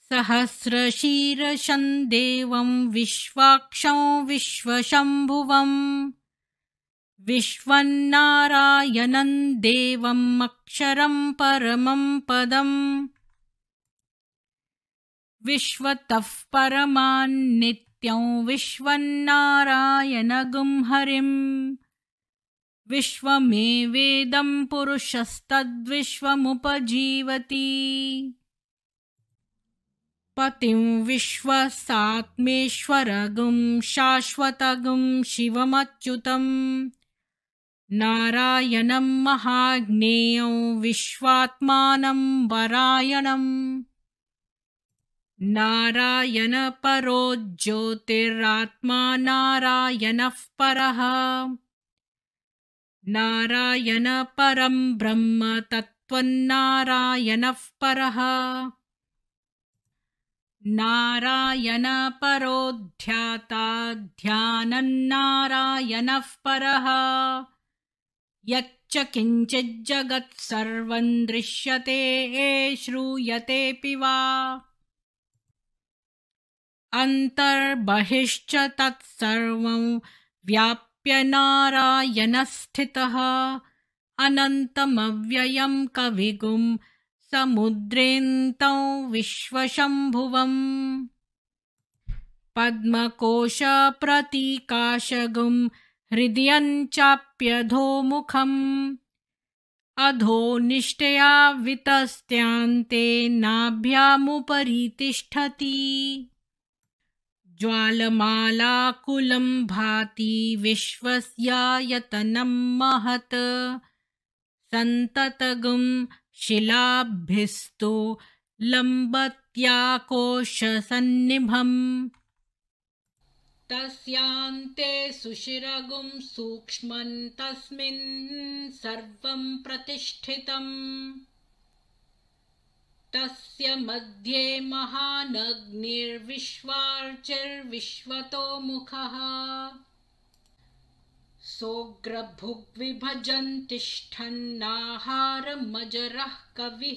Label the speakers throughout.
Speaker 1: सहस्रशीर्षं देवं विश्वाक्षं विश्वशम्भुवं विश्वन्नारायणं देवम् अक्षरं परमं पदम् विश्वतः परमान् नित्यं विश्वन्नारायणगुं हरिम् विश्वमेवेदं पुरुषस्तद्विश्वमुपजीवति पतिं विश्वसात्मेश्वरगुं शाश्वतगुं शिवमच्युतं नारायणं महाज्ञेयं विश्वात्मानं परायणम् नारायणपरो ज्योतिरात्मा नारायणः परः नारायणपरं ब्रह्म तत्त्वन्नारायणः परः नारायणपरो ध्याता ध्यानन्नारायणः परः यच्च किञ्चिज्जगत् सर्वं दृश्यते श्रूयतेऽपि वा अन्तर्बहिश्च तत्सर्वं व्याप्य नारायणस्थितः अनन्तमव्ययं कविगुं समुद्रेऽन्तं विश्वशम्भुवम् पद्मकोशप्रतीकाशगुं हृदयं चाप्यधोमुखम् अधो निष्ठया वितस्त्यान्ते नाभ्यामुपरि तिष्ठति ज्वालमालाकुलं भाति विश्वस्यायतनं महत् सन्ततगुं शिलाभिस्तु लम्बत्याकोशसन्निभम् तस्यान्ते सुशिरगुं सूक्ष्मं तस्मिन् सर्वं प्रतिष्ठितम् तस्य मध्ये महानग्निर्विश्वार्चिर्विश्वतो मुखः सोग्रभुग्विभजन् तिष्ठन्नाहारमजरः कविः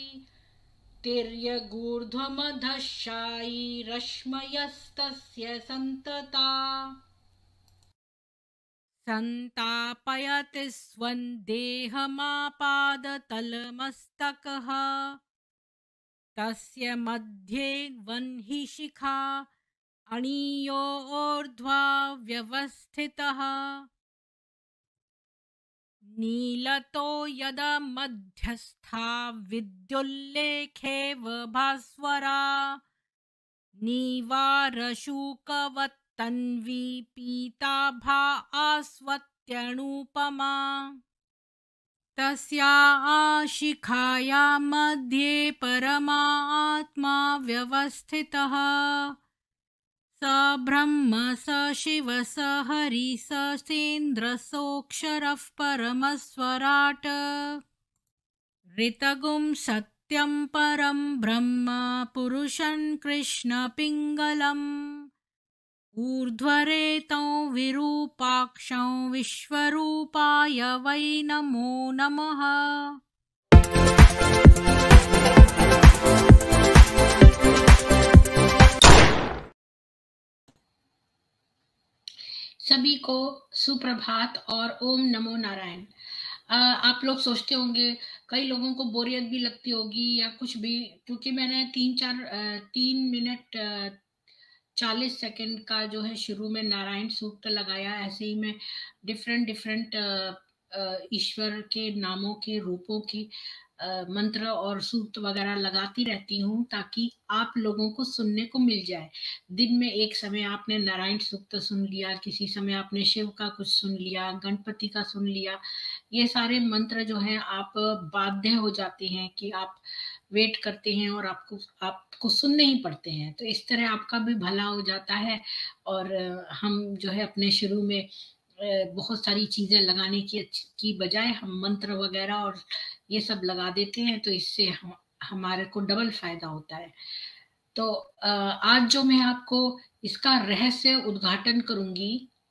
Speaker 1: तिर्यगूर्ध्वमधशायी रश्मयस्तस्य सन्तता सन्तापयति स्वं देहमापादतलमस्तकः तस्य मध्ये वह्नि शिखा अणियोर्ध्वा व्यवस्थितः नीलतो यदा मध्यस्था विद्युल्लेखेव भास्वरा नीवारशूकवत्तन्वी पीताभा आस्वत्यणुपमा तस्या शिखाया मध्ये परमात्मा व्यवस्थितः स ब्रह्म स शिव स हरि स सेन्द्र सोऽक्षरः परमस्वराट् ऋतगुं सत्यं परं ब्रह्म पुरुषं कृष्णपिङ्गलम् ऊर्ध्वरेतं विरूपाक्षं विश्वरूपाय वै नमो नमः।
Speaker 2: सभी को सुप्रभात और ओम नमो नारायण। आप लोग सोचते होंगे, कई लोगों को बोरियत भी लगती होगी या कुछ भी, क्योंकि मैंने 3 मिनट 40 सेकंड का जो है शुरू में नारायण सूक्त लगाया। ऐसे ही मैं डिफरेंट ईश्वर के नामों के रूपों के मंत्र और सूक्त वगैरह लगाती रहती हूँ ताकि आप लोगों को सुनने को मिल जाए। दिन में एक समय आपने नारायण सूक्त सुन लिया, किसी समय आपने शिव का कुछ सुन लिया, गणपति का सुन लिया। ये सारे मंत्र जो हैं आप बाध्य हो जाते हैं कि आप वेट करते हैं और आपको सुनने ही पड़ते हैं। तो इस तरह आपका भी भला हो जाता है और हम जो है अपने शुरू में बहुत सारी चीजें लगाने की बजाय हम मंत्र वगैरह और ये सब लगा देते हैं, तो इससे हमारे को डबल फायदा होता है। तो आज जो मैं आपको इसका रहस्य उद्घाटन करूंगी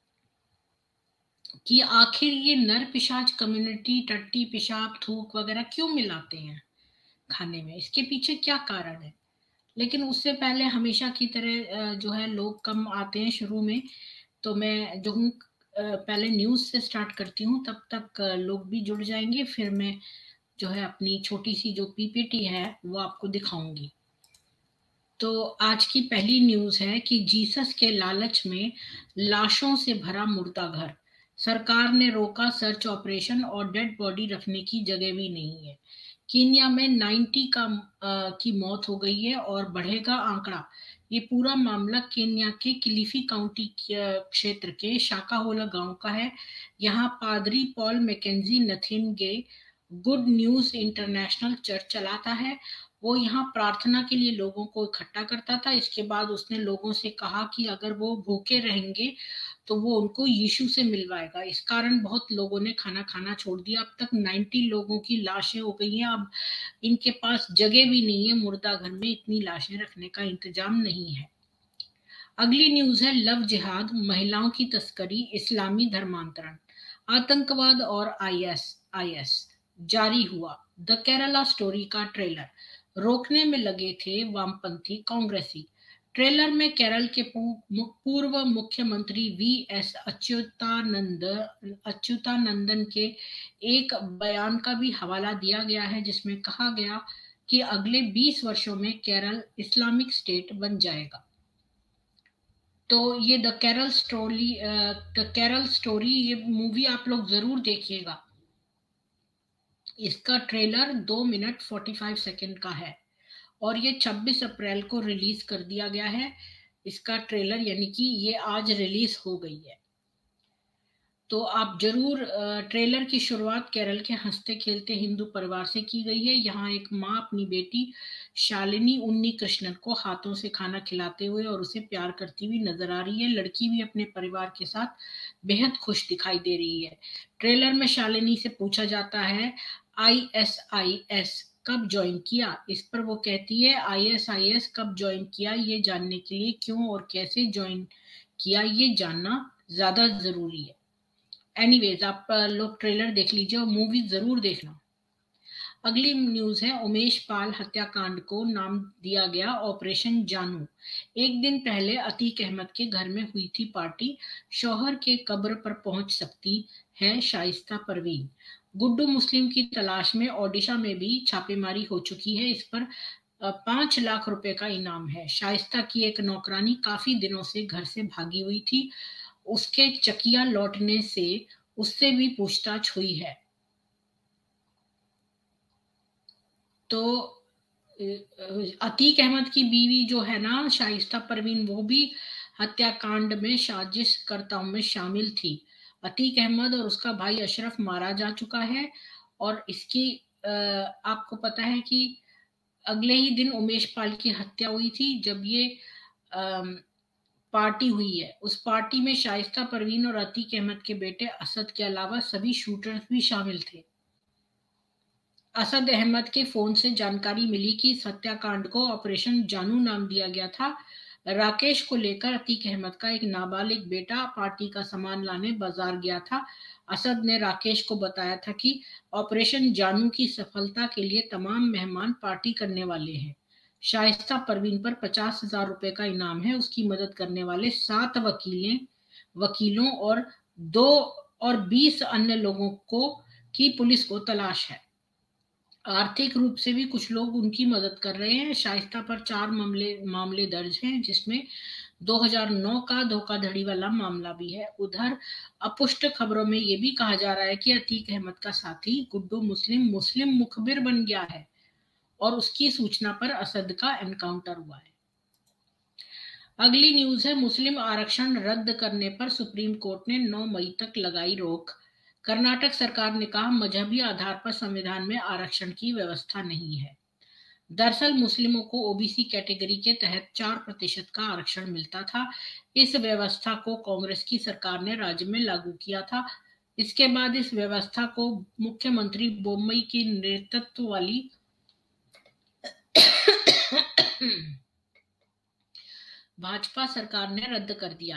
Speaker 2: कि आखिर ये नर पिशाच कम्युनिटी टट्टी पेशाब थूक वगैरह क्यों मिलाते हैं खाने में, इसके पीछे क्या कारण है। लेकिन उससे पहले हमेशा की तरह जो है लोग कम आते हैं शुरू में, तो मैं जो हूँ पहले न्यूज़ से स्टार्ट करती हूँ, तब तक लोग भी जुड़ जाएंगे, फिर मैं जो है अपनी छोटी सी जो पीपीटी है वो आपको दिखाऊंगी। तो आज की पहली न्यूज़ है कि जीसस के लालच में लाशों से भरा मुर्दा घर, सरकार ने रोका सर्च ऑपरेशन और डेड बॉडी रखने की जगह भी नहीं है। कीनिया में 90 की मौत हो गई है और बढ़ेगा आंकड़ा। ये पूरा मामला केन्या के किलिफी काउंटी क्षेत्र के शाकाहोला गांव का है। यहाँ पादरी Paul Mackenzie Nthenge good news international church चलाता है। वो यहाँ प्रार्थना के लिए लोगों को इकट्ठा करता था। इसके बाद उसने लोगों से कहा कि अगर वो भूखे रहेंगे तो वो उनको यीशु से मिलवाएगा। इस कारण बहुत लोगों ने खाना खाना छोड़ दिया। अब तक 90 लोगों की लाशें हो गई हैं। अब इनके पास जगह भी नहीं है, मुर्दा घर में इतनी लाशें रखने का इंतजाम नहीं है। अगली न्यूज है लव जिहाद, महिलाओं की तस्करी, इस्लामी धर्मांतरण, आतंकवाद और आईएस जारी हुआ। द केरला स्टोरी का ट्रेलर रोकने में लगे थे वामपंथी कांग्रेसी। ट्रेलर में केरल के पूर्व मुख्यमंत्री वीएस अच्युतानंदन के एक बयान का भी हवाला दिया गया है, जिसमें कहा गया कि अगले 20 वर्षों में केरल इस्लामिक स्टेट बन जाएगा। तो ये द केरल स्टोरी ये मूवी आप लोग जरूर देखिएगा। इसका ट्रेलर 2 मिनट 45 सेकंड का है और ये 26 अप्रैल को रिलीज कर दिया गया है। इसका ट्रेलर यानी कि ये आज रिलीज हो गई है। तो आप जरूर ट्रेलर की शुरुआत केरल के हंसते खेलते हिंदू परिवार से की गई है। यहाँ एक माँ अपनी बेटी शालिनी उन्नी कृष्णन को हाथों से खाना खिलाते हुए और उसे प्यार करती हुई नजर आ रही है। लड़की भी अपने परिवार के साथ बेहद खुश दिखाई दे रही है। ट्रेलर में शालिनी से पूछा जाता है ISIS कब ज्वाइन किया। इस पर वो कहती है ISIS कब ज्वाइन किया ये जानने के लिए क्यों और कैसे ज्वाइन किया ये जानना ज्यादा जरूरी है। एनीवेज आप लोग ट्रेलर देख लीजिए और मूवी जरूर देखना। अगली न्यूज है उमेश पाल हत्याकांड को नाम दिया गया ऑपरेशन जानू। एक दिन पहले अतीक अहमद के घर में हुई थी पार्टी। शौहर के कब्र पर पहुंच सकती है शाइस्ता परवीन। गुड्डू मुस्लिम की तलाश में ओडिशा में भी छापेमारी हो चुकी है। इस पर 5 लाख रुपए का इनाम है। शाइस्ता की एक नौकरानी काफी दिनों से घर से भागी हुई थी। उसके चकिया लौटने से उससे भी पूछताछ हुई है। तो अतीक अहमद की बीवी जो है ना शाइस्ता परवीन, वो भी हत्याकांड में साजिशकर्ताओं में शामिल थी। अतीक अहमद और उसका भाई अशरफ मारा जा चुका है और इसकी आपको पता है कि अगले ही दिन उमेश पाल की हत्या हुई थी जब ये पार्टी हुई है। उस पार्टी में शाइस्ता परवीन और अतीक अहमद के बेटे असद के अलावा सभी शूटर्स भी शामिल थे। असद अहमद के फोन से जानकारी मिली कि इस हत्याकांड को ऑपरेशन जानू नाम दिया गया था। राकेश को लेकर अतीक अहमद का एक नाबालिग बेटा पार्टी का सामान लाने बाजार गया था। असद ने राकेश को बताया था कि ऑपरेशन जानू की सफलता के लिए तमाम मेहमान पार्टी करने वाले हैं। शाइस्ता परवीन पर 50,000 रुपए का इनाम है। उसकी मदद करने वाले 7 वकीलों और 20 अन्य लोगों को की पुलिस को तलाश है। आर्थिक रूप से भी कुछ लोग उनकी मदद कर रहे हैं। शाइस्ता पर 4 मामले दर्ज हैं, जिसमें 2009 का धोखाधड़ी वाला मामला भी है। उधर अपुष्ट खबरों में यह भी कहा जा रहा है कि अतीक अहमद का साथी गुड्डू मुस्लिम मुखबिर बन गया है और उसकी सूचना पर असद का एनकाउंटर हुआ है। अगली न्यूज है मुस्लिम आरक्षण रद्द करने पर सुप्रीम कोर्ट ने 9 मई तक लगाई रोक। कर्नाटक सरकार ने कहा मजहबी आधार पर संविधान में आरक्षण की व्यवस्था नहीं है। दरअसल मुस्लिमों को ओबीसी कैटेगरी के तहत 4% का आरक्षण मिलता था। इस व्यवस्था को कांग्रेस की सरकार ने राज्य में लागू किया था। इसके बाद इस व्यवस्था को मुख्यमंत्री बोम्मई की नेतृत्व वाली भाजपा सरकार ने रद्द कर दिया।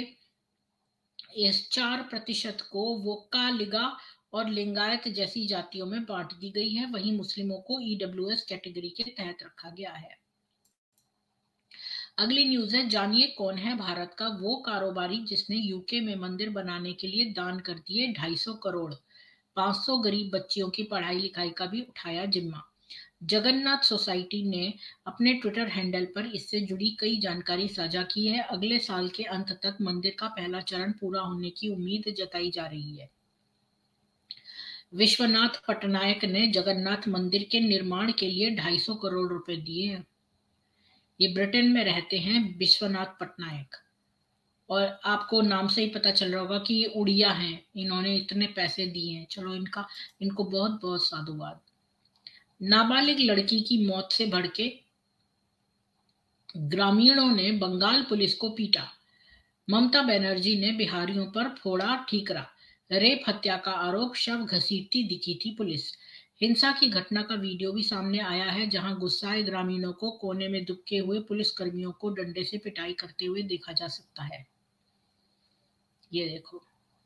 Speaker 2: इस 4% को वोक्कालिगा और लिंगायत जैसी जातियों में बांट दी गई है। वहीं मुस्लिमों को ईडब्ल्यूएस कैटेगरी के तहत रखा गया है। अगली न्यूज है, जानिए कौन है भारत का वो कारोबारी जिसने यूके में मंदिर बनाने के लिए दान कर दिए 250 करोड़। 500 गरीब बच्चियों की पढ़ाई लिखाई का भी उठाया जिम्मा। जगन्नाथ सोसाइटी ने अपने ट्विटर हैंडल पर इससे जुड़ी कई जानकारी साझा की है। अगले साल के अंत तक मंदिर का पहला चरण पूरा होने की उम्मीद जताई जा रही है। विश्वनाथ पटनायक ने जगन्नाथ मंदिर के निर्माण के लिए 250 करोड़ रुपए दिए हैं। ये ब्रिटेन में रहते हैं विश्वनाथ पटनायक, और आपको नाम से ही पता चल रहा होगा कि ये उड़िया हैं, इन्होंने इतने पैसे दिए हैं। चलो इनको बहुत बहुत साधुवाद। नाबालिग लड़की की मौत से भड़के ग्रामीणों ने बंगाल पुलिस को पीटा। ममता बनर्जी ने बिहारियों पर फोड़ा ठीकरा। रेप हत्या का आरोप, शव घसीटती दिखी थी पुलिस। हिंसा की घटना का वीडियो भी सामने आया है, जहां गुस्साए ग्रामीणों को कोने में दुबके हुए पुलिस कर्मियों को डंडे से पिटाई करते हुए देखा जा सकता है। ये देखो,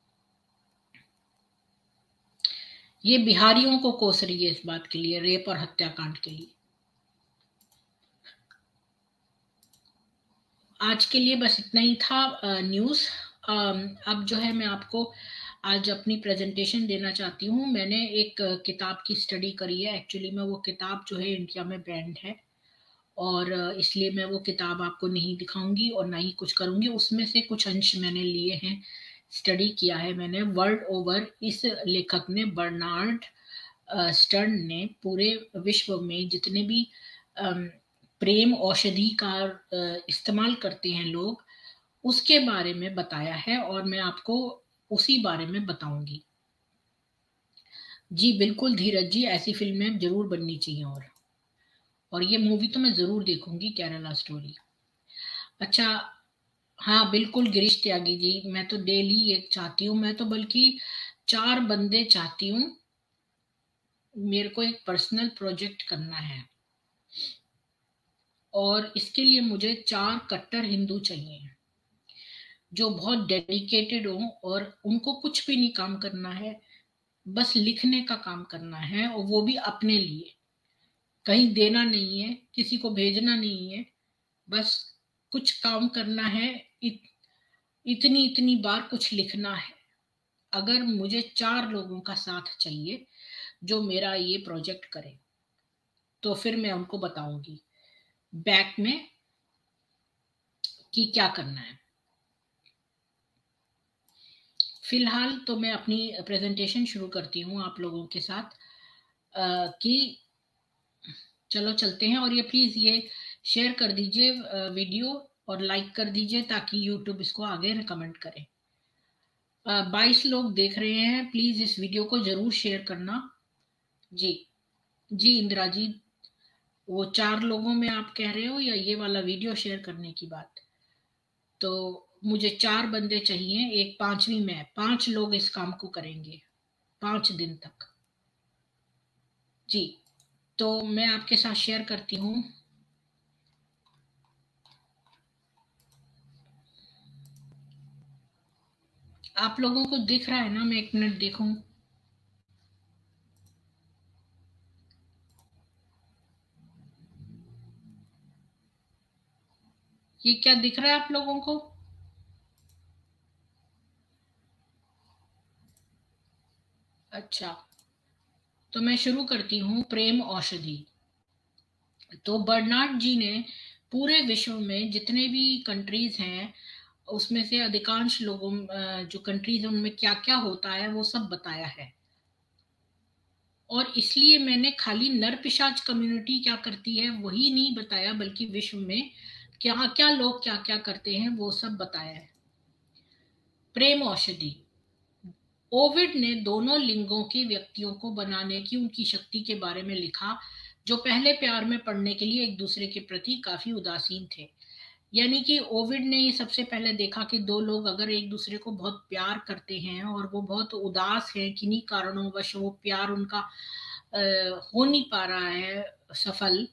Speaker 2: ये बिहारियों को कोस रही है इस बात के लिए, रेप और हत्याकांड के लिए। आज के लिए बस इतना ही था न्यूज़। अब जो है मैं आपको आज अपनी प्रेजेंटेशन देना चाहती हूँ। मैंने एक किताब की स्टडी करी है। एक्चुअली में वो किताब जो है इंडिया में बैंड है, और इसलिए मैं वो किताब आपको नहीं दिखाऊंगी और ना ही कुछ करूंगी। उसमें से कुछ अंश मैंने लिए हैं, स्टडी किया है मैंने वर्ल्ड ओवर। इस लेखक ने, बर्नार्ड स्टर्न ने, पूरे विश्व में जितने भी प्रेम औषधि का इस्तेमाल करते हैं लोग, उसके बारे में बताया है, और मैं आपको उसी बारे में बताऊंगी। जी बिल्कुल धीरज जी, ऐसी फिल्में जरूर बननी चाहिए, और ये मूवी तो मैं जरूर देखूंगी, केरला स्टोरी। अच्छा, हाँ बिल्कुल गिरीश त्यागी जी, मैं तो डेली एक चाहती हूँ, मैं तो बल्कि 4 बंदे चाहती हूँ। मेरे को एक पर्सनल प्रोजेक्ट करना है, और इसके लिए मुझे 4 कट्टर हिंदू चाहिए जो बहुत डेडिकेटेड हो, और उनको कुछ भी नहीं काम करना है, बस लिखने का काम करना है, और वो भी अपने लिए। कहीं देना नहीं है, किसी को भेजना नहीं है, बस कुछ काम करना है। इतनी इतनी बार कुछ लिखना है। अगर मुझे 4 लोगों का साथ चाहिए जो मेरा ये प्रोजेक्ट करे, तो फिर मैं उनको बताऊंगी बैक में कि क्या करना है। फिलहाल तो मैं अपनी प्रेजेंटेशन शुरू करती हूँ आप लोगों के साथ कि चलो चलते हैं। और ये प्लीज ये शेयर कर दीजिए वीडियो, और लाइक कर दीजिए ताकि यूट्यूब इसको आगे रिकमेंड करे। 22 लोग देख रहे हैं, प्लीज इस वीडियो को जरूर शेयर करना। जी जी इंदिरा जी, वो 4 लोगों में आप कह रहे हो या ये वाला वीडियो शेयर करने की बात? तो मुझे 4 बंदे चाहिए, एक 5वीं में 5 लोग इस काम को करेंगे 5 दिन तक। जी, तो मैं आपके साथ शेयर करती हूँ। आप लोगों को दिख रहा है ना? मैं 1 मिनट देखूं। ये क्या दिख रहा है आप लोगों को? अच्छा, तो मैं शुरू करती हूँ। प्रेम औषधि। तो बर्नार्ड जी ने पूरे विश्व में जितने भी कंट्रीज हैं, उसमें से अधिकांश लोगों जो कंट्रीज हैं उनमें क्या क्या होता है वो सब बताया है। और इसलिए मैंने खाली नर पिशाच कम्युनिटी क्या करती है वही नहीं बताया, बल्कि विश्व में क्या क्या लोग क्या क्या करते हैं वो सब बताया है। प्रेम औषधि। ओविड ने दोनों लिंगों के व्यक्तियों को बनाने की उनकी शक्ति के बारे में लिखा, जो पहले प्यार में पड़ने के लिए एक दूसरे के प्रति काफी उदासीन थे। यानी कि ओविड ने ये सबसे पहले देखा कि 2 लोग अगर एक दूसरे को बहुत प्यार करते हैं और वो बहुत उदास हैं, किन्हीं कारणों वो प्यार उनका हो नहीं पा रहा है सफल,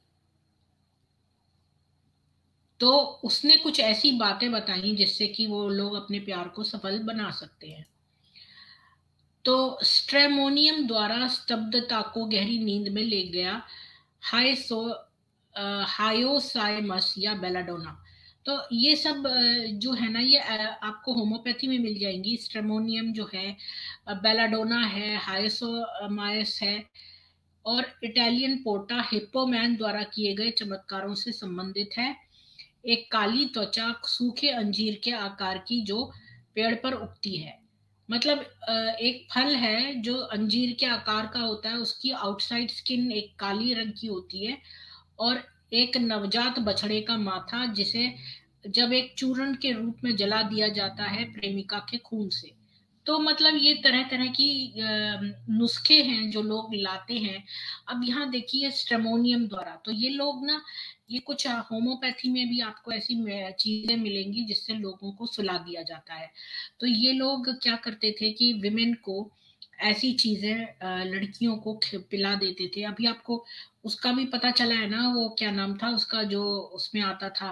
Speaker 2: तो उसने कुछ ऐसी बातें बताई जिससे कि वो लोग अपने प्यार को सफल बना सकते हैं। तो स्ट्रेमोनियम द्वारा स्तब्धता को गहरी नींद में ले गया हायोसाइमस या बेलाडोना। तो ये सब जो है ना, ये आपको होम्योपैथी में मिल जाएंगी। स्ट्रेमोनियम जो है, बेलाडोना है, हाइसोमायस है, और इटालियन पोर्टा हिप्पोमैन द्वारा किए गए चमत्कारों से संबंधित है। एक काली त्वचा सूखे अंजीर के आकार की जो पेड़ पर उगती है। मतलब एक फल है जो अंजीर के आकार का होता है, उसकी आउटसाइड स्किन एक काली रंग की होती है, और एक नवजात बछड़े का माथा, जिसे जब एक चूर्ण के रूप में जला दिया जाता है प्रेमिका के खून से। तो मतलब ये तरह तरह की नुस्खे हैं जो लोग लाते हैं। अब यहाँ देखिए स्ट्रेमोनियम द्वारा, तो ये लोग ना, ये कुछ होम्योपैथी में भी आपको ऐसी चीजें मिलेंगी जिससे लोगों को सुला दिया जाता है। तो ये लोग क्या करते थे कि विमेन को ऐसी चीजें लड़कियों को पिला देते थे। अभी आपको उसका भी पता चला है ना, वो क्या नाम था उसका जो उसमें आता था,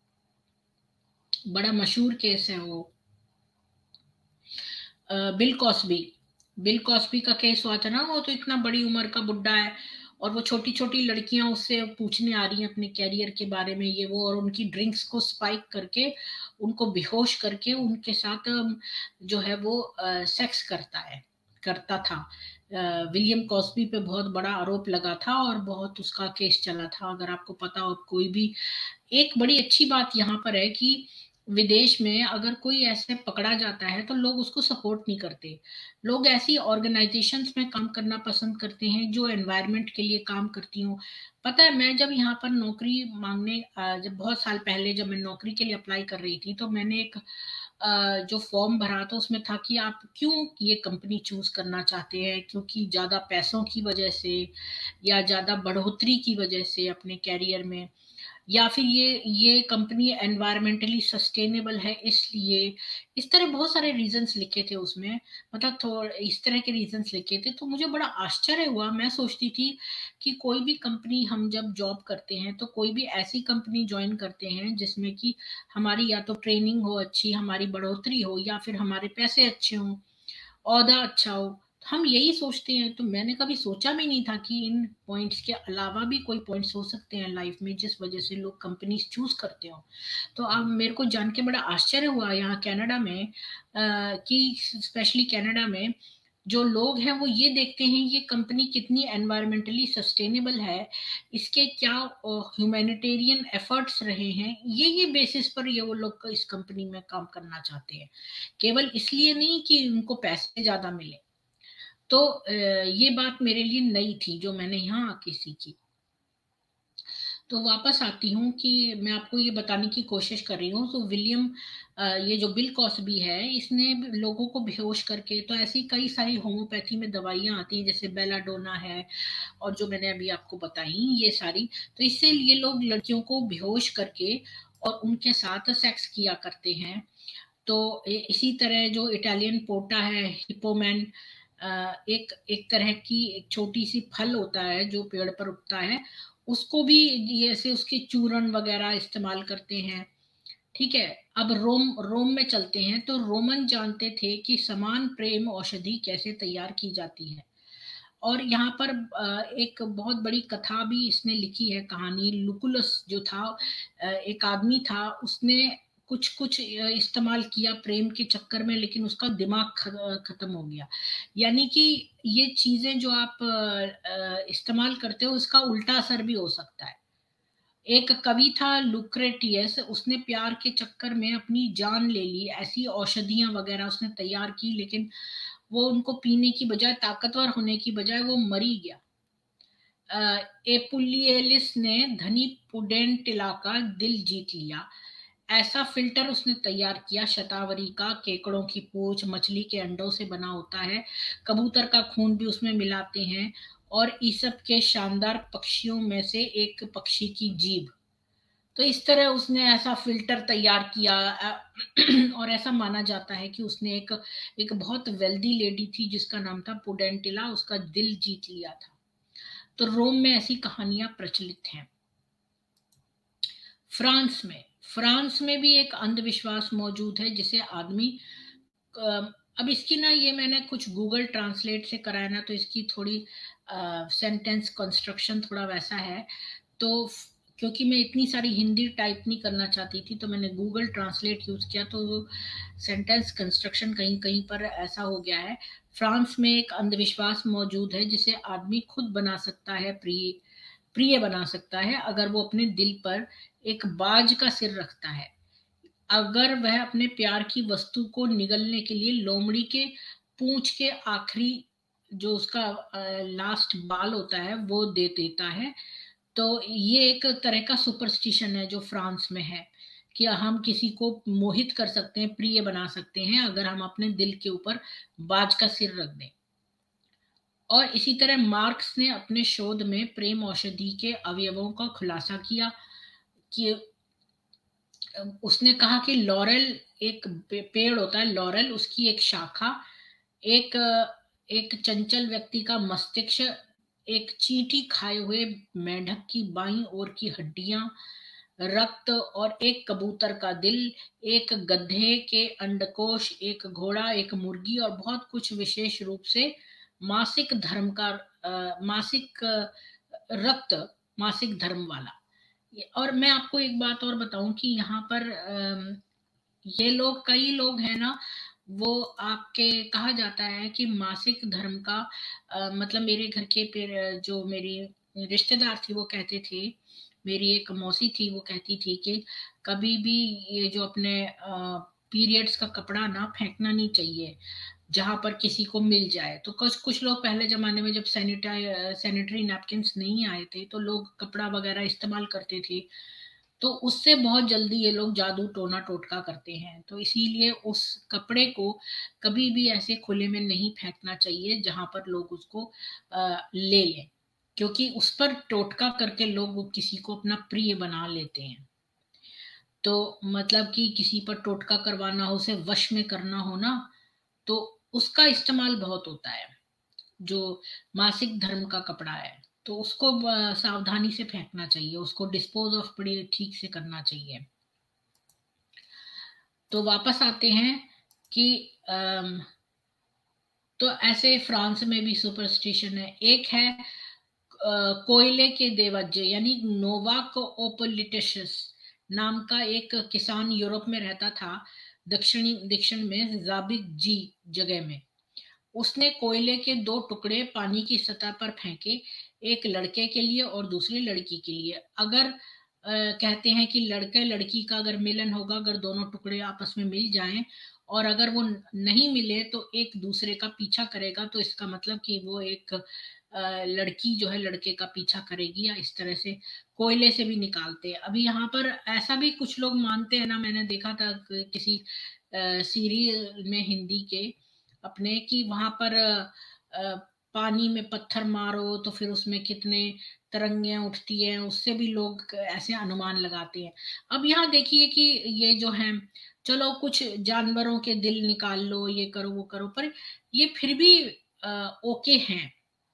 Speaker 2: बड़ा मशहूर केस है वो, बिल कॉस्बी। बिल कॉस्बी का केस हुआ था ना, वो तो इतना बड़ी उम्र का बुड्ढा है, और वो छोटी छोटी लड़कियां उससे पूछने आ रही हैं अपने कैरियर के बारे में, ये वो, और उनकी ड्रिंक्स को स्पाइक करके, उनको बेहोश करके उनके साथ जो है वो सेक्स करता था। विलियम कॉस्बी पे बहुत बड़ा आरोप लगा था और बहुत उसका केस चला था, अगर आपको पता हो कोई भी। एक बड़ी अच्छी बात यहाँ पर है कि विदेश में अगर कोई ऐसे पकड़ा जाता है तो लोग उसको सपोर्ट नहीं करते। लोग ऐसी ऑर्गेनाइजेशंस में काम करना पसंद करते हैं जो एनवायरनमेंट के लिए काम करती हूँ। पता है, मैं जब यहाँ पर नौकरी मांगने जब बहुत साल पहले जब मैं नौकरी के लिए अप्लाई कर रही थी, तो मैंने एक जो फॉर्म भरा था उसमें था कि आप क्यों ये कंपनी चूज करना चाहते हैं, क्योंकि ज्यादा पैसों की वजह से, या ज्यादा बढ़ोतरी की वजह से अपने कैरियर में, या फिर ये कंपनी एनवायरमेंटली सस्टेनेबल है इसलिए। इस तरह बहुत सारे रीजंस लिखे थे उसमें, मतलब थोड़ा इस तरह के रीजंस लिखे थे। तो मुझे बड़ा आश्चर्य हुआ, मैं सोचती थी कि कोई भी कंपनी, हम जब जॉब करते हैं तो कोई भी ऐसी कंपनी ज्वाइन करते हैं जिसमें कि हमारी या तो ट्रेनिंग हो अच्छी, हमारी बढ़ोतरी हो, या फिर हमारे पैसे अच्छे हों, ओहदा अच्छा हो, हम यही सोचते हैं। तो मैंने कभी सोचा भी नहीं था कि इन पॉइंट्स के अलावा भी कोई पॉइंट्स हो सकते हैं लाइफ में जिस वजह से लोग कंपनीज चूज करते हो। तो अब मेरे को जान के बड़ा आश्चर्य हुआ यहाँ कनाडा में, कि स्पेशली कनाडा में जो लोग हैं वो ये देखते हैं ये कंपनी कितनी एनवायरमेंटली सस्टेनेबल है, इसके क्या ह्यूमैनिटेरियन एफर्ट्स रहे हैं, ये बेसिस पर ये वो लोग इस कंपनी में काम करना चाहते हैं, केवल इसलिए नहीं कि उनको पैसे ज्यादा मिले। तो ये बात मेरे लिए नई थी जो मैंने यहाँ आके सीखी। तो वापस आती हूँ कि मैं आपको ये बताने की कोशिश कर रही हूँ। तो विलियम, ये जो बिल कॉस्बी है, इसने लोगों को बेहोश करके, तो ऐसी कई सारी होम्योपैथी में दवाइयाँ आती हैं जैसे बेलाडोना है, और जो मैंने अभी आपको बताई ये सारी। तो इससे ये लोग लड़कियों को बेहोश करके और उनके साथ सेक्स किया करते हैं। तो इसी तरह जो इटालियन पोटा है, हिपोमैन, एक एक तरह की एक छोटी सी फल होता है जो पेड़ पर उगता है, उसको भी जैसे उसके चूर्ण वगैरह इस्तेमाल करते हैं। ठीक है। अब रोम रोम में चलते हैं, तो रोमन जानते थे कि समान प्रेम औषधि कैसे तैयार की जाती है। और यहाँ पर एक बहुत बड़ी कथा भी इसने लिखी है, कहानी। लुकुलस जो था, एक आदमी था, उसने कुछ कुछ इस्तेमाल किया प्रेम के चक्कर में, लेकिन उसका दिमाग खत्म हो गया। यानी कि ये चीजें जो आप इस्तेमाल करते हो उसका उल्टा असर भी हो सकता है। एक कवि था लुक्रेटियस, उसने प्यार के चक्कर में अपनी जान ले ली, ऐसी औषधियां वगैरह उसने तैयार की, लेकिन वो उनको पीने की बजाय, ताकतवर होने की बजाय वो मरी गया। एपुलियलिस ने धनी पुडेंटिला का दिल जीत लिया। ऐसा फिल्टर उसने तैयार किया शतावरी का, केकड़ों की पूंछ मछली के अंडों से बना होता है, कबूतर का खून भी उसमें मिलाते हैं, और ईसप के शानदार पक्षियों में से एक पक्षी की जीभ। तो इस तरह उसने ऐसा फिल्टर तैयार किया। और ऐसा माना जाता है कि उसने एक एक बहुत वेल्दी लेडी थी जिसका नाम था पुडेंटिला, उसका दिल जीत लिया था। तो रोम में ऐसी कहानियां प्रचलित हैं। फ्रांस में भी एक अंधविश्वास मौजूद है जिसे आदमी, अब इसकी ना, ये मैंने कुछ गूगल ट्रांसलेट से कराया ना, तो इसकी थोड़ी सेंटेंस कंस्ट्रक्शन थोड़ा वैसा है। तो क्योंकि मैं इतनी सारी हिंदी टाइप नहीं करना चाहती थी, तो मैंने गूगल ट्रांसलेट यूज किया, तो सेंटेंस कंस्ट्रक्शन कहीं कहीं पर ऐसा हो गया है। फ्रांस में एक अंधविश्वास मौजूद है जिसे आदमी खुद बना सकता है, प्रिय प्रिय बना सकता है, अगर वो अपने दिल पर एक बाज का सिर रखता है। अगर वह अपने प्यार की वस्तु को निगलने के लिए लोमड़ी के पूंछ के आखिरी जो उसका लास्ट बाल होता है वो दे देता है। तो ये एक तरह का सुपरस्टिशन है जो फ्रांस में है, कि हम किसी को मोहित कर सकते हैं, प्रिय बना सकते हैं, अगर हम अपने दिल के ऊपर बाज का सिर रख दें। और इसी तरह मार्क्स ने अपने शोध में प्रेम औषधि के अवयवों का खुलासा किया, कि उसने कहा कि लॉरेल एक पेड़ होता है, लॉरेल उसकी एक शाखा, एक एक चंचल व्यक्ति का मस्तिष्क, एक चींटी खाए हुए मेंढक की बाईं ओर की हड्डियां, रक्त, और एक कबूतर का दिल, एक गधे के अंडकोश, एक घोड़ा, एक मुर्गी, और बहुत कुछ विशेष रूप से मासिक धर्म का मासिक रक्त, मासिक धर्म वाला। और मैं आपको एक बात और बताऊं कि यहाँ पर ये लोग, कई लोग हैं ना, वो आपके कहा जाता है कि मासिक धर्म का मतलब मेरे घर के जो मेरी रिश्तेदार थी वो कहते थे, मेरी एक मौसी थी वो कहती थी कि कभी भी ये जो अपने पीरियड्स का कपड़ा ना फेंकना नहीं चाहिए जहां पर किसी को मिल जाए। तो कुछ कुछ लोग पहले जमाने में जब सैनिटरी नैपकिन्स नहीं आए थे तो लोग कपड़ा वगैरह इस्तेमाल करते थे, तो उससे बहुत जल्दी ये लोग जादू टोना टोटका करते हैं। तो इसीलिए उस कपड़े को कभी भी ऐसे खुले में नहीं फेंकना चाहिए जहां पर लोग उसको ले लें, क्योंकि उस पर टोटका करके लोग वो किसी को अपना प्रिय बना लेते हैं। तो मतलब कि किसी पर टोटका करवाना हो, उसे वश में करना हो ना, तो उसका इस्तेमाल बहुत होता है। जो मासिक धर्म का कपड़ा है तो उसको सावधानी से फेंकना चाहिए, उसको डिस्पोज ऑफ बड़ी ठीक से करना चाहिए। तो वापस आते हैं कि तो ऐसे फ्रांस में भी सुपरस्टिशन है। एक है कोयले के देवज्य, यानी नोवाक ओपोलिटिशस नाम का एक किसान यूरोप में रहता था, दक्षिणी दक्षिण में जाबिक जी जगह में। उसने कोयले के दो टुकड़े पानी की सतह पर फेंके, एक लड़के के लिए और दूसरी लड़की के लिए। अगर कहते हैं कि लड़के लड़की का अगर मिलन होगा, अगर दोनों टुकड़े आपस में मिल जाएं और अगर वो नहीं मिले तो एक दूसरे का पीछा करेगा, तो इसका मतलब कि वो एक लड़की जो है लड़के का पीछा करेगी, या इस तरह से कोयले से भी निकालते हैं। अभी यहाँ पर ऐसा भी कुछ लोग मानते हैं ना, मैंने देखा था किसी सीरियल में हिंदी के अपने, कि वहां पर पानी में पत्थर मारो तो फिर उसमें कितने तरंगे उठती हैं, उससे भी लोग ऐसे अनुमान लगाते हैं। अब यहाँ देखिए कि ये जो है, चलो कुछ जानवरों के दिल निकाल लो, ये करो वो करो, पर ये फिर भी ओके हैं।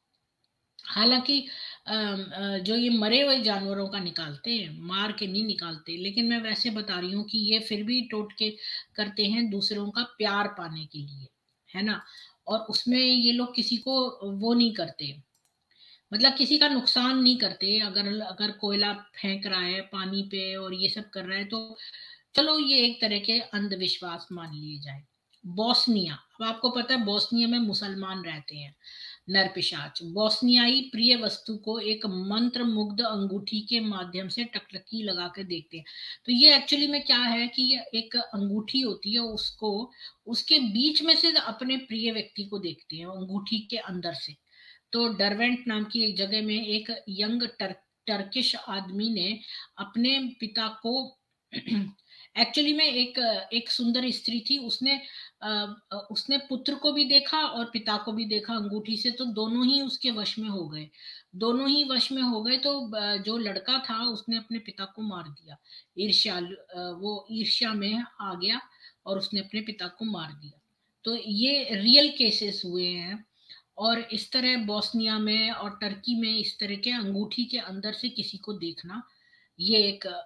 Speaker 2: हालांकि जो ये मरे हुए जानवरों का निकालते हैं, मार के नहीं निकालते, लेकिन मैं वैसे बता रही हूँ कि ये फिर भी टोटके करते हैं दूसरों का प्यार पाने के लिए, है ना। और उसमें ये लोग किसी को वो नहीं करते, मतलब किसी का नुकसान नहीं करते। अगर अगर कोयला फेंक रहा है पानी पे और ये सब कर रहा है तो चलो ये एक तरह के अंधविश्वास मान लिए जाए। बोस्निया, अब आपको पता है बोस्निया में मुसलमान रहते हैं, नरपिशाच। बोस्नियाई प्रिय वस्तु को एक मंत्र मुग्ध अंगूठी के माध्यम से टकटकी लगा के देखते हैं। तो ये एक्चुअली में क्या है कि ये एक अंगूठी होती है, उसको उसके बीच में से अपने प्रिय व्यक्ति को देखते हैं, अंगूठी के अंदर से। तो डरवेंट नाम की एक जगह में एक यंग टर्किश आदमी ने अपने पिता को एक्चुअली में एक सुंदर स्त्री थी, उसने पुत्र को भी देखा और पिता को भी देखा अंगूठी से, तो दोनों ही उसके वश में हो गए, दोनों ही वश में हो गए। तो जो लड़का था उसने अपने पिता को मार दिया, वो ईर्ष्या में आ गया और उसने अपने पिता को मार दिया। तो ये रियल केसेस हुए हैं। और इस तरह बोस्निया में और टर्की में इस तरह के अंगूठी के अंदर से किसी को देखना, ये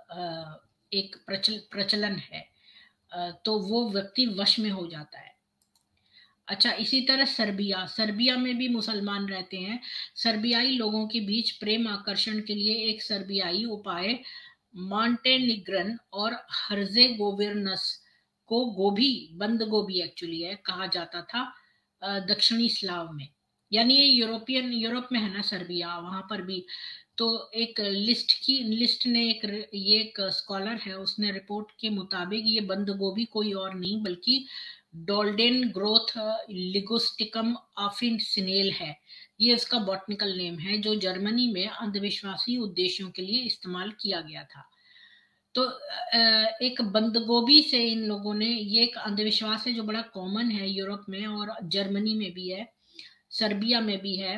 Speaker 2: एक प्रचलन है। तो वो व्यक्ति वश में हो जाता है। अच्छा, इसी तरह सर्बिया, सर्बिया में भी मुसलमान रहते हैं। सर्बियाई लोगों के बीच प्रेम आकर्षण के लिए एक सर्बियाई उपाय मॉन्टेनिग्रन और हर्जेगोविनस को गोभी, बंद गोभी एक्चुअली है, कहा जाता था दक्षिणी स्लाव में। यानी ये यूरोप में है ना सर्बिया, वहां पर भी। तो एक लिस्ट ने ये एक स्कॉलर है, उसने रिपोर्ट के मुताबिक ये बंद गोभी कोई और नहीं बल्कि डोल्डेन ग्रोथ लिगोस्टिकम ऑफिसिनेल है। ये उसका बॉटनिकल नेम है, जो जर्मनी में अंधविश्वासी उद्देश्यों के लिए इस्तेमाल किया गया था। तो एक बंद गोभी से इन लोगों ने, ये एक अंधविश्वास है जो बड़ा कॉमन है यूरोप में, और जर्मनी में भी है, सर्बिया में भी है।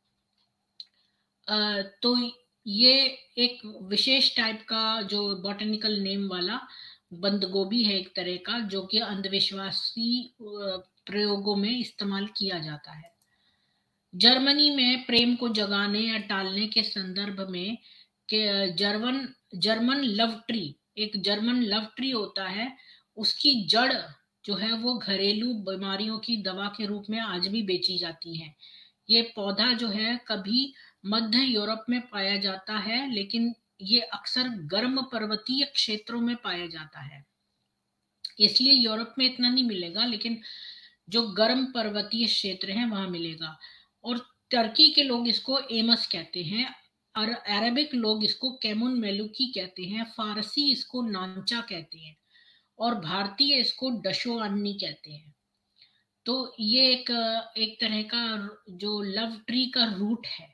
Speaker 2: तो ये एक विशेष टाइप का जो बॉटनिकल नेम वाला बंद गोभी है एक तरह का, जो कि अंधविश्वासी प्रयोगों में इस्तेमाल किया जाता है। जर्मनी में प्रेम को जगाने या टालने के संदर्भ में जर्मन लव ट्री, एक जर्मन लव ट्री होता है, उसकी जड़ जो है वो घरेलू बीमारियों की दवा के रूप में आज भी बेची जाती है। ये पौधा जो है कभी मध्य यूरोप में पाया जाता है, लेकिन ये अक्सर गर्म पर्वतीय क्षेत्रों में पाया जाता है, इसलिए यूरोप में इतना नहीं मिलेगा, लेकिन जो गर्म पर्वतीय क्षेत्र हैं वहां मिलेगा। और टर्की के लोग इसको एमस कहते हैं, और अरबिक लोग इसको कैमुन मेलुकी कहते हैं, फारसी इसको नांचा कहते हैं, और भारतीय इसको डशो अन्नी कहते हैं। तो ये एक तरह का जो लव ट्री का रूट है।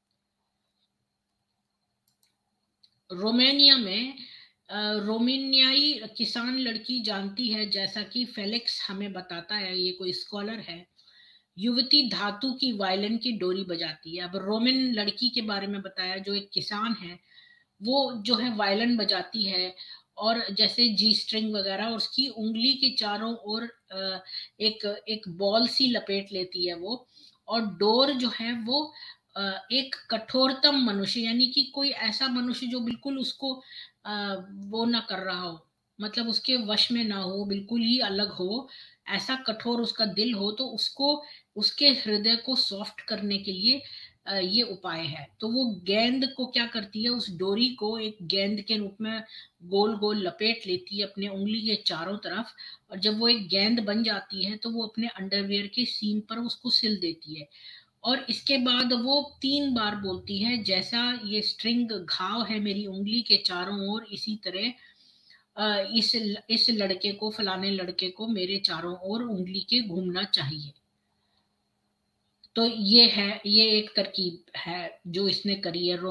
Speaker 2: रोमानिया में रोमानियाई किसान लड़की जानती है, जैसा कि फेलिक्स हमें बताता है, ये कोई स्कॉलर है, युवती धातु की वायलिन की डोरी बजाती है। अब रोमन लड़की के बारे में बताया, जो एक किसान है, वो जो है वायलिन बजाती है, और जैसे जी स्ट्रिंग वगैरह, और उसकी उंगली के चारों ओर एक बॉल सी लपेट लेती है वो, और डोर जो है वो एक कठोरतम मनुष्य, यानी कि कोई ऐसा मनुष्य जो बिल्कुल उसको वो ना कर रहा हो, मतलब उसके वश में ना हो, बिल्कुल ही अलग हो, ऐसा कठोर उसका दिल हो, तो उसको, उसके हृदय को सॉफ्ट करने के लिए ये उपाय है। तो वो गेंद को क्या करती है, उस डोरी को एक गेंद के रूप में गोल गोल लपेट लेती है अपने उंगली के चारों तरफ, और जब वो एक गेंद बन जाती है तो वो अपने अंडरवियर के सीम पर उसको सिल देती है, और इसके बाद वो 3 बार बोलती है, जैसा ये स्ट्रिंग घाव है मेरी उंगली के चारों ओर, इसी तरह इस लड़के को, फलाने लड़के को मेरे चारों ओर उंगली के घूमना चाहिए। तो ये एक तरकीब है जो इसने करी है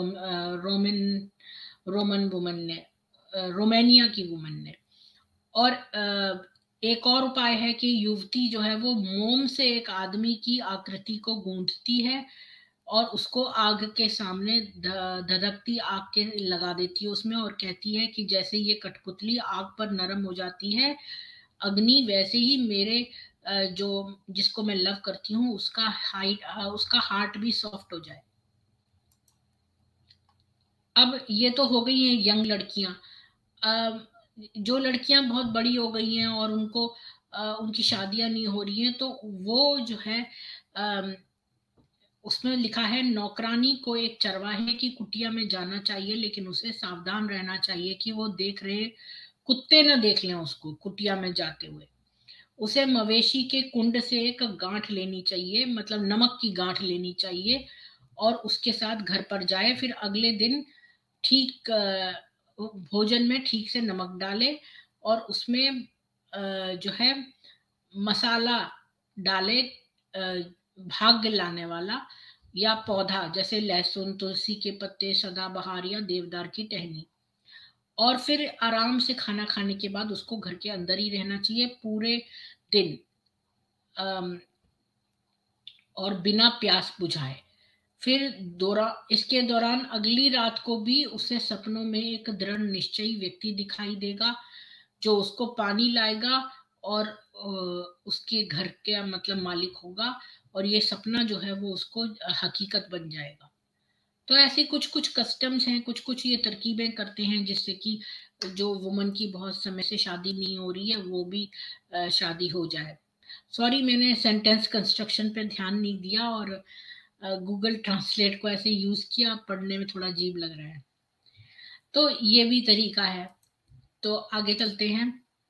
Speaker 2: रोमन वुमन ने, रोमानिया की वुमन ने। और एक और उपाय है कि युवती जो है वो मोम से एक आदमी की आकृति को गूंथती है, और उसको आग के सामने धधकती आग के लगा देती है उसमें, और कहती है कि जैसे ये कठपुतली आग पर नरम हो जाती है अग्नि, वैसे ही मेरे जो जिसको मैं लव करती हूँ उसका हार्ट भी सॉफ्ट हो जाए। अब ये तो हो गई हैं यंग लड़कियां। जो लड़कियां बहुत बड़ी हो गई हैं और उनकी शादियां नहीं हो रही हैं, तो वो जो है उसमें लिखा है, नौकरानी को एक चरवाहे की कुटिया में जाना चाहिए, लेकिन उसे सावधान रहना चाहिए कि वो देख रहे कुत्ते न देख लें उसको कुटिया में जाते हुए। उसे मवेशी के कुंड से एक गांठ लेनी चाहिए, मतलब नमक की गांठ लेनी चाहिए, और उसके साथ घर पर जाए। फिर अगले दिन ठीक भोजन में ठीक से नमक डाले, और उसमें जो है मसाला डाले, भाग्य लाने वाला या पौधा, जैसे लहसुन, तुलसी के पत्ते, सदाबहार या देवदार की टहनी। और फिर आराम से खाना खाने के बाद उसको घर के अंदर ही रहना चाहिए पूरे दिन, और बिना प्यास बुझाए। फिर इसके दौरान अगली रात को भी उसे सपनों में एक दृढ़ निश्चयी व्यक्ति दिखाई देगा, जो उसको पानी लाएगा और उसके घर का मतलब मालिक होगा, और ये सपना जो है वो उसको हकीकत बन जाएगा। तो ऐसे कुछ कुछ कस्टम्स हैं, कुछ कुछ ये तरकीबें करते हैं, जिससे कि जो वुमन की बहुत समय से शादी नहीं हो रही है वो भी शादी हो जाए। सॉरी, मैंने सेंटेंस कंस्ट्रक्शन पे ध्यान नहीं दिया और गूगल ट्रांसलेट को ऐसे यूज किया, पढ़ने में थोड़ा अजीब लग रहा है। तो ये भी तरीका है। तो आगे चलते हैं।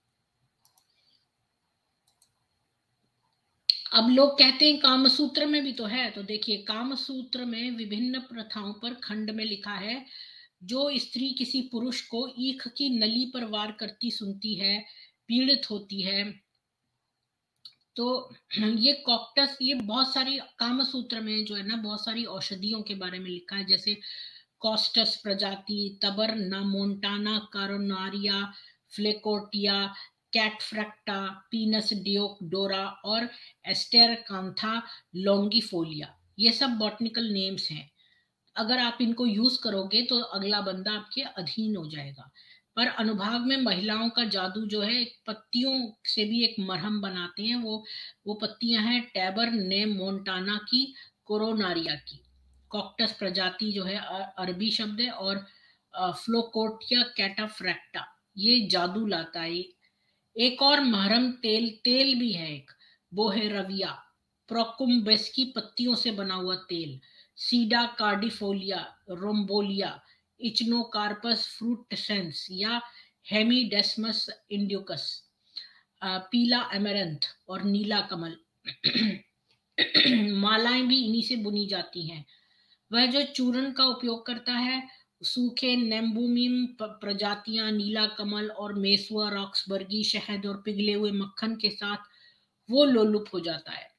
Speaker 2: अब लोग कहते हैं कामसूत्र में भी तो है, तो देखिए कामसूत्र में विभिन्न प्रथाओं पर खंड में लिखा है, जो स्त्री किसी पुरुष को ईख की नली पर वार करती सुनती है, पीड़ित होती है, तो ये कॉक्टस, ये बहुत सारी कामसूत्र में जो है ना बहुत सारी औषधियों के बारे में लिखा है, जैसे कॉस्टस प्रजाति, तबर नामोन्टाना कारोनारिया, फ्लेकोटिया, कैटफ्रैक्टा, पीनस डियोडोरा और एस्टेरकांथा लॉन्गिफोलिया। ये सब बॉटनिकल नेम्स हैं। अगर आप इनको यूज करोगे तो अगला बंदा आपके अधीन हो जाएगा। पर अनुभाग में महिलाओं का जादू जो है, पत्तियों से भी एक मरहम बनाते हैं। वो पत्तियां हैं टैबर ने मोन्टाना की, कोरोनारिया की। कॉक्टस प्रजाति जो है अरबी शब्द है, और फ्लोकोटिया कैटाफ्रैक्टा ये जादू लाता है। एक और महरम तेल भी है, एक बोहेरविया, प्रोकुम्बेस की पत्तियों से बना हुआ तेल, सीडा कार्डिफोलिया, रोम्बोलिया, इचनोकार्पस फ्रूटेंस या हेमीडेस्मस इंडिकस, पीला एमेरंथ और नीला कमल। मालाएं भी इन्हीं से बुनी जाती हैं। वह जो चूर्ण का उपयोग करता है, सूखे नेम्बुमिम प्रजातियां, नीला कमल और मेसुआ रॉक्सबर्गी शहद और पिघले हुए मक्खन के साथ वो लोलुप हो जाता है।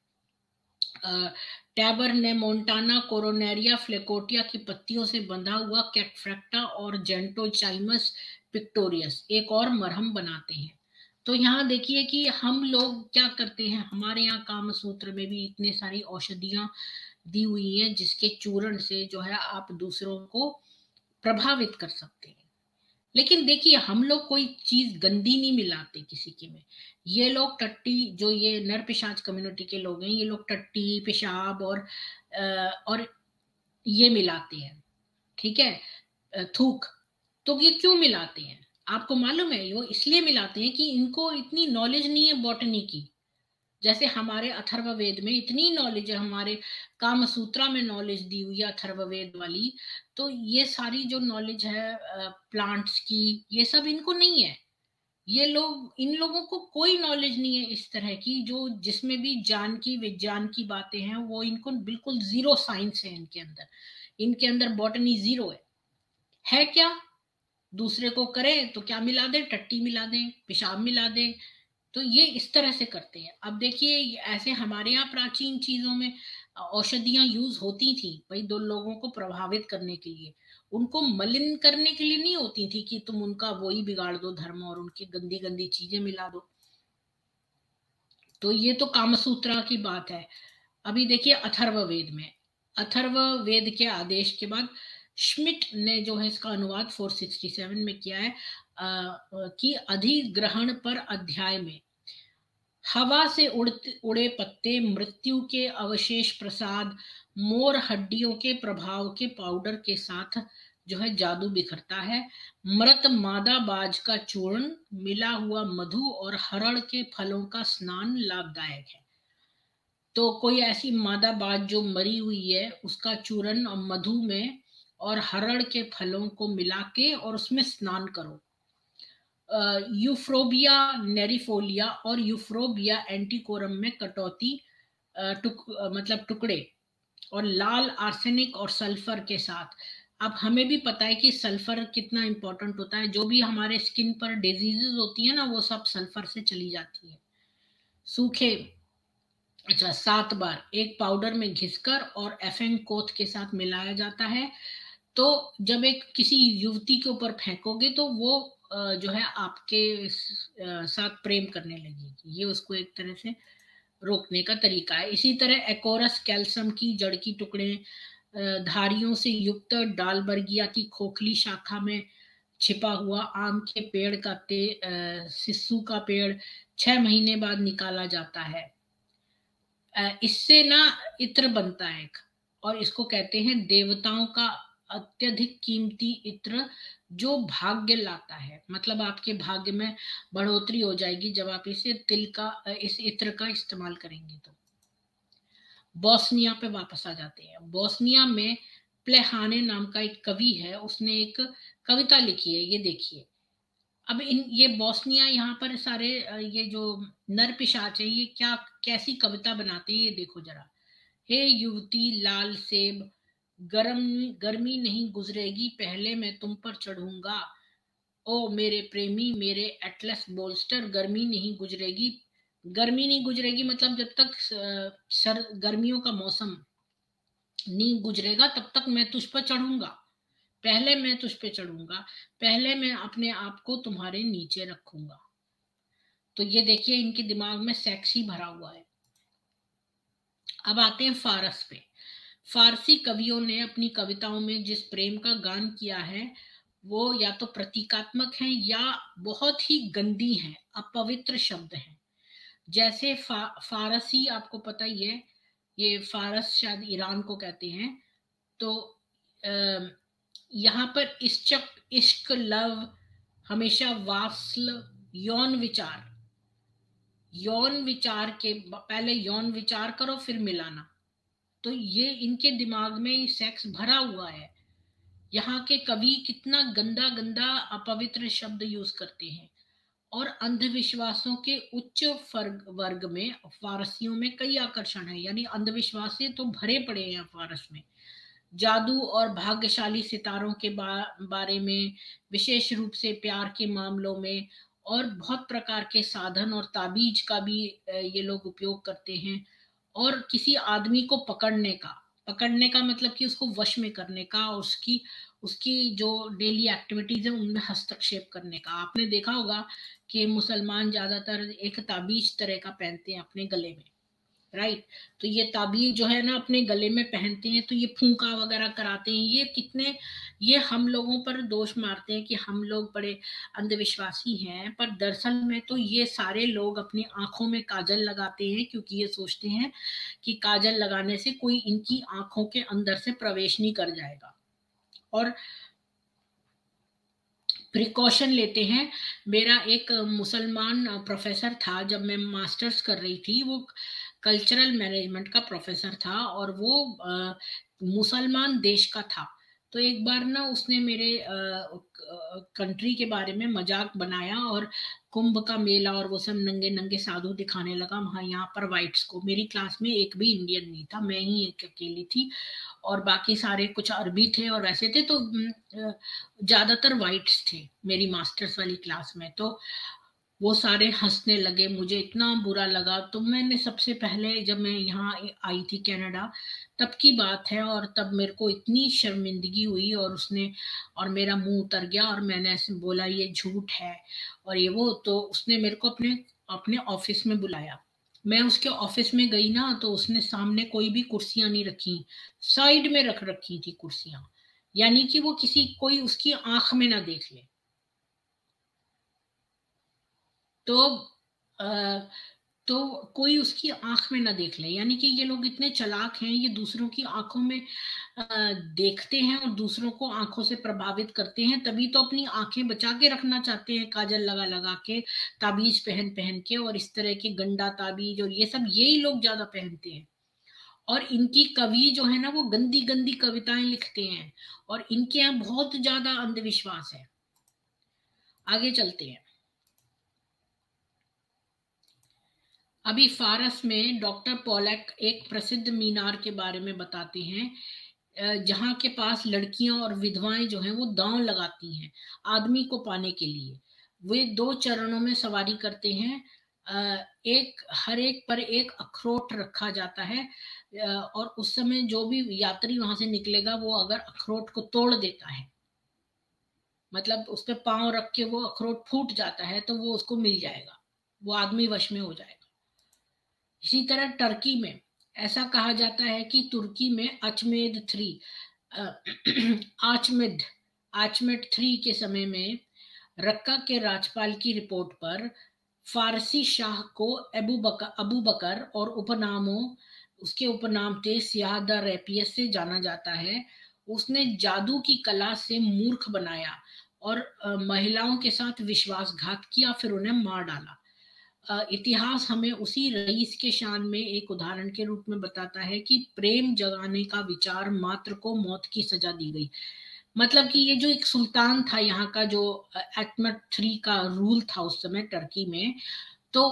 Speaker 2: टैबर ने मोन्टाना कोरोनेरिया फ्लेकोटिया की पत्तियों से बंधा हुआ कैटफ्रैक्टा और जेंटोचाइमस पिक्टोरियस एक और मरहम बनाते हैं। तो यहाँ देखिए कि हम लोग क्या करते हैं, हमारे यहाँ कामसूत्र में भी इतने सारी औषधियां दी हुई हैं, जिसके चूर्ण से जो है आप दूसरों को प्रभावित कर सकते हैं। लेकिन देखिए हम लोग कोई चीज गंदी नहीं मिलाते किसी के में। ये लोग टट्टी, जो ये नर पिशाच कम्युनिटी के लोग हैं, ये लोग टट्टी, पेशाब और ये मिलाते हैं, ठीक है, थूक। तो ये क्यों मिलाते हैं आपको मालूम है? वो इसलिए मिलाते हैं कि इनको इतनी नॉलेज नहीं है बॉटनी की। जैसे हमारे अथर्ववेद में इतनी नॉलेज है, हमारे कामसूत्रा में नॉलेज दी हुई है अथर्ववेद वाली, तो ये सारी जो नॉलेज है प्लांट्स की, ये सब इनको नहीं है। ये लोग, इन लोगों को कोई नॉलेज नहीं है इस तरह की, जो जिसमें भी जान की विज्ञान की बातें हैं, वो इनको बिल्कुल जीरो साइंस है इनके अंदर। इनके अंदर बॉटनी जीरो है क्या? दूसरे को करें तो क्या मिला दें, टट्टी मिला दें, पेशाब मिला दें। तो ये इस तरह से करते हैं। अब देखिए ऐसे हमारे यहाँ प्राचीन चीजों में औषधियां यूज होती थी भाई, दो लोगों को प्रभावित करने के लिए, उनको मलिन करने के लिए नहीं होती थी कि तुम उनका वही बिगाड़ दो धर्म और उनकी गंदी गंदी चीजें मिला दो। तो ये तो कामसूत्रा की बात है। अभी देखिए अथर्ववेद में, अथर्ववेद के आदेश के बाद श्मिट ने जो है इसका अनुवाद 467 में किया है कि अधिग्रहण पर अध्याय में हवा से उड़े पत्ते, मृत्यु के अवशेष प्रसाद, मोर हड्डियों के प्रभाव के पाउडर के साथ जो है जादू बिखरता है। मृत मादा बाज का चूर्ण, मिला हुआ मधु और हरड़ के फलों का स्नान लाभदायक है। तो कोई ऐसी मादा बाज जो मरी हुई है, उसका चूर्ण और मधु में और हरड़ के फलों को मिला के और उसमें स्नान करो। यूफ्रोबिया नेरिफोलिया और यूफ्रोबिया एंटीकोरम में कटौती, मतलब टुकड़े, और लाल आर्सेनिक और सल्फर के साथ। अब हमें भी पता है कि सल्फर कितना इंपॉर्टेंट होता है। जो भी हमारे स्किन पर डिजीजेस होती है ना, वो सब सल्फर से चली जाती है। सूखे, अच्छा, 7 बार एक पाउडर में घिसकर और एफेंकोथ के साथ मिलाया जाता है। तो जब एक किसी युवती के ऊपर फेंकोगे तो वो जो है आपके साथ प्रेम करने लगेगी। ये उसको एक तरह से रोकने का तरीका है। इसी तरह एकोरस कैल्सम की जड़ की टुकड़े, धारियों से युक्त डालबर्गिया की खोखली शाखा में छिपा हुआ आम के पेड़ का सिस्सू का पेड़ 6 महीने बाद निकाला जाता है। इससे ना इत्र बनता है और इसको कहते हैं देवताओं का अत्यधिक कीमती इत्र जो भाग्य लाता है, मतलब आपके भाग्य में बढ़ोतरी हो जाएगी जब आप इस इत्र का इस्तेमाल करेंगे। तो बोस्निया पे वापस आ जाते हैं। बोस्निया में प्लेहाने नाम का एक कवि है, उसने एक कविता लिखी है, ये देखिए। अब ये बोस्निया, यहाँ पर सारे ये जो नर पिशाच है, ये क्या कैसी कविता बनाते हैं ये देखो जरा। हे युवती लाल सेब, गर्मी नहीं गुजरेगी पहले मैं तुम पर चढ़ूंगा। ओ मेरे प्रेमी, मेरे एटलस बोल्स्टर, गर्मी नहीं गुजरेगी मतलब जब तक गर्मियों का मौसम नहीं गुजरेगा तब तक मैं तुझ पर चढ़ूंगा, पहले मैं तुझ पे चढ़ूंगा, पहले मैं अपने आप को तुम्हारे नीचे रखूंगा। तो ये देखिए इनके दिमाग में सेक्स ही भरा हुआ है। अब आते हैं फारस पे। फारसी कवियों ने अपनी कविताओं में जिस प्रेम का गान किया है वो या तो प्रतीकात्मक है या बहुत ही गंदी है, अपवित्र शब्द हैं। जैसे फारसी, आपको पता ही है, ये फारस शायद ईरान को कहते हैं। तो यहाँ पर इश्क, लव, हमेशा वात्सल, यौन विचार के पहले यौन विचार करो फिर मिलाना। तो ये इनके दिमाग में सेक्स भरा हुआ है। यहाँ के कवि कितना गंदा गंदा अपवित्र शब्द यूज करते हैं। और अंधविश्वासों के उच्च वर्ग में फारसियों में कई आकर्षण है, यानी अंधविश्वास से तो भरे पड़े हैं फारस में। जादू और भाग्यशाली सितारों के बारे में, विशेष रूप से प्यार के मामलों में, और बहुत प्रकार के साधन और ताबीज का भी ये लोग उपयोग करते हैं। और किसी आदमी को पकड़ने का मतलब कि उसको वश में करने का, उसकी जो डेली एक्टिविटीज है उनमें हस्तक्षेप करने का। आपने देखा होगा कि मुसलमान ज्यादातर एक ताबीज तरह का पहनते हैं अपने गले में, राइट। तो ये ताबीज जो है ना अपने गले में पहनते हैं, तो ये फूंका वगैरह कराते हैं। ये हम लोगों पर दोष मारते हैं कि हम लोग बड़े अंधविश्वासी हैं, पर दरअसल में तो ये सारे लोग अपनी आंखों में काजल लगाते हैं क्योंकि ये सोचते हैं कि काजल लगाने से कोई इनकी आंखों के अंदर से प्रवेश नहीं कर जाएगा, और प्रिकॉशन लेते हैं। मेरा एक मुसलमान प्रोफेसर था जब मैं मास्टर्स कर रही थी, वो कल्चरल मैनेजमेंट का प्रोफेसर था और वो मुसलमान देश का था। तो एक बार ना उसने मेरे कंट्री के बारे में मजाक बनाया और कुंभ का मेला और वो सब नंगे नंगे साधु दिखाने लगा वहां, यहाँ पर वाइट्स को। मेरी क्लास में एक भी इंडियन नहीं था, मैं ही एक अकेली थी और बाकी सारे कुछ अरबी थे और वैसे थे। तो ज्यादातर वाइट्स थे मेरी मास्टर्स वाली क्लास में। तो वो सारे हंसने लगे, मुझे इतना बुरा लगा। तो मैंने सबसे पहले जब मैं यहाँ आई थी कनाडा तब की बात है, और तब मेरे को इतनी शर्मिंदगी हुई और मेरा मुंह उतर गया और मैंने ऐसे बोला ये झूठ है और ये वो। तो उसने मेरे को अपने ऑफिस में बुलाया। मैं उसके ऑफिस में गई ना तो उसने सामने कोई भी कुर्सियां नहीं रखी, साइड में रख रखी थी कुर्सियां, यानी कि वो कोई उसकी आंख में ना देख ले। तो कोई उसकी आंख में ना देख ले, यानी कि ये लोग इतने चालाक हैं, ये दूसरों की आंखों में देखते हैं और दूसरों को आंखों से प्रभावित करते हैं। तभी तो अपनी आंखें बचा के रखना चाहते हैं, काजल लगा लगा के, ताबीज पहन पहन के, और इस तरह के गंदा ताबीज और ये सब यही लोग ज्यादा पहनते हैं। और इनकी कवि जो है ना वो गंदी गंदी कविताएं लिखते हैं और इनके यहाँ बहुत ज्यादा अंधविश्वास है। आगे चलते हैं। अभी फारस में डॉक्टर पोलैक एक प्रसिद्ध मीनार के बारे में बताते हैं जहां के पास लड़कियां और विधवाएं जो हैं वो दांव लगाती हैं आदमी को पाने के लिए। वे 2 चरणों में सवारी करते हैं, हर एक पर एक अखरोट रखा जाता है, और उस समय जो भी यात्री वहां से निकलेगा वो अगर अखरोट को तोड़ देता है, मतलब उस पर पांव रख के वो अखरोट फूट जाता है, तो वो उसको मिल जाएगा, वो आदमी वश में हो जाएगा। इसी तरह टर्की में ऐसा कहा जाता है कि तुर्की में आचमेड 3 के समय में रक्का के राज्यपाल की रिपोर्ट पर फारसी शाह को अबू बकर और उसके उपनाम थे सियाह द रेपियस से जाना जाता है। उसने जादू की कला से मूर्ख बनाया और महिलाओं के साथ विश्वासघात किया, फिर उन्हें मार डाला। इतिहास हमें उसी रईस के शान में एक उदाहरण के रूप में बताता है कि प्रेम जगाने का विचार मात्र को मौत की सजा दी गई। मतलब कि ये जो एक सुल्तान था यहाँ का, जो अहमद III का रूल था उस समय टर्की में, तो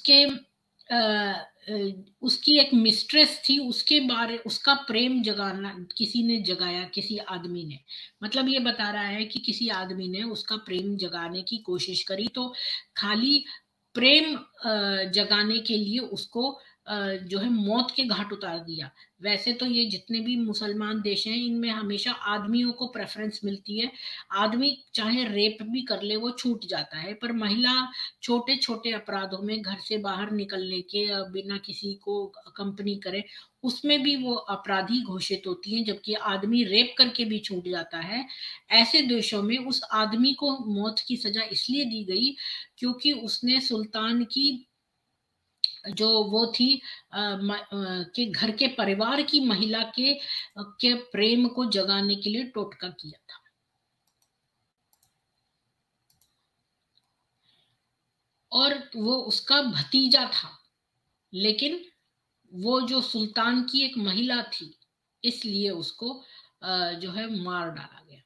Speaker 2: उसकी एक मिस्ट्रेस थी, उसका प्रेम जगाना किसी ने जगाया, किसी आदमी ने। मतलब ये बता रहा है कि किसी आदमी ने उसका प्रेम जगाने की कोशिश करी, तो खाली प्रेम जगाने के लिए उसको जो है मौत के घाट उतार दिया। वैसे तो ये जितने भी मुसलमान देश हैं, इनमें हमेशा आदमियों को प्रेफरेंस मिलती है। आदमी चाहे रेप भी कर ले वो छूट जाता है, पर महिला छोटे छोटे अपराधों में घर से बाहर निकलने के बिना किसी को कंपनी करे उसमें भी वो अपराधी घोषित होती हैं, जबकि आदमी रेप करके भी छूट जाता है। ऐसे देशों में उस आदमी को मौत की सजा इसलिए दी गई क्योंकि उसने सुल्तान की जो वो थी के घर के परिवार की महिला के प्रेम को जगाने के लिए टोटका किया था। और वो उसका भतीजा था, लेकिन वो जो सुल्तान की एक महिला थी, इसलिए उसको जो है मार डाला गया।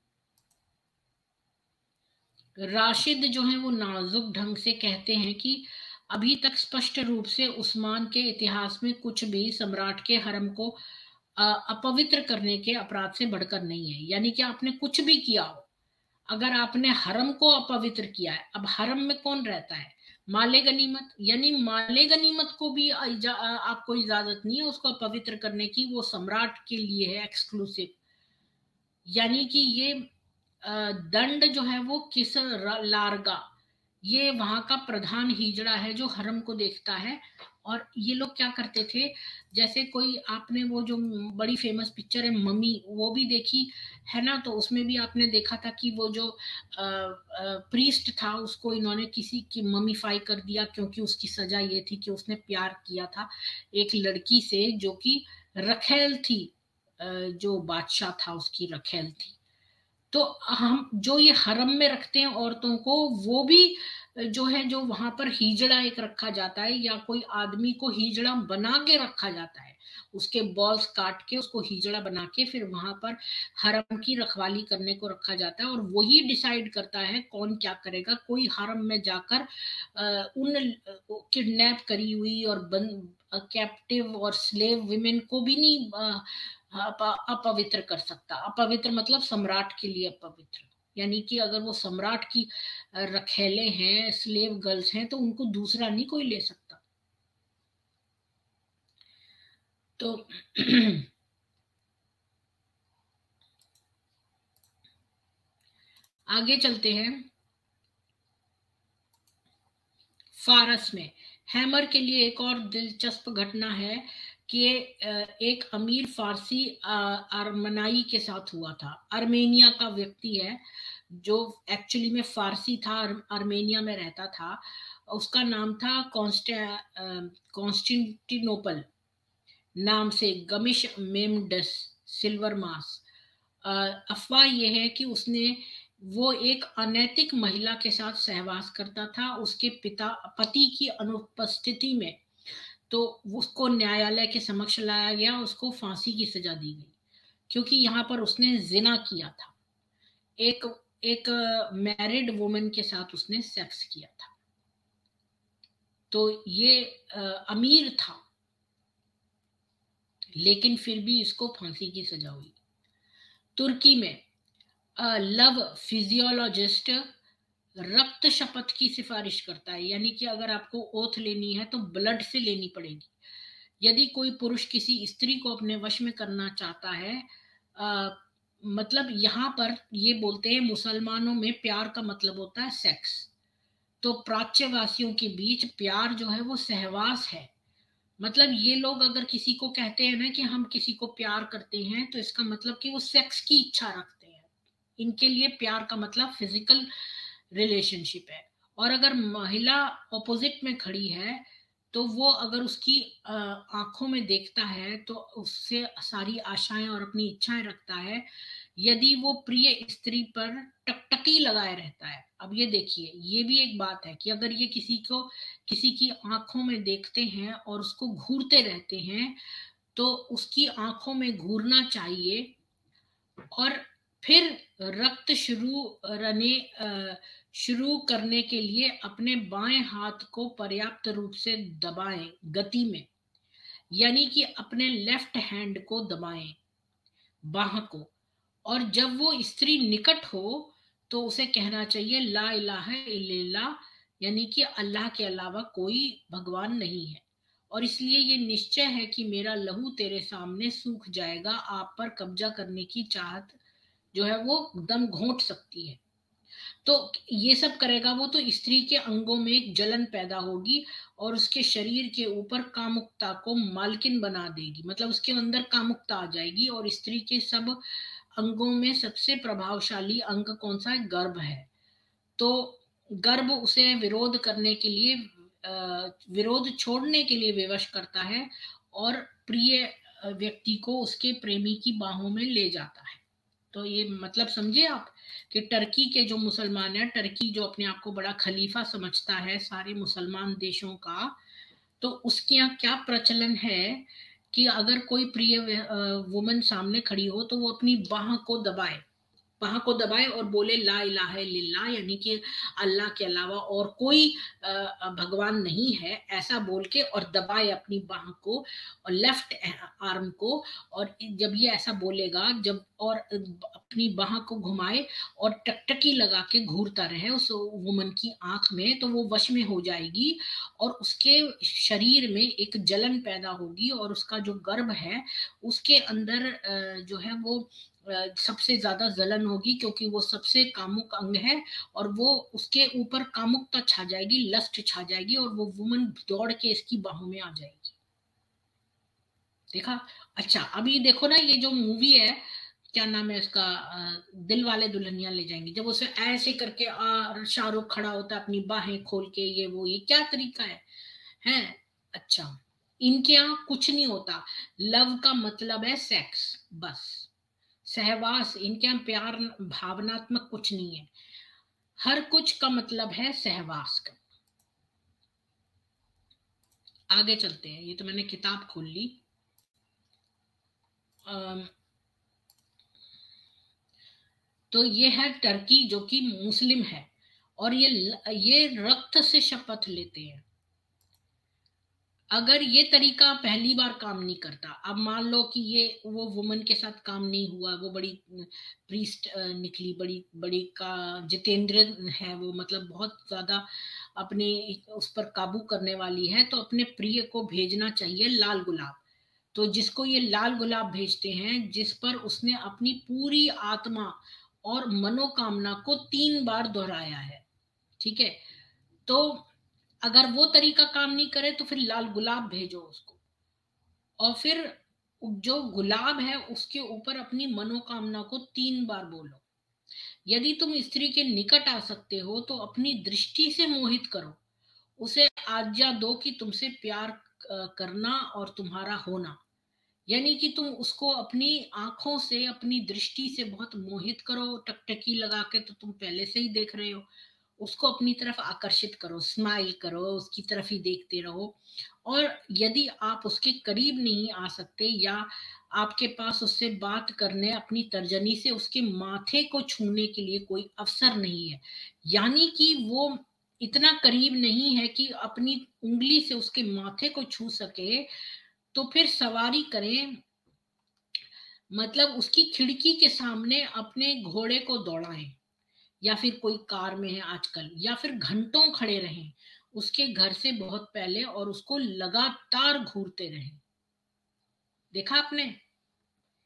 Speaker 2: राशिद जो है वो नाजुक ढंग से कहते हैं कि अभी तक स्पष्ट रूप से उस्मान के इतिहास में कुछ भी सम्राट के हरम को अपवित्र करने के अपराध से बढ़कर नहीं है। यानी कि आपने कुछ भी किया हो, अगर आपने हरम को अपवित्र किया है, अब हरम में कौन रहता है? माले गनीमत, यानी माले गनीमत को भी आपको इजाजत नहीं है उसको अपवित्र करने की, वो सम्राट के लिए है एक्सक्लूसिव। यानी कि ये दंड जो है वो किस लारगा, ये वहां का प्रधान हिजड़ा है जो हरम को देखता है। और ये लोग क्या करते थे, जैसे कोई आपने वो जो बड़ी फेमस पिक्चर है मम्मी, वो भी देखी है ना, तो उसमें भी आपने देखा था कि वो जो प्रीस्ट था उसको इन्होंने किसी की ममीफाई कर दिया, क्योंकि उसकी सजा ये थी कि उसने प्यार किया था एक लड़की से जो कि रखेल थी, जो बादशाह था उसकी रखेल थी। तो हम जो ये हरम में रखते हैं औरतों को, वो भी जो है, जो वहां पर हिजड़ा एक रखा जाता है या कोई आदमी को हिजड़ा बना के रखा जाता है, उसके बॉल्स काट के उसको हिजड़ा बना के फिर वहां पर हरम की रखवाली करने को रखा जाता है। और वही डिसाइड करता है कौन क्या करेगा। कोई हरम में जाकर उन किडनैप करी हुई और कैप्टिव और स्लेव विमेन को भी नहीं अपवित्र कर सकता। अपवित्र मतलब सम्राट के लिए अपवित्र, यानी कि अगर वो सम्राट की रखेले हैं, स्लेव गर्ल्स हैं, तो उनको दूसरा नहीं कोई ले सकता। तो आगे चलते हैं। फारस में हैमर के लिए एक और दिलचस्प घटना है कि एक अमीर फारसी आर्मनाई के साथ हुआ था। आर्मेनिया का व्यक्ति है जो एक्चुअली में फारसी था, आर्मेनिया में रहता था। उसका नाम था कॉन्स्टेंटिनोपल नाम से गमिश मेमडस सिल्वर मास। अफवाह यह है कि उसने वो एक अनैतिक महिला के साथ सहवास करता था उसके पति की अनुपस्थिति में। तो उसको न्यायालय के समक्ष लाया गया, उसको फांसी की सजा दी गई क्योंकि यहाँ पर उसने जिना किया था, एक एक मैरिड वुमन के साथ उसने सेक्स किया था। तो ये अमीर था, लेकिन फिर भी इसको फांसी की सजा हुई। तुर्की में लव फिजियोलॉजिस्ट रक्त शपथ की सिफारिश करता है, यानी कि अगर आपको ओथ लेनी है तो ब्लड से लेनी पड़ेगी। यदि कोई पुरुष किसी स्त्री को अपने वश में करना चाहता है, मतलब यहाँ पर ये बोलते हैं मुसलमानों में प्यार का मतलब होता है सेक्स, तो प्राच्यवासियों के बीच प्यार जो है वो सहवास है। मतलब ये लोग अगर किसी को कहते हैं ना कि हम किसी को प्यार करते हैं, तो इसका मतलब कि वो सेक्स की इच्छा रखते हैं। इनके लिए प्यार का मतलब फिजिकल रिलेशनशिप है। और अगर महिला ऑपोजिट में खड़ी है तो वो अगर उसकी आंखों में देखता है तो उससे सारी आशाएं और अपनी इच्छाएं रखता है। यदि वो प्रिय स्त्री पर टकटकी लगाए रहता है, अब ये देखिए, ये भी एक बात है कि अगर ये किसी की आंखों में देखते हैं और उसको घूरते रहते हैं, तो उसकी आंखों में घूरना चाहिए और फिर रक्त शुरू करने के लिए अपने बाएं हाथ को पर्याप्त रूप से दबाएं गति में, यानी कि अपने लेफ्ट हैंड को दबाएं, बाह को। और जब वो स्त्री निकट हो तो उसे कहना चाहिए ला इलाहा इल्लल्लाह, यानी कि अल्लाह के अलावा कोई भगवान नहीं है, और इसलिए ये निश्चय है कि मेरा लहू तेरे सामने सूख जाएगा। आप पर कब्जा करने की चाहत जो है वो दम घोंट सकती है। तो ये सब करेगा वो, तो स्त्री के अंगों में एक जलन पैदा होगी और उसके शरीर के ऊपर कामुकता को मालकिन बना देगी, मतलब उसके अंदर कामुकता आ जाएगी। और स्त्री के सब अंगों में सबसे प्रभावशाली अंग कौन सा है? गर्भ है। तो गर्भ उसे विरोध छोड़ने के लिए विवश करता है और प्रिय व्यक्ति को उसके प्रेमी की बाहों में ले जाता है। तो ये मतलब समझे आप कि टर्की के जो मुसलमान है, टर्की जो अपने आप को बड़ा खलीफा समझता है सारे मुसलमान देशों का, तो उसके यहाँ क्या प्रचलन है कि अगर कोई प्रिय वुमन सामने खड़ी हो तो वो अपनी बाह को दबाए और बोले ला इलाहा इल्लल्लाह, यानी कि अल्लाह के अलावा और कोई भगवान नहीं है, ऐसा बोल के और दबाए अपनी बाह को और लेफ्ट आर्म को। और जब ये ऐसा बोलेगा, जब और अपनी बाह को घुमाए और टकटकी लगा के घूरता रहे उस वुमन की आंख में, तो वो वश में हो जाएगी और उसके शरीर में एक जलन पैदा होगी और उसका जो गर्भ है उसके अंदर जो है वो सबसे ज्यादा जलन होगी, क्योंकि वो सबसे कामुक अंग है और वो उसके ऊपर कामुकता छा जाएगी, लस्ट छा जाएगी और वो वुमन दौड़ के इसकी बाहों में आ जाएगी। देखा? अच्छा, अभी देखो ना, ये जो मूवी है, क्या नाम है उसका, दिल वाले दुल्हनिया ले जाएंगे, जब उसे ऐसे करके शाहरुख खड़ा होता है अपनी बाहें खोल के, ये क्या तरीका है? अच्छा, इनके यहाँ कुछ नहीं होता। लव का मतलब है सेक्स, बस। सहवास, इनके यहाँ प्यार भावनात्मक कुछ नहीं है, हर कुछ का मतलब है सहवास का। आगे चलते हैं, ये तो मैंने किताब खोल ली। तो ये है टर्की जो कि मुस्लिम है और ये रक्त से शपथ लेते हैं। अगर ये तरीका पहली बार काम नहीं करता, अब मान लो कि ये वो वुमन के साथ काम नहीं हुआ, वो बड़ी प्रीस्ट निकली, बड़ी बड़ी का जितेंद्र है वो, मतलब बहुत ज्यादा अपने उस पर काबू करने वाली है, तो अपने प्रिय को भेजना चाहिए लाल गुलाब। तो जिसको ये लाल गुलाब भेजते हैं, जिस पर उसने अपनी पूरी आत्मा और मनोकामना को 3 बार दोहराया है, ठीक है? तो अगर वो तरीका काम नहीं करे तो फिर लाल गुलाब भेजो उसको, और फिर जो गुलाब है उसके ऊपर अपनी मनोकामना को 3 बार बोलो। यदि तुम स्त्री के निकट आ सकते हो तो अपनी दृष्टि से मोहित करो, उसे आज्ञा दो कि तुमसे प्यार करना और तुम्हारा होना, यानी कि तुम उसको अपनी आंखों से, अपनी दृष्टि से बहुत मोहित करो। टकटकी लगा के तो तुम पहले से ही देख रहे हो, उसको अपनी तरफ आकर्षित करो, स्माइल करो, उसकी तरफ ही देखते रहो। और यदि आप उसके करीब नहीं आ सकते या आपके पास उससे बात करने, अपनी तर्जनी से उसके माथे को छूने के लिए कोई अवसर नहीं है, यानी कि वो इतना करीब नहीं है कि अपनी उंगली से उसके माथे को छू सके, तो फिर सवारी करें, मतलब उसकी खिड़की के सामने अपने घोड़े को दौड़ाएं, या फिर कोई कार में है आजकल, या फिर घंटों खड़े रहें उसके घर से बहुत पहले और उसको लगातार घूरते रहें। देखा आपने?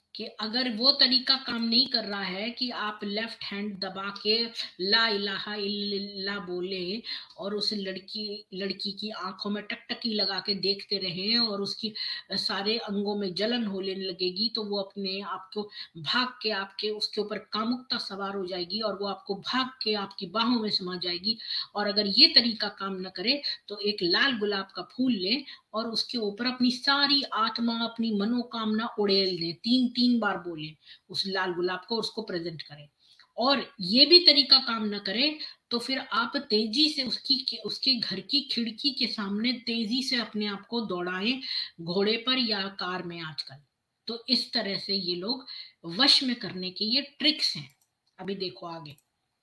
Speaker 2: कि अगर वो तरीका काम नहीं कर रहा है कि आप लेफ्ट हैंड दबा के ला इलाहा इल्लल्लाह बोले और उस लड़की की आंखों में टकटकी लगा के देखते रहे और उसकी सारे अंगों में जलन होने लगेगी, तो वो अपने आप को भाग के आपके उसके ऊपर कामुकता सवार हो जाएगी और वो आपको भाग के आपकी बाहों में समा जाएगी। और अगर ये तरीका काम न करे तो एक लाल गुलाब का फूल लें और उसके ऊपर अपनी सारी आत्मा, अपनी मनोकामना उड़ेल दें, 3 बार बोलें उस लाल गुलाब को, उसको प्रेजेंट करें। और ये भी तरीका काम न करे तो फिर आप तेजी से उसके घर की खिड़की के सामने तेजी से अपने आप को दौड़ाएं, घोड़े पर या कार में आजकल। तो इस तरह से ये लोग वश में करने के ये ट्रिक्स हैं। अभी देखो आगे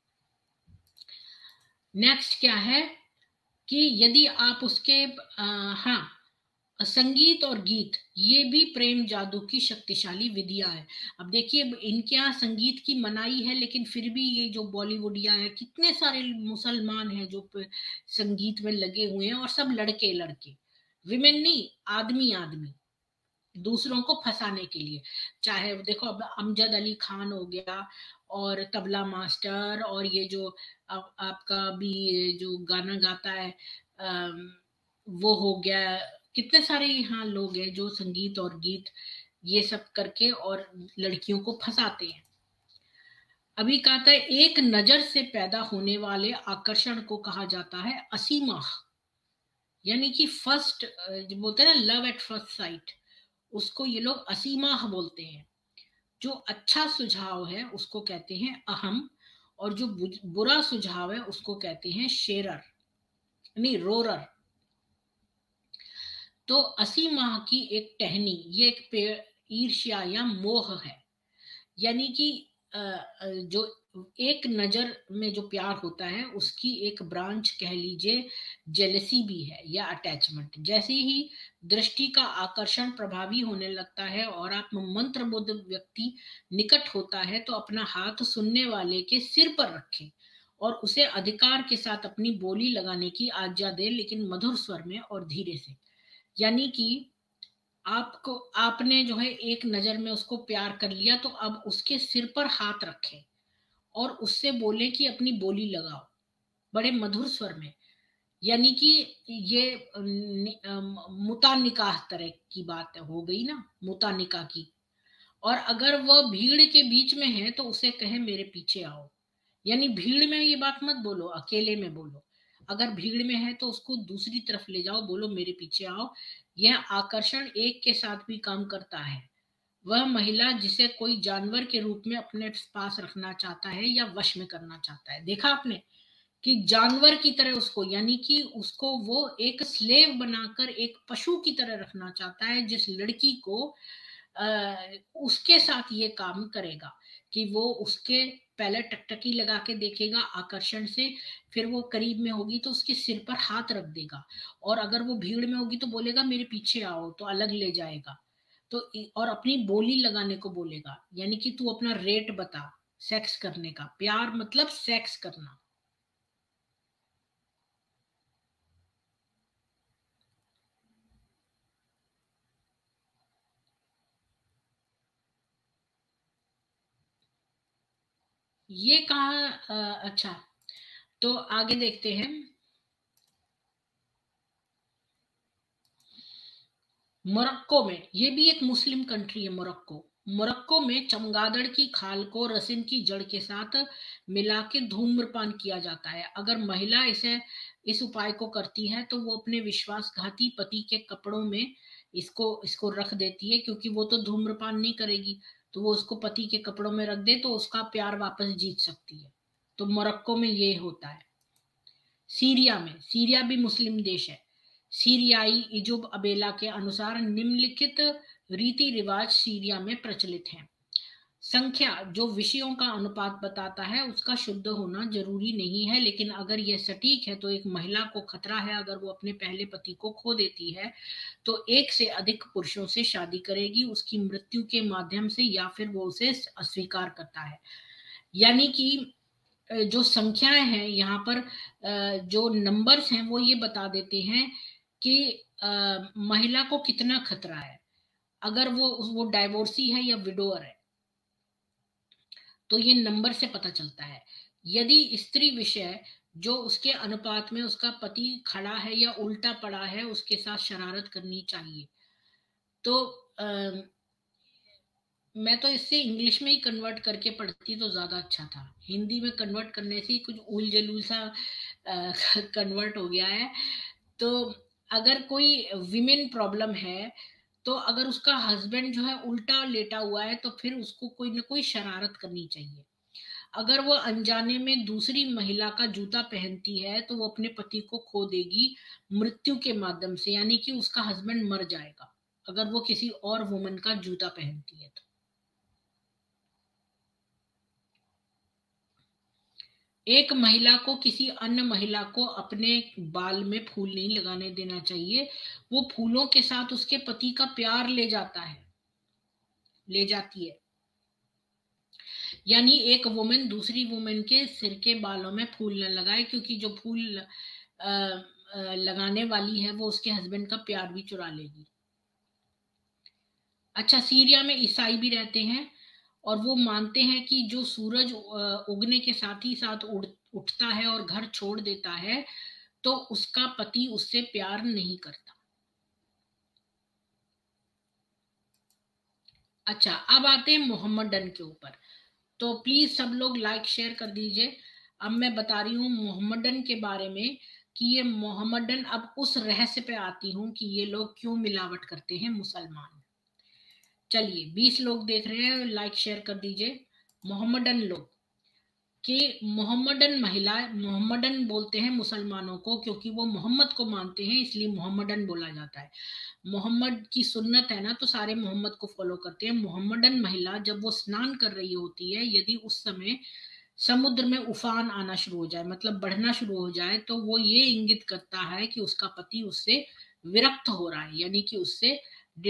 Speaker 2: नेक्स्ट क्या है कि यदि आप उसके हाँ, संगीत और गीत ये भी प्रेम जादू की शक्तिशाली विधियां है। अब देखिए इनके यहाँ संगीत की मनाही है, लेकिन फिर भी ये जो बॉलीवुडिया है, कितने सारे मुसलमान हैं जो संगीत में लगे हुए हैं, और सब लड़के लड़के, विमेन नहीं, आदमी आदमी, दूसरों को फंसाने के लिए। चाहे देखो अब अमजद अली खान हो गया और तबला मास्टर, और ये जो आपका भी जो गाना गाता है वो हो गया, कितने सारे यहाँ लोग हैं जो संगीत और गीत ये सब करके और लड़कियों को फंसाते हैं। अभी कहता है एक नजर से पैदा होने वाले आकर्षण को कहा जाता है असीमा, यानी कि फर्स्ट जो बोलते हैं ना लव एट फर्स्ट साइट, उसको ये लोग असीमा बोलते हैं। जो अच्छा सुझाव है उसको कहते हैं अहम, और जो बुरा सुझाव है उसको कहते हैं शेरर, नहीं रोरर। तो 80 माह की एक टहनी, ये एक ईर्ष्या या मोह है, यानी कि जो एक नजर में जो प्यार होता है उसकी एक ब्रांच कह लीजिए जेलसी भी है या अटैचमेंट। जैसे ही दृष्टि का आकर्षण प्रभावी होने लगता है और आप मंत्रमुग्ध व्यक्ति निकट होता है तो अपना हाथ सुनने वाले के सिर पर रखें और उसे अधिकार के साथ अपनी बोली लगाने की आज्ञा दें, लेकिन मधुर स्वर में और धीरे से। यानी कि आपने जो है एक नजर में उसको प्यार कर लिया, तो अब उसके सिर पर हाथ रखें और उससे बोले कि अपनी बोली लगाओ बड़े मधुर स्वर में। यानी कि ये मुता निकाह तरह की बात हो गई ना, मुता निकाह की। और अगर वह भीड़ के बीच में है तो उसे कहे मेरे पीछे आओ, यानी भीड़ में ये बात मत बोलो, अकेले में बोलो। अगर भीड़ में है तो उसको दूसरी तरफ ले जाओ, बोलो मेरे पीछे आओ। यह आकर्षण एक के साथ भी काम करता है। वह महिला जिसे कोई जानवर के रूप में अपने पास रखना चाहता है या वश में करना चाहता है, देखा आपने कि जानवर की तरह उसको, यानी कि उसको वो एक स्लेव बनाकर एक पशु की तरह रखना चाहता है, जिस लड़की को उसके साथ ये काम करेगा कि वो उसके पहले टकटकी लगा के देखेगा आकर्षण से, फिर वो करीब में होगी तो उसके सिर पर हाथ रख देगा, और अगर वो भीड़ में होगी तो बोलेगा मेरे पीछे आओ, तो अलग ले जाएगा। तो और अपनी बोली लगाने को बोलेगा, यानी कि तू अपना रेट बता सेक्स करने का। प्यार मतलब सेक्स करना। ये कहा अच्छा, तो आगे देखते हैं। मोरक्को में, ये भी एक मुस्लिम कंट्री है मोरक्को। मोरक्को में चमगादड़ की खाल को रसिन की जड़ के साथ मिला के धूम्रपान किया जाता है। अगर महिला इस उपाय को करती है तो वो अपने विश्वासघाती पति के कपड़ों में इसको रख देती है, क्योंकि वो तो धूम्रपान नहीं करेगी, तो वो उसको पति के कपड़ों में रख दे तो उसका प्यार वापस जीत सकती है। तो मोरक्को में ये होता है। सीरिया में, सीरिया भी मुस्लिम देश है। सीरियाई इजुब अबेला के अनुसार निम्नलिखित रीति रिवाज सीरिया में प्रचलित हैं। संख्या जो विषयों का अनुपात बताता है उसका शुद्ध होना जरूरी नहीं है, लेकिन अगर यह सटीक है तो एक महिला को खतरा है, अगर वो अपने पहले पति को खो देती है तो एक से अधिक पुरुषों से शादी करेगी, उसकी मृत्यु के माध्यम से, या फिर वो उसे अस्वीकार करता है। यानी कि जो संख्याएं हैं यहाँ पर, जो नंबर्स हैं वो ये बता देते हैं कि महिला को कितना खतरा है। अगर वो डाइवोर्सी है या विडोअर है, तो ये नंबर से पता चलता है। यदि स्त्री विषय जो उसके अनुपात में उसका पति खड़ा है या उल्टा पड़ा है, उसके साथ शरारत करनी चाहिए। तो मैं तो इससे इंग्लिश में ही कन्वर्ट करके पढ़ती तो ज्यादा अच्छा था। हिंदी में कन्वर्ट करने से ही कुछ उल जलूल सा कन्वर्ट हो गया है। तो अगर कोई विमेन प्रॉब्लम है, तो अगर उसका हस्बैंड जो है उल्टा लेटा हुआ है, तो फिर उसको कोई ना कोई शरारत करनी चाहिए। अगर वो अनजाने में दूसरी महिला का जूता पहनती है, तो वो अपने पति को खो देगी मृत्यु के माध्यम से, यानी कि उसका हस्बैंड मर जाएगा अगर वो किसी और वुमन का जूता पहनती है तो। एक महिला को किसी अन्य महिला को अपने बाल में फूल नहीं लगाने देना चाहिए। वो फूलों के साथ उसके पति का प्यार ले जाता है, ले जाती है। यानी एक वुमेन दूसरी वुमेन के सिर के बालों में फूल न लगाए, क्योंकि जो फूल लगाने वाली है वो उसके हस्बैंड का प्यार भी चुरा लेगी। अच्छा, सीरिया में ईसाई भी रहते हैं और वो मानते हैं कि जो सूरज उगने के साथ ही साथ उठता है और घर छोड़ देता है, तो उसका पति उससे प्यार नहीं करता। अच्छा, अब आते हैं मोहम्मडन के ऊपर। तो प्लीज सब लोग लाइक शेयर कर दीजिए। अब मैं बता रही हूँ मोहम्मडन के बारे में कि ये मोहम्मडन, अब उस रहस्य पे आती हूँ कि ये लोग क्यों मिलावट करते हैं मुसलमान। चलिए, 20 लोग देख रहे हैं, लाइक शेयर कर दीजिए। मोहम्मडन लोग कि मोहम्मडन महिला, मोहम्मडन बोलते हैं मुसलमानों को, क्योंकि वो मोहम्मद को मानते हैं इसलिए मोहम्मडन बोला जाता है। मोहम्मद की सुन्नत है ना, तो सारे मोहम्मद को फॉलो करते हैं। मोहम्मडन महिला जब वो स्नान कर रही होती है, यदि उस समय समुद्र में उफान आना शुरू हो जाए, मतलब बढ़ना शुरू हो जाए, तो वो ये इंगित करता है कि उसका पति उससे विरक्त हो रहा है, यानी कि उससे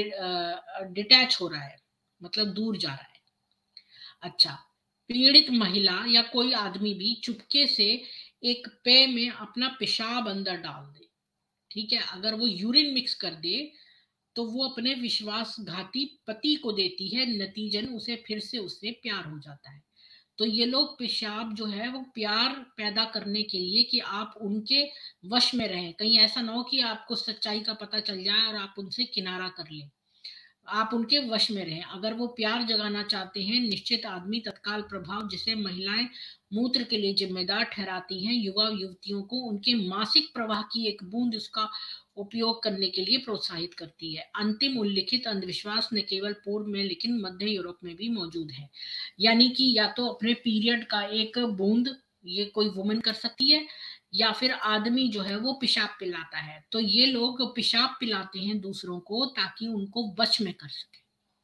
Speaker 2: डिटैच हो रहा है, मतलब दूर जा रहा है। अच्छा, पीड़ित महिला या कोई आदमी भी चुपके से एक पेय में अपना पेशाब अंदर डाल दे, ठीक है, अगर वो यूरिन मिक्स कर दे, तो वो अपने विश्वासघाती पति को देती है, नतीजन उसे फिर से उससे प्यार हो जाता है। तो ये लोग पेशाब जो है वो प्यार पैदा करने के लिए कि आप उनके वश में रहें, कहीं ऐसा ना हो कि आपको सच्चाई का पता चल जाए और आप उनसे किनारा कर लें, आप उनके वश में रहें। अगर वो प्यार जगाना चाहते हैं, निश्चित आदमी तत्काल प्रभाव जिसे महिलाएं मूत्र के लिए जिम्मेदार ठहराती हैं, युवा युवतियों को उनके मासिक प्रवाह की एक बूंद उसका उपयोग करने के लिए प्रोत्साहित करती है। अंतिम उल्लिखित अंधविश्वास न केवल पूर्व में लेकिन मध्य यूरोप में भी मौजूद है। यानी कि या तो अपने पीरियड का एक बूंद ये कोई वुमन कर सकती है, या फिर आदमी जो है वो पेशाब पिलाता है। तो ये लोग पेशाब पिलाते हैं दूसरों को ताकि उनको वश में कर सके,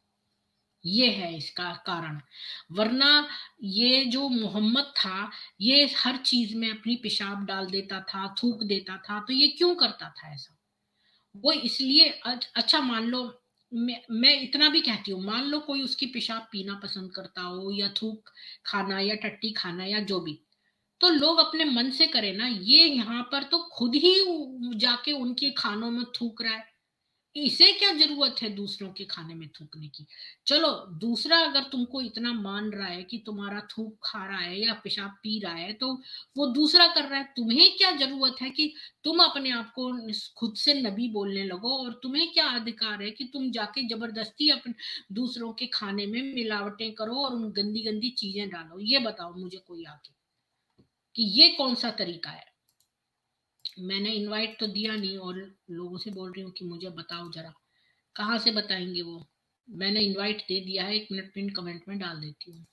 Speaker 2: ये है इसका कारण। वरना ये जो मोहम्मद था, ये हर चीज में अपनी पेशाब डाल देता था, थूक देता था। तो ये क्यों करता था ऐसा? वो इसलिए अच्छा, मान लो मैं इतना भी कहती हूँ, मान लो कोई उसकी पेशाब पीना पसंद करता हो, या थूक खाना या टट्टी खाना या जो भी, तो लोग अपने मन से करें ना। ये यहाँ पर तो खुद ही जाके उनके खानों में थूक रहा है, इसे क्या जरूरत है दूसरों के खाने में थूकने की। चलो, दूसरा अगर तुमको इतना मान रहा है कि तुम्हारा थूक खा रहा है या पेशाब पी रहा है, तो वो दूसरा कर रहा है, तुम्हें क्या जरूरत है कि तुम अपने आप को खुद से नबी बोलने लगो? और तुम्हें क्या अधिकार है कि तुम जाके जबरदस्ती अपने दूसरों के खाने में मिलावटें करो और उन गंदी गंदी चीजें डालो? ये बताओ मुझे कोई आके कि ये कौन सा तरीका है। मैंने इनवाइट तो दिया नहीं और लोगों से बोल रही हूँ कि मुझे बताओ जरा, कहाँ से बताएंगे वो? मैंने इनवाइट दे दिया है, 1 मिनट पिन कमेंट में डाल देती हूँ।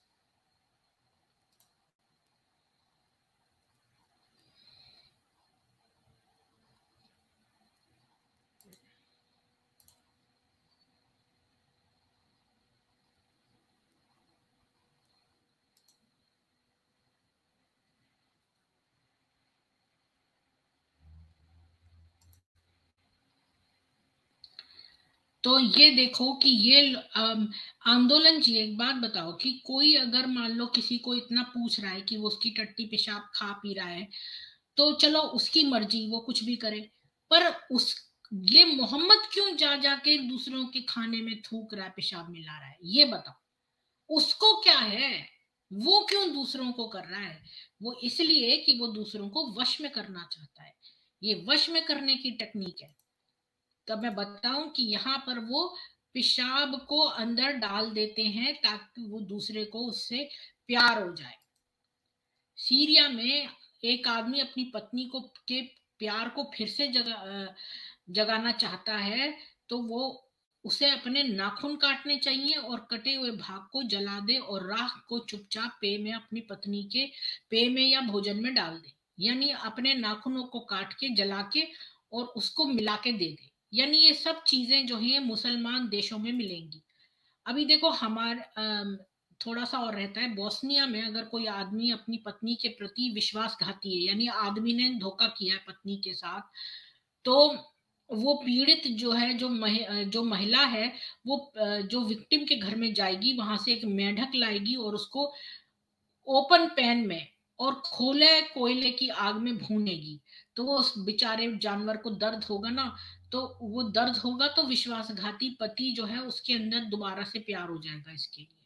Speaker 2: तो ये देखो कि ये आंदोलन जी, एक बात बताओ कि कोई अगर मान लो किसी को इतना पूछ रहा है कि वो उसकी टट्टी पेशाब खा पी रहा है, तो चलो उसकी मर्जी, वो कुछ भी करे, पर ये मोहम्मद क्यों जा जाके दूसरों के खाने में थूक रहा है, पेशाब मिला रहा है, ये बताओ। उसको क्या है, वो क्यों दूसरों को कर रहा है? वो इसलिए कि वो दूसरों को वश में करना चाहता है। ये वश में करने की टेक्निक है। तो मैं बताऊं कि यहाँ पर वो पेशाब को अंदर डाल देते हैं ताकि वो दूसरे को उससे प्यार हो जाए। सीरिया में एक आदमी अपनी पत्नी को के प्यार को फिर से जगाना चाहता है, तो वो उसे अपने नाखून काटने चाहिए और कटे हुए भाग को जला दे और राख को चुपचाप पेय में अपनी पत्नी के पेय में या भोजन में डाल दे। यानी अपने नाखूनों को काट के जला के और उसको मिला के दे दे। यानी ये सब चीजें जो है मुसलमान देशों में मिलेंगी। अभी देखो हमारे थोड़ा सा और रहता है, बोस्निया में अगर कोई आदमी अपनी पत्नी के प्रति विश्वासघाती है, यानी आदमी ने धोखा किया है पत्नी के साथ, तो वो पीड़ित जो है, जो महिला है, वो जो विक्टिम के घर में जाएगी, वहां से एक मेढक लाएगी और उसको ओपन पैन में और खोले कोयले की आग में भूनेगी। तो वो उस बेचारे जानवर को दर्द होगा ना, तो वो दर्द होगा तो विश्वासघाती पति जो है उसके अंदर दोबारा से प्यार हो जाएगा इसके लिए।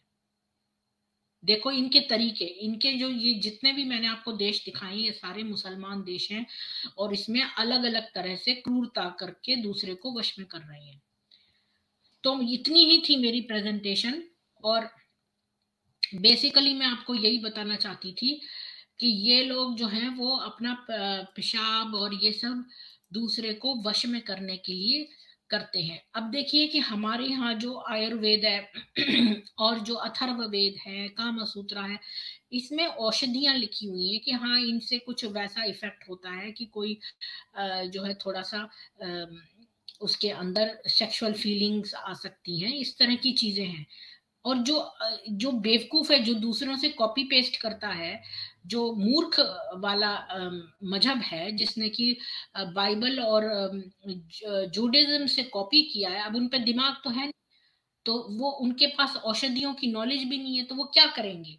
Speaker 2: देखो इनके तरीके, इनके जो ये जितने भी मैंने आपको देश दिखाए ये सारे मुसलमान देश हैं और इसमें अलग अलग तरह से क्रूरता करके दूसरे को वश में कर रहे हैं। तो इतनी ही थी मेरी प्रेजेंटेशन और बेसिकली मैं आपको यही बताना चाहती थी कि ये लोग जो हैं वो अपना पेशाब और ये सब दूसरे को वश में करने के लिए करते हैं। अब देखिए कि हमारे यहाँ जो आयुर्वेद है और जो अथर्ववेद है, कामसूत्रा है, इसमें औषधियां लिखी हुई हैं कि हाँ इनसे कुछ वैसा इफेक्ट होता है कि कोई जो है थोड़ा सा उसके अंदर सेक्सुअल फीलिंग्स आ सकती हैं, इस तरह की चीजें हैं। और जो बेवकूफ है, जो दूसरों से कॉपी पेस्ट करता है, जो मूर्ख वाला मजहब है जिसने कि बाइबल और जूडिज्म से कॉपी किया है, अब उन पे दिमाग तो है नहीं, तो वो उनके पास औषधियों की नॉलेज भी नहीं है, तो वो क्या करेंगे?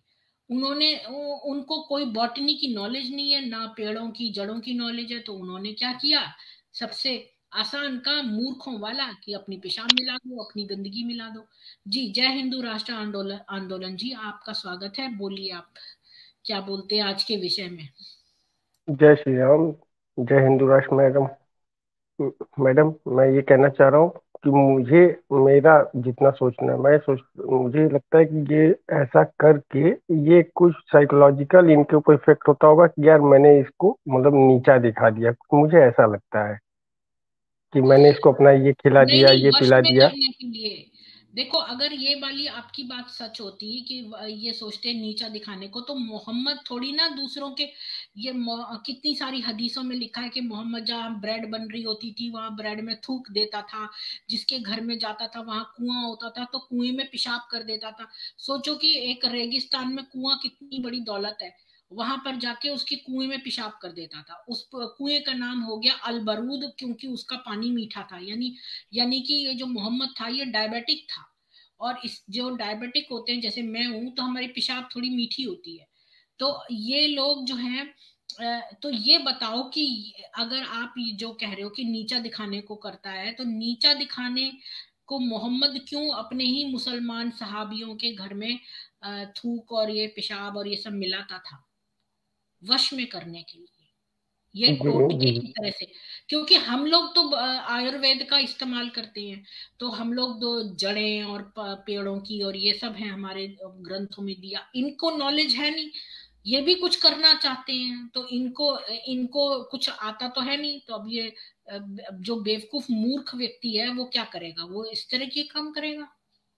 Speaker 2: उनको कोई बॉटनी की नॉलेज नहीं है, ना पेड़ों की जड़ों की नॉलेज है, तो उन्होंने क्या किया, सबसे आसान काम मूर्खों वाला कि अपनी पेशाब मिला दो, अपनी गंदगी मिला दो। जी, जय हिंदू राष्ट्र आंदोलन आंदोलन जी, आपका स्वागत है, बोलिए आप क्या बोलते हैं आज के विषय में।
Speaker 3: जय श्री राम। जय हिंदू राष्ट्र। मैडम, मैडम मैं ये कहना चाह रहा हूँ कि मुझे, मेरा जितना सोचना है, मुझे लगता है कि ये ऐसा करके ये कुछ साइकोलॉजिकल इनके ऊपर इफेक्ट होता होगा कि यार मैंने इसको मतलब नीचा दिखा दिया। मुझे ऐसा लगता है कि मैंने इसको अपना ये खिला
Speaker 2: नहीं
Speaker 3: दिया,
Speaker 2: नहीं,
Speaker 3: ये
Speaker 2: वश
Speaker 3: पिला
Speaker 2: में
Speaker 3: दिया।
Speaker 2: करने के लिए। देखो अगर ये वाली आपकी बात सच होती कि ये सोचते नीचा दिखाने को, तो मोहम्मद थोड़ी ना दूसरों के ये कितनी सारी हदीसों में लिखा है कि मोहम्मद जहाँ ब्रेड बन रही होती थी वहां ब्रेड में थूक देता था, जिसके घर में जाता था वहां कुआं होता था तो कुएं में पेशाब कर देता था। सोचो कि एक रेगिस्तान में कुआं कितनी बड़ी दौलत है, वहां पर जाके उसके कुएं में पेशाब कर देता था। उस कुएं का नाम हो गया अल बरूद, क्योंकि उसका पानी मीठा था। यानी कि ये जो मोहम्मद था ये डायबिटिक था, और इस जो डायबिटिक होते हैं जैसे मैं हूं, तो हमारी पेशाब थोड़ी मीठी होती है। तो ये लोग जो हैं, तो ये बताओ कि अगर आप ये जो कह रहे हो कि नीचा दिखाने को करता है, तो नीचा दिखाने को मोहम्मद क्यों अपने ही मुसलमान सहाबियों के घर में थूक और ये पेशाब और ये सब मिलाता था? वश में करने के लिए, ये
Speaker 3: जी
Speaker 2: टोटके
Speaker 3: जी।
Speaker 2: की तरह से। क्योंकि हम लोग तो आयुर्वेद का इस्तेमाल करते हैं, तो हम लोग तो जड़ें और पेड़ों की और ये सब है हमारे ग्रंथों में दिया, इनको नॉलेज है नहीं। ये भी कुछ करना चाहते हैं तो इनको इनको कुछ आता तो है नहीं, तो अब ये जो बेवकूफ मूर्ख व्यक्ति है वो क्या करेगा, वो इस तरह के काम करेगा।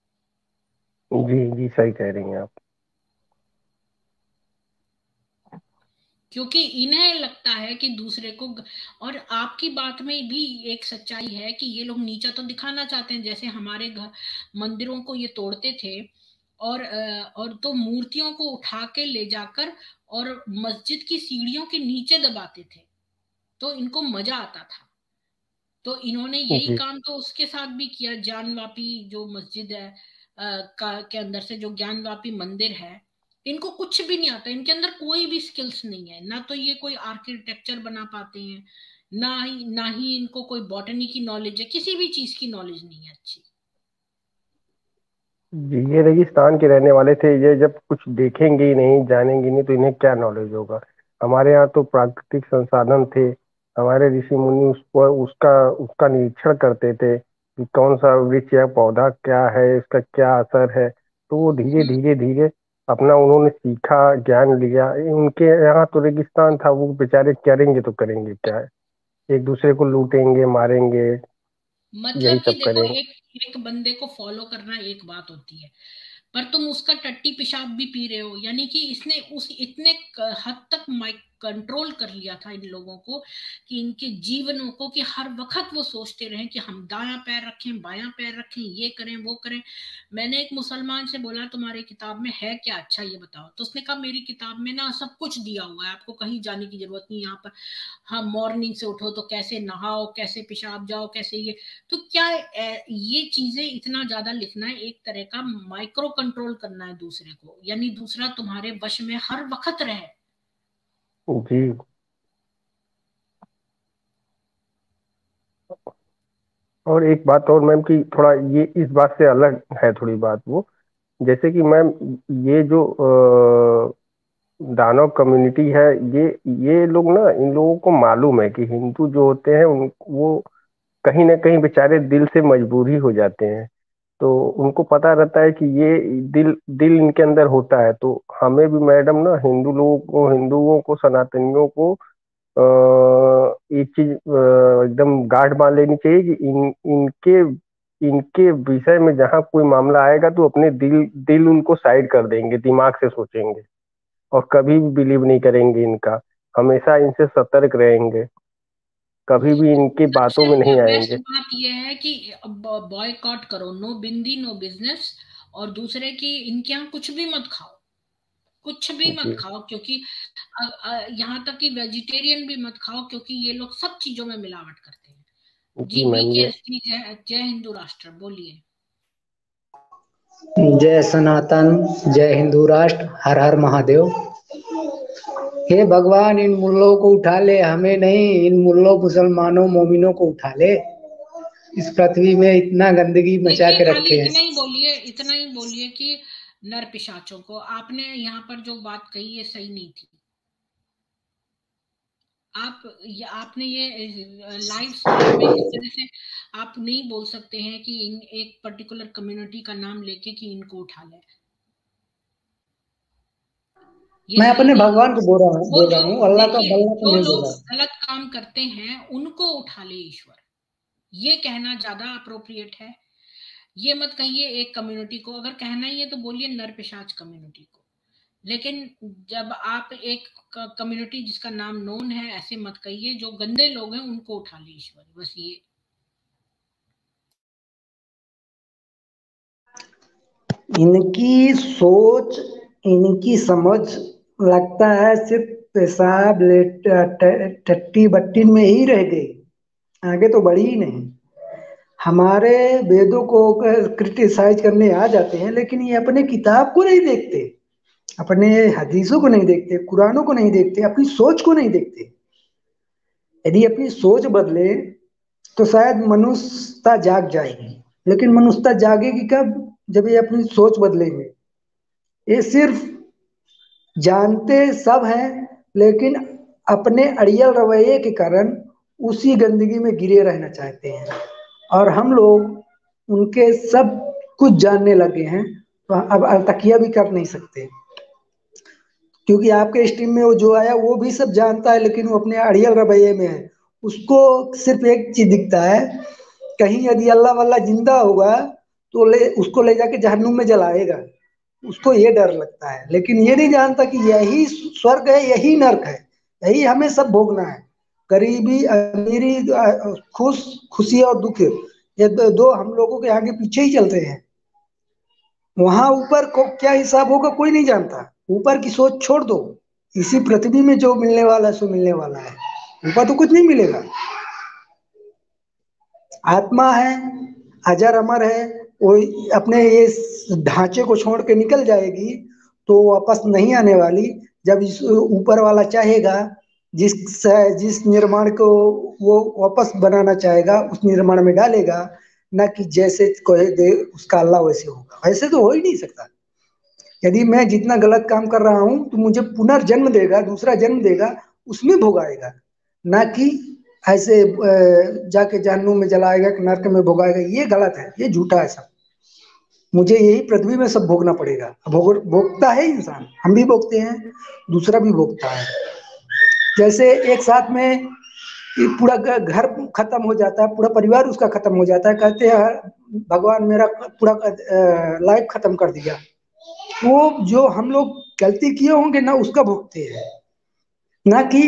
Speaker 3: जी जी, सही कह रही हैं आप।
Speaker 2: क्योंकि इन्हें लगता है कि दूसरे को और आपकी बात में भी एक सच्चाई है कि ये लोग नीचा तो दिखाना चाहते हैं, जैसे हमारे घर मंदिरों को ये तोड़ते थे और तो मूर्तियों को उठा के ले जाकर और मस्जिद की सीढ़ियों के नीचे दबाते थे, तो इनको मजा आता था। तो इन्होंने यही
Speaker 3: जी
Speaker 2: काम तो उसके साथ भी किया। ज्ञानवापी जो मस्जिद है के अंदर से जो ज्ञानवापी मंदिर है, इनको कुछ भी नहीं आता, इनके अंदर कोई भी स्किल्स नहीं है, ना तो ये कोई आर्किटेक्चर बना पाते हैं, ना ही इनको कोई बॉटनी की नॉलेज है, किसी भी चीज की नॉलेज नहीं है अच्छी।
Speaker 3: जी, ये रेगिस्तान के रहने वाले थे, ये जब कुछ देखेंगे ही नहीं, जानेंगे नहीं, तो इन्हें क्या नॉलेज होगा। हमारे यहाँ तो प्राकृतिक संसाधन थे, हमारे ऋषि मुनि उस पर उसका उसका निरीक्षण करते थे कि कौन सा वृक्ष या पौधा क्या है, इसका क्या असर है। तो वो धीरे
Speaker 2: हम्म,
Speaker 3: धीरे धीरे अपना उन्होंने सीखा, ज्ञान लिया। उनके यहाँ तो रेगिस्तान था, वो बेचारे करेंगे तो करेंगे क्या है, एक दूसरे को लूटेंगे, मारेंगे, यही
Speaker 2: मतलब कि
Speaker 3: सब
Speaker 2: देखो,
Speaker 3: करेंगे।
Speaker 2: एक बंदे को फॉलो करना एक बात होती है, पर तुम उसका टट्टी पेशाब भी पी रहे हो, यानी कि इसने उस इतने हद तक माइक कंट्रोल कर लिया था इन लोगों को, कि इनके जीवनों को, कि हर वक्त वो सोचते रहे कि हम दायां पैर रखें, बायां पैर रखें, ये करें वो करें। मैंने एक मुसलमान से बोला, तुम्हारी किताब में है क्या, अच्छा ये बताओ। तो उसने कहा, मेरी किताब में ना सब कुछ दिया हुआ है, आपको कहीं जाने की जरूरत नहीं, यहाँ पर हाँ मॉर्निंग से उठो तो कैसे नहाओ, कैसे पेशाब जाओ, कैसे ये। तो क्या ये चीजें इतना ज्यादा लिखना है, एक तरह का माइक्रो कंट्रोल करना है दूसरे को, यानी दूसरा तुम्हारे वश में हर वक्त रहे।
Speaker 3: जी। और एक बात और मैम, कि थोड़ा ये इस बात से अलग है थोड़ी बात वो, जैसे कि मैम ये जो दानव कम्युनिटी है, ये लोग ना, इन लोगों को मालूम है कि हिंदू जो होते हैं उन वो कहीं ना कहीं बेचारे दिल से मजबूर ही हो जाते हैं। तो उनको पता रहता है कि ये दिल दिल इनके अंदर होता है। तो हमें भी मैडम ना, हिंदुओं को सनातनियों को एक चीज एकदम गांठ बांध लेनी चाहिए कि इनके इनके विषय में जहाँ कोई मामला आएगा तो अपने दिल दिल उनको साइड कर देंगे, दिमाग से सोचेंगे, और कभी भी बिलीव नहीं करेंगे इनका। हमेशा इनसे सतर्क रहेंगे, कभी भी इनकी बातों में
Speaker 2: सबसे
Speaker 3: नहीं
Speaker 2: बेस्ट
Speaker 3: आएंगे।
Speaker 2: बात यह है कि बॉयकॉट करो, नो बिंदी नो बिजनेस। और दूसरे की इनके यहाँ कुछ भी मत खाओ, कुछ भी मत
Speaker 3: जी।
Speaker 2: खाओ, क्योंकि यहाँ तक कि वेजिटेरियन भी मत खाओ, क्योंकि ये लोग सब चीजों में मिलावट करते हैं।
Speaker 3: जी
Speaker 2: जी,
Speaker 3: मैम, ये
Speaker 2: वीके जय हिंदू राष्ट्र बोलिए।
Speaker 4: जय सनातन, जय हिंदू राष्ट्र, हर हर महादेव। हे भगवान, इन मुल्लों को उठा ले, हमें नहीं, इन मुल्लों मुसलमानों मोमिनों को उठा ले। इस पृथ्वी में इतना गंदगी मचा
Speaker 2: देखिए,
Speaker 4: के
Speaker 2: खाली
Speaker 4: रखे हैं।
Speaker 2: इतना ही बोलिए, इतना ही बोलिए कि नर पिशाचों को, आपने यहाँ पर जो बात कही ये सही नहीं थी। आपने ये लाइव स्ट्रीम में इस तरह से आप नहीं बोल सकते हैं कि इन एक पर्टिकुलर कम्युनिटी का नाम लेके कि इनको उठा ले, ये
Speaker 4: मैं
Speaker 2: सही
Speaker 4: अपने
Speaker 2: नहीं।
Speaker 4: भगवान को
Speaker 2: वो
Speaker 4: बोल
Speaker 2: जो
Speaker 4: रहा हूँ, अल्लाह का
Speaker 2: देखिए,
Speaker 4: बल्ला तो
Speaker 2: जो
Speaker 4: नहीं बोल
Speaker 2: लोग
Speaker 4: रहा हूँ।
Speaker 2: गलत काम करते हैं उनको उठा ले ईश्वर, ये कहना ज्यादा अप्रोप्रिएट है। ये मत कहिए एक कम्युनिटी को, अगर कहना ही है तो बोलिए नर पिशाच कम्युनिटी को। लेकिन जब आप एक कम्युनिटी जिसका नाम नोन है, ऐसे मत कहिए, जो गंदे लोग हैं उनको उठा ले ईश्वर, बस ये।
Speaker 4: इनकी सोच, इनकी समझ लगता है सिर्फ पेशाब टट्टी बट्टी में ही रह गई, आगे तो बढ़ी ही नहीं। हमारे वेदों को क्रिटिसाइज करने आ जाते हैं, लेकिन ये अपने किताब को नहीं देखते, अपने हदीसों को नहीं देखते, कुरानों को नहीं देखते, अपनी सोच को नहीं देखते। यदि अपनी सोच बदले तो शायद मनुष्यता जाग जाएगी, लेकिन मनुष्यता जागेगी कब? जब ये अपनी सोच बदलेंगे। ये सिर्फ जानते सब हैं, लेकिन अपने अड़ियल रवैये के कारण उसी गंदगी में गिरे रहना चाहते हैं। और हम लोग उनके सब कुछ जानने लगे हैं, तो अब अलतकिया भी कर नहीं सकते, क्योंकि आपके स्ट्रीम में वो जो आया वो भी सब जानता है, लेकिन वो अपने अड़ियल रवैये में है। उसको सिर्फ एक चीज दिखता है, कहीं यदि अल्लाह वल्लाह जिंदा होगा तो उसको ले जाके जहन्नुम में जलाएगा, उसको ये डर लगता है। लेकिन ये नहीं जानता कि यही स्वर्ग है, यही नर्क है, यही हमें सब भोगना है। गरीबी अमीरी, खुशी और दुख, ये दो हम लोगों के आगे पीछे ही चलते हैं। वहां ऊपर को क्या हिसाब होगा कोई नहीं जानता। ऊपर की सोच छोड़ दो, इसी पृथ्वी में जो मिलने वाला है सो मिलने वाला है, ऊपर तो कुछ नहीं मिलेगा। आत्मा है, अजर अमर है, वो अपने ये ढांचे को छोड़ के निकल जाएगी तो वापस नहीं आने वाली। जब इस ऊपर वाला चाहेगा जिस जिस निर्माण को वो वापस बनाना चाहेगा उस निर्माण में डालेगा, ना कि जैसे कहे दे उसका अल्लाह वैसे होगा। ऐसे तो हो ही नहीं सकता। यदि मैं जितना गलत काम कर रहा हूं तो मुझे पुनर्जन्म देगा, दूसरा जन्म देगा, उसमें भोगाएगा, ना कि ऐसे जाके जहन्नुम में जलाएगा कि नरक में भोगाएगा। ये गलत है, ये झूठा है सब। मुझे यही पृथ्वी में सब भोगना पड़ेगा। भोगता है इंसान, हम भी भोगते हैं, दूसरा भी भोगता है। जैसे एक साथ में पूरा घर खत्म हो जाता है, पूरा परिवार उसका खत्म हो जाता है, कहते हैं भगवान मेरा पूरा लाइफ खत्म कर दिया। वो जो हम लोग गलती किए होंगे ना उसका भुगते हैं, ना कि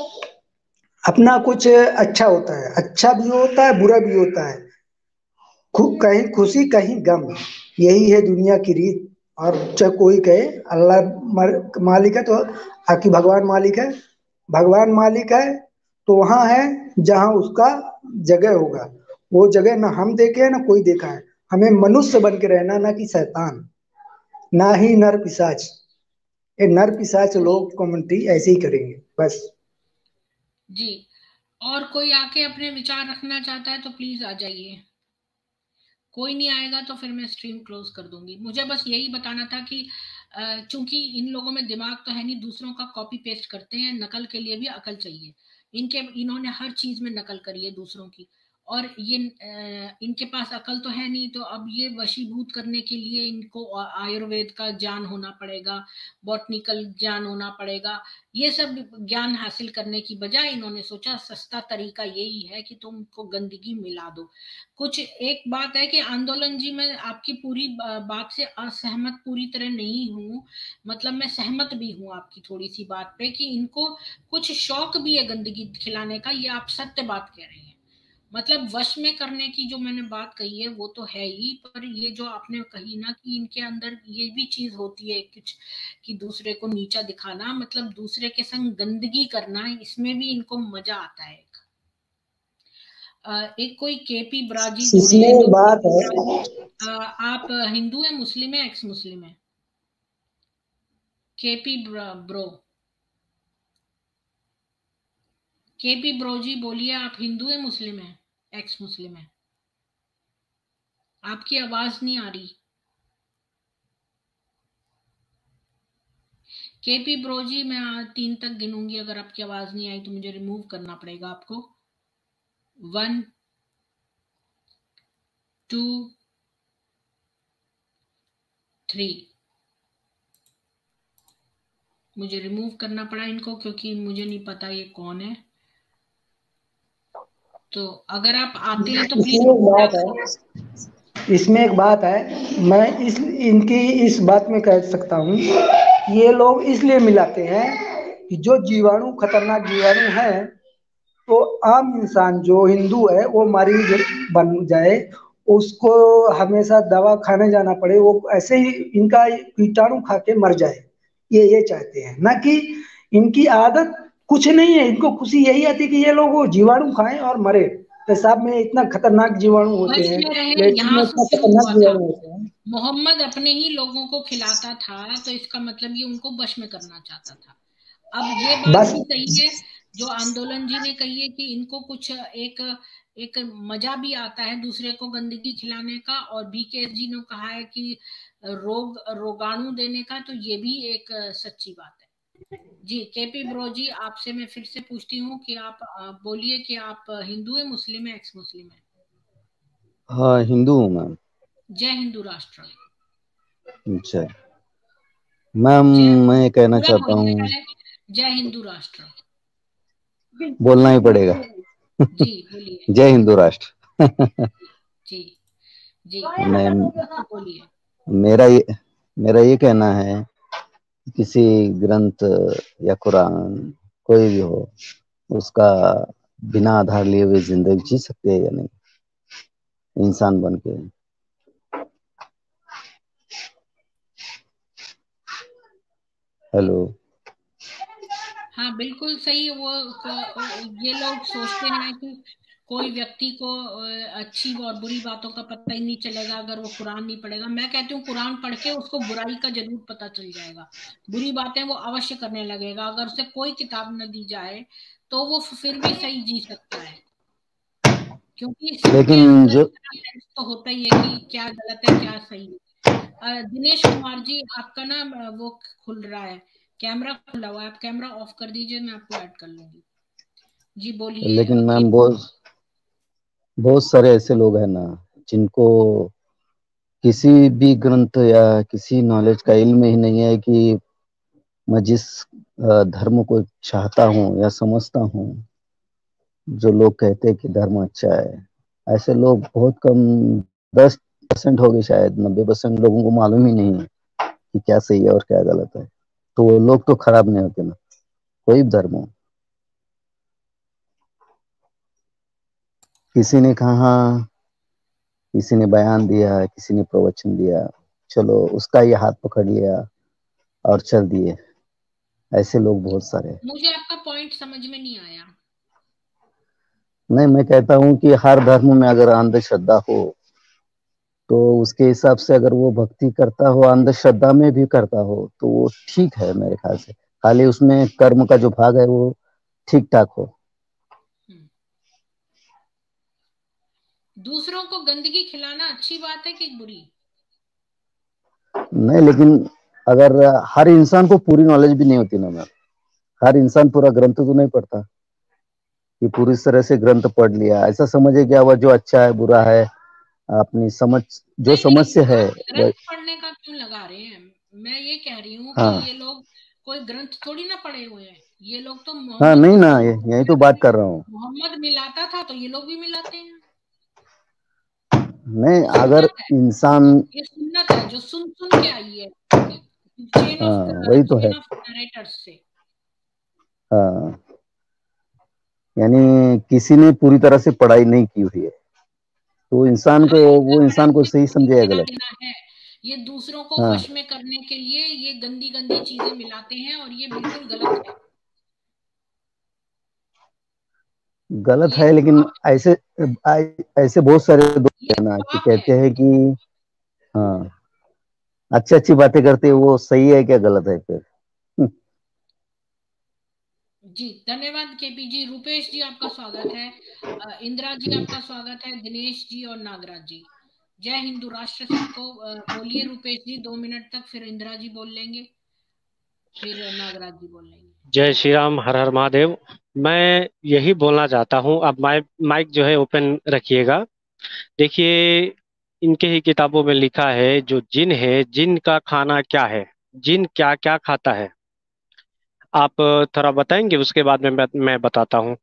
Speaker 4: अपना कुछ अच्छा होता है। अच्छा भी होता है, बुरा भी होता है, कहीं खुशी कहीं गम, यही है दुनिया की रीत। और चाहे कोई कहे अल्लाह मालिक है तो आखिर भगवान मालिक है, भगवान मालिक है तो वहां है जहां उसका जगह होगा। वो जगह ना हम देखे हैं ना कोई देखा है। हमें मनुष्य बन के रहना, ना कि शैतान, ना ही नर पिशाच। ये नर पिशाच लोग कमेंट्री ऐसे ही करेंगे बस।
Speaker 2: जी, और कोई आके अपने विचार रखना चाहता है तो प्लीज आ जाइए। कोई नहीं आएगा तो फिर मैं स्ट्रीम क्लोज कर दूंगी। मुझे बस यही बताना था कि चूंकि इन लोगों में दिमाग तो है नहीं, दूसरों का कॉपी पेस्ट करते हैं, नकल के लिए भी अकल चाहिए। इन्होंने हर चीज में नकल करी है दूसरों की, और ये इनके पास अकल तो है नहीं, तो अब ये वशीभूत करने के लिए इनको आयुर्वेद का ज्ञान होना पड़ेगा, बॉटनिकल ज्ञान होना पड़ेगा। ये सब ज्ञान हासिल करने की बजाय इन्होंने सोचा सस्ता तरीका यही है कि तुमको गंदगी मिला दो। कुछ एक बात है कि आंदोलन जी, मैं आपकी पूरी बात से असहमत पूरी तरह नहीं हूँ। मतलब मैं सहमत भी हूँ आपकी थोड़ी सी बात पे कि इनको कुछ शौक भी है गंदगी खिलाने का। ये आप सत्य बात कह रहे हैं। मतलब वश में करने की जो मैंने बात कही है वो तो है ही, पर ये जो आपने कही ना कि इनके अंदर ये भी चीज होती है कुछ, कि दूसरे को नीचा दिखाना, मतलब दूसरे के संग गंदगी करना, इसमें भी इनको मजा आता है। एक कोई केपी ब्राजी जुड़े हैं
Speaker 4: इसमें
Speaker 2: तो
Speaker 4: बात
Speaker 2: केपी
Speaker 4: है,
Speaker 2: ब्राजी, आप हिंदू है, मुस्लिम है, एक्स मुस्लिम है? KP bro, KP bro ji बोलिए, आप हिंदू है, मुस्लिम है, एक्स मुस्लिम है? आपकी आवाज नहीं आ रही। केपी ब्रो जी, मैं 3 तक गिनूंगी, अगर आपकी आवाज नहीं आई तो मुझे रिमूव करना पड़ेगा आपको। 1 2 3। मुझे रिमूव करना पड़ा इनको क्योंकि मुझे नहीं पता ये कौन है। तो अगर आप आते हैं तो प्लीज।
Speaker 4: इसमें एक बात है, इसमें एक बात है, मैं इस इनकी इस बात में कह सकता हूँ, ये लोग इसलिए मिलाते हैं कि जो जीवाणु खतरनाक जीवाणु है, तो आम इंसान जो हिंदू है वो मरीज बन जाए, उसको हमेशा दवा खाने जाना पड़े, वो ऐसे ही इनका कीटाणु खा के मर जाए। ये चाहते हैं, ना कि इनकी आदत कुछ नहीं है। इनको खुशी यही आती है कि ये लोग वो जीवाणु खाएं और मरे। पेशाब में इतना खतरनाक जीवाणु होते
Speaker 2: वश
Speaker 4: हैं,
Speaker 2: में रहे,
Speaker 4: लेट्रिन में
Speaker 2: यहाँ से
Speaker 4: इतना
Speaker 2: शुरू
Speaker 4: खतरनाक
Speaker 2: हुआ था।
Speaker 4: जीवाणु होते हैं।
Speaker 2: मोहम्मद अपने ही लोगों को खिलाता था, तो इसका मतलब ये उनको वश में करना चाहता था। अब ये बात
Speaker 4: बस
Speaker 2: भी सही है जो आंदोलन जी ने कही है कि इनको कुछ एक एक मजा भी आता है दूसरे को गंदगी खिलाने का, और बीके जी ने कहा है कि रोगाणु देने का, तो ये भी एक सच्ची बात है। जी केपी ब्रो जी, आपसे मैं फिर से पूछती हूँ कि आप बोलिए कि आप हिंदू है, मुस्लिम है, एक्स मुस्लिम है?
Speaker 5: हाँ, हिंदू हूँ मैम।
Speaker 2: जय हिंदू राष्ट्र।
Speaker 5: अच्छा मैम,
Speaker 2: जय,
Speaker 5: मैं कहना
Speaker 2: पूरा
Speaker 5: चाहता
Speaker 2: बोलिए
Speaker 5: हूँ,
Speaker 2: पहले, जय हिंदू राष्ट्र।
Speaker 5: बोलना ही पड़ेगा।
Speaker 2: जी बोलिए।
Speaker 5: जय हिंदू राष्ट्र।
Speaker 2: जी जी
Speaker 5: मैं
Speaker 2: बोलिए।
Speaker 5: मेरा ये मेरा ये कहना है, किसी ग्रंथ या कुरान कोई भी हो, उसका बिना आधार लिए हुए जिंदगी जी सकते हैं या नहीं, इंसान बन के? हेलो।
Speaker 2: हाँ बिल्कुल सही है। ये लोग सोचते हैं कि कोई व्यक्ति को अच्छी और बुरी बातों का पता ही नहीं चलेगा अगर वो कुरान नहीं पढ़ेगा। मैं कहती हूँ कुरान पढ़ के उसको बुराई का जरूर पता चल जाएगा, बुरी बातें वो अवश्य करने लगेगा। अगर उसे कोई किताब न दी जाए तो वो फिर भी सही जी सकता है, क्योंकि सबके
Speaker 5: लेकिन
Speaker 2: अंदर
Speaker 5: जो
Speaker 2: इतना सेंस तो होता ही है कि क्या गलत है क्या सही है। दिनेश कुमार जी, आपका ना वो खुल रहा है, कैमरा खुला हुआ है, आप कैमरा ऑफ कर दीजिए, मैं आपको ऐड कर लूंगी। जी बोलिए।
Speaker 5: लेकिन मैम बहुत बहुत सारे ऐसे लोग हैं ना जिनको किसी भी ग्रंथ या किसी नॉलेज का इल्म ही नहीं है कि मैं जिस धर्म को चाहता हूँ या समझता हूँ, जो लोग कहते हैं कि धर्म अच्छा है, ऐसे लोग बहुत कम, 10% हो गए शायद। 90% लोगों को मालूम ही नहीं है कि क्या सही है और क्या गलत है। तो वो लोग तो खराब नहीं होते ना, कोई भी धर्म हो। किसी ने कहा, किसी ने बयान दिया, किसी ने प्रवचन दिया, चलो उसका ये हाथ पकड़ लिया और चल दिए। ऐसे लोग बहुत सारे हैं।
Speaker 2: मुझे आपका पॉइंट समझ में नहीं आया।
Speaker 5: नहीं, मैं कहता हूँ कि हर धर्म में अगर अंधश्रद्धा हो तो उसके हिसाब से अगर वो भक्ति करता हो, अंधश्रद्धा में भी करता हो, तो वो ठीक है मेरे ख्याल से। खाली उसमें कर्म का जो भाग है वो ठीक ठाक हो।
Speaker 2: दूसरों को गंदगी खिलाना अच्छी बात है कि बुरी?
Speaker 5: नहीं, लेकिन अगर हर इंसान को पूरी नॉलेज भी नहीं होती ना मैम, हर इंसान पूरा ग्रंथ तो नहीं पढ़ता कि पूरी तरह से ग्रंथ पढ़ लिया, ऐसा समझे क्या हुआ जो अच्छा है बुरा है अपनी समझ, जो
Speaker 2: नहीं
Speaker 5: समझ
Speaker 2: नहीं,
Speaker 5: से है
Speaker 2: आप ग्रंथ पढ़ने का क्यों लगा रहे हैं? मैं ये कह रही हूँ कि
Speaker 5: हाँ
Speaker 2: ये लोग कोई ग्रंथ थोड़ी ना पढ़े हुए हैं। ये लोग तो
Speaker 5: हाँ,
Speaker 2: मोहम्मद
Speaker 5: नहीं
Speaker 2: को
Speaker 5: ना, यही तो बात
Speaker 2: सुन्नत,
Speaker 5: कर रहा हूँ।
Speaker 2: मोहम्मद मिलाता था तो ये लोग भी मिलाते हैं।
Speaker 5: नहीं,
Speaker 2: ये
Speaker 5: अगर
Speaker 2: सुन्नत है,
Speaker 5: इंसान,
Speaker 2: ये सुन्नत है जो सुन सुन के आई है,
Speaker 5: हाँ वही तो है,
Speaker 2: चेन ऑफ नरेटर्स से।
Speaker 5: हाँ, यानी किसी ने पूरी तरह से पढ़ाई नहीं की हुई है तो इंसान को,
Speaker 2: हाँ, इनका
Speaker 5: वो इंसान को
Speaker 2: पढ़ाई से
Speaker 5: सही
Speaker 2: कोई
Speaker 5: समझेगा
Speaker 2: लेना
Speaker 5: गलत।
Speaker 2: देना है। ये दूसरों को
Speaker 5: हाँ,
Speaker 2: वश में करने के लिए ये गंदी गंदी चीजें मिलाते हैं और ये बिल्कुल गलत है।
Speaker 5: गलत
Speaker 2: ये
Speaker 5: है, लेकिन
Speaker 2: पाप,
Speaker 5: ऐसे ऐसे बहुत सारे दोस्त
Speaker 2: ये
Speaker 5: हैं ना कि
Speaker 2: पाप है।
Speaker 5: कहते हैं कि हाँ, अच्छी अच्छी बातें करते हैं, वो सही है क्या गलत है फिर?
Speaker 2: जी धन्यवाद केपी जी। रूपेश जी आपका स्वागत है, इंदिरा जी आपका स्वागत है, दिनेश जी और नागराज जी। जय हिंदू राष्ट्र सबको। बोलिए रूपेश जी 2 मिनट तक, फिर इंदिरा जी बोल लेंगे, फिर नागराज जी बोल लेंगे।
Speaker 6: जय श्री राम, हर हर महादेव। मैं यही बोलना चाहता हूँ, आप माइक माइक जो है ओपन रखिएगा। देखिए, इनके ही किताबों में लिखा है जो जिन है, जिन का खाना क्या है, जिन क्या क्या खाता है। आप थोड़ा बताएंगे, उसके बाद में मैं बताता हूँ।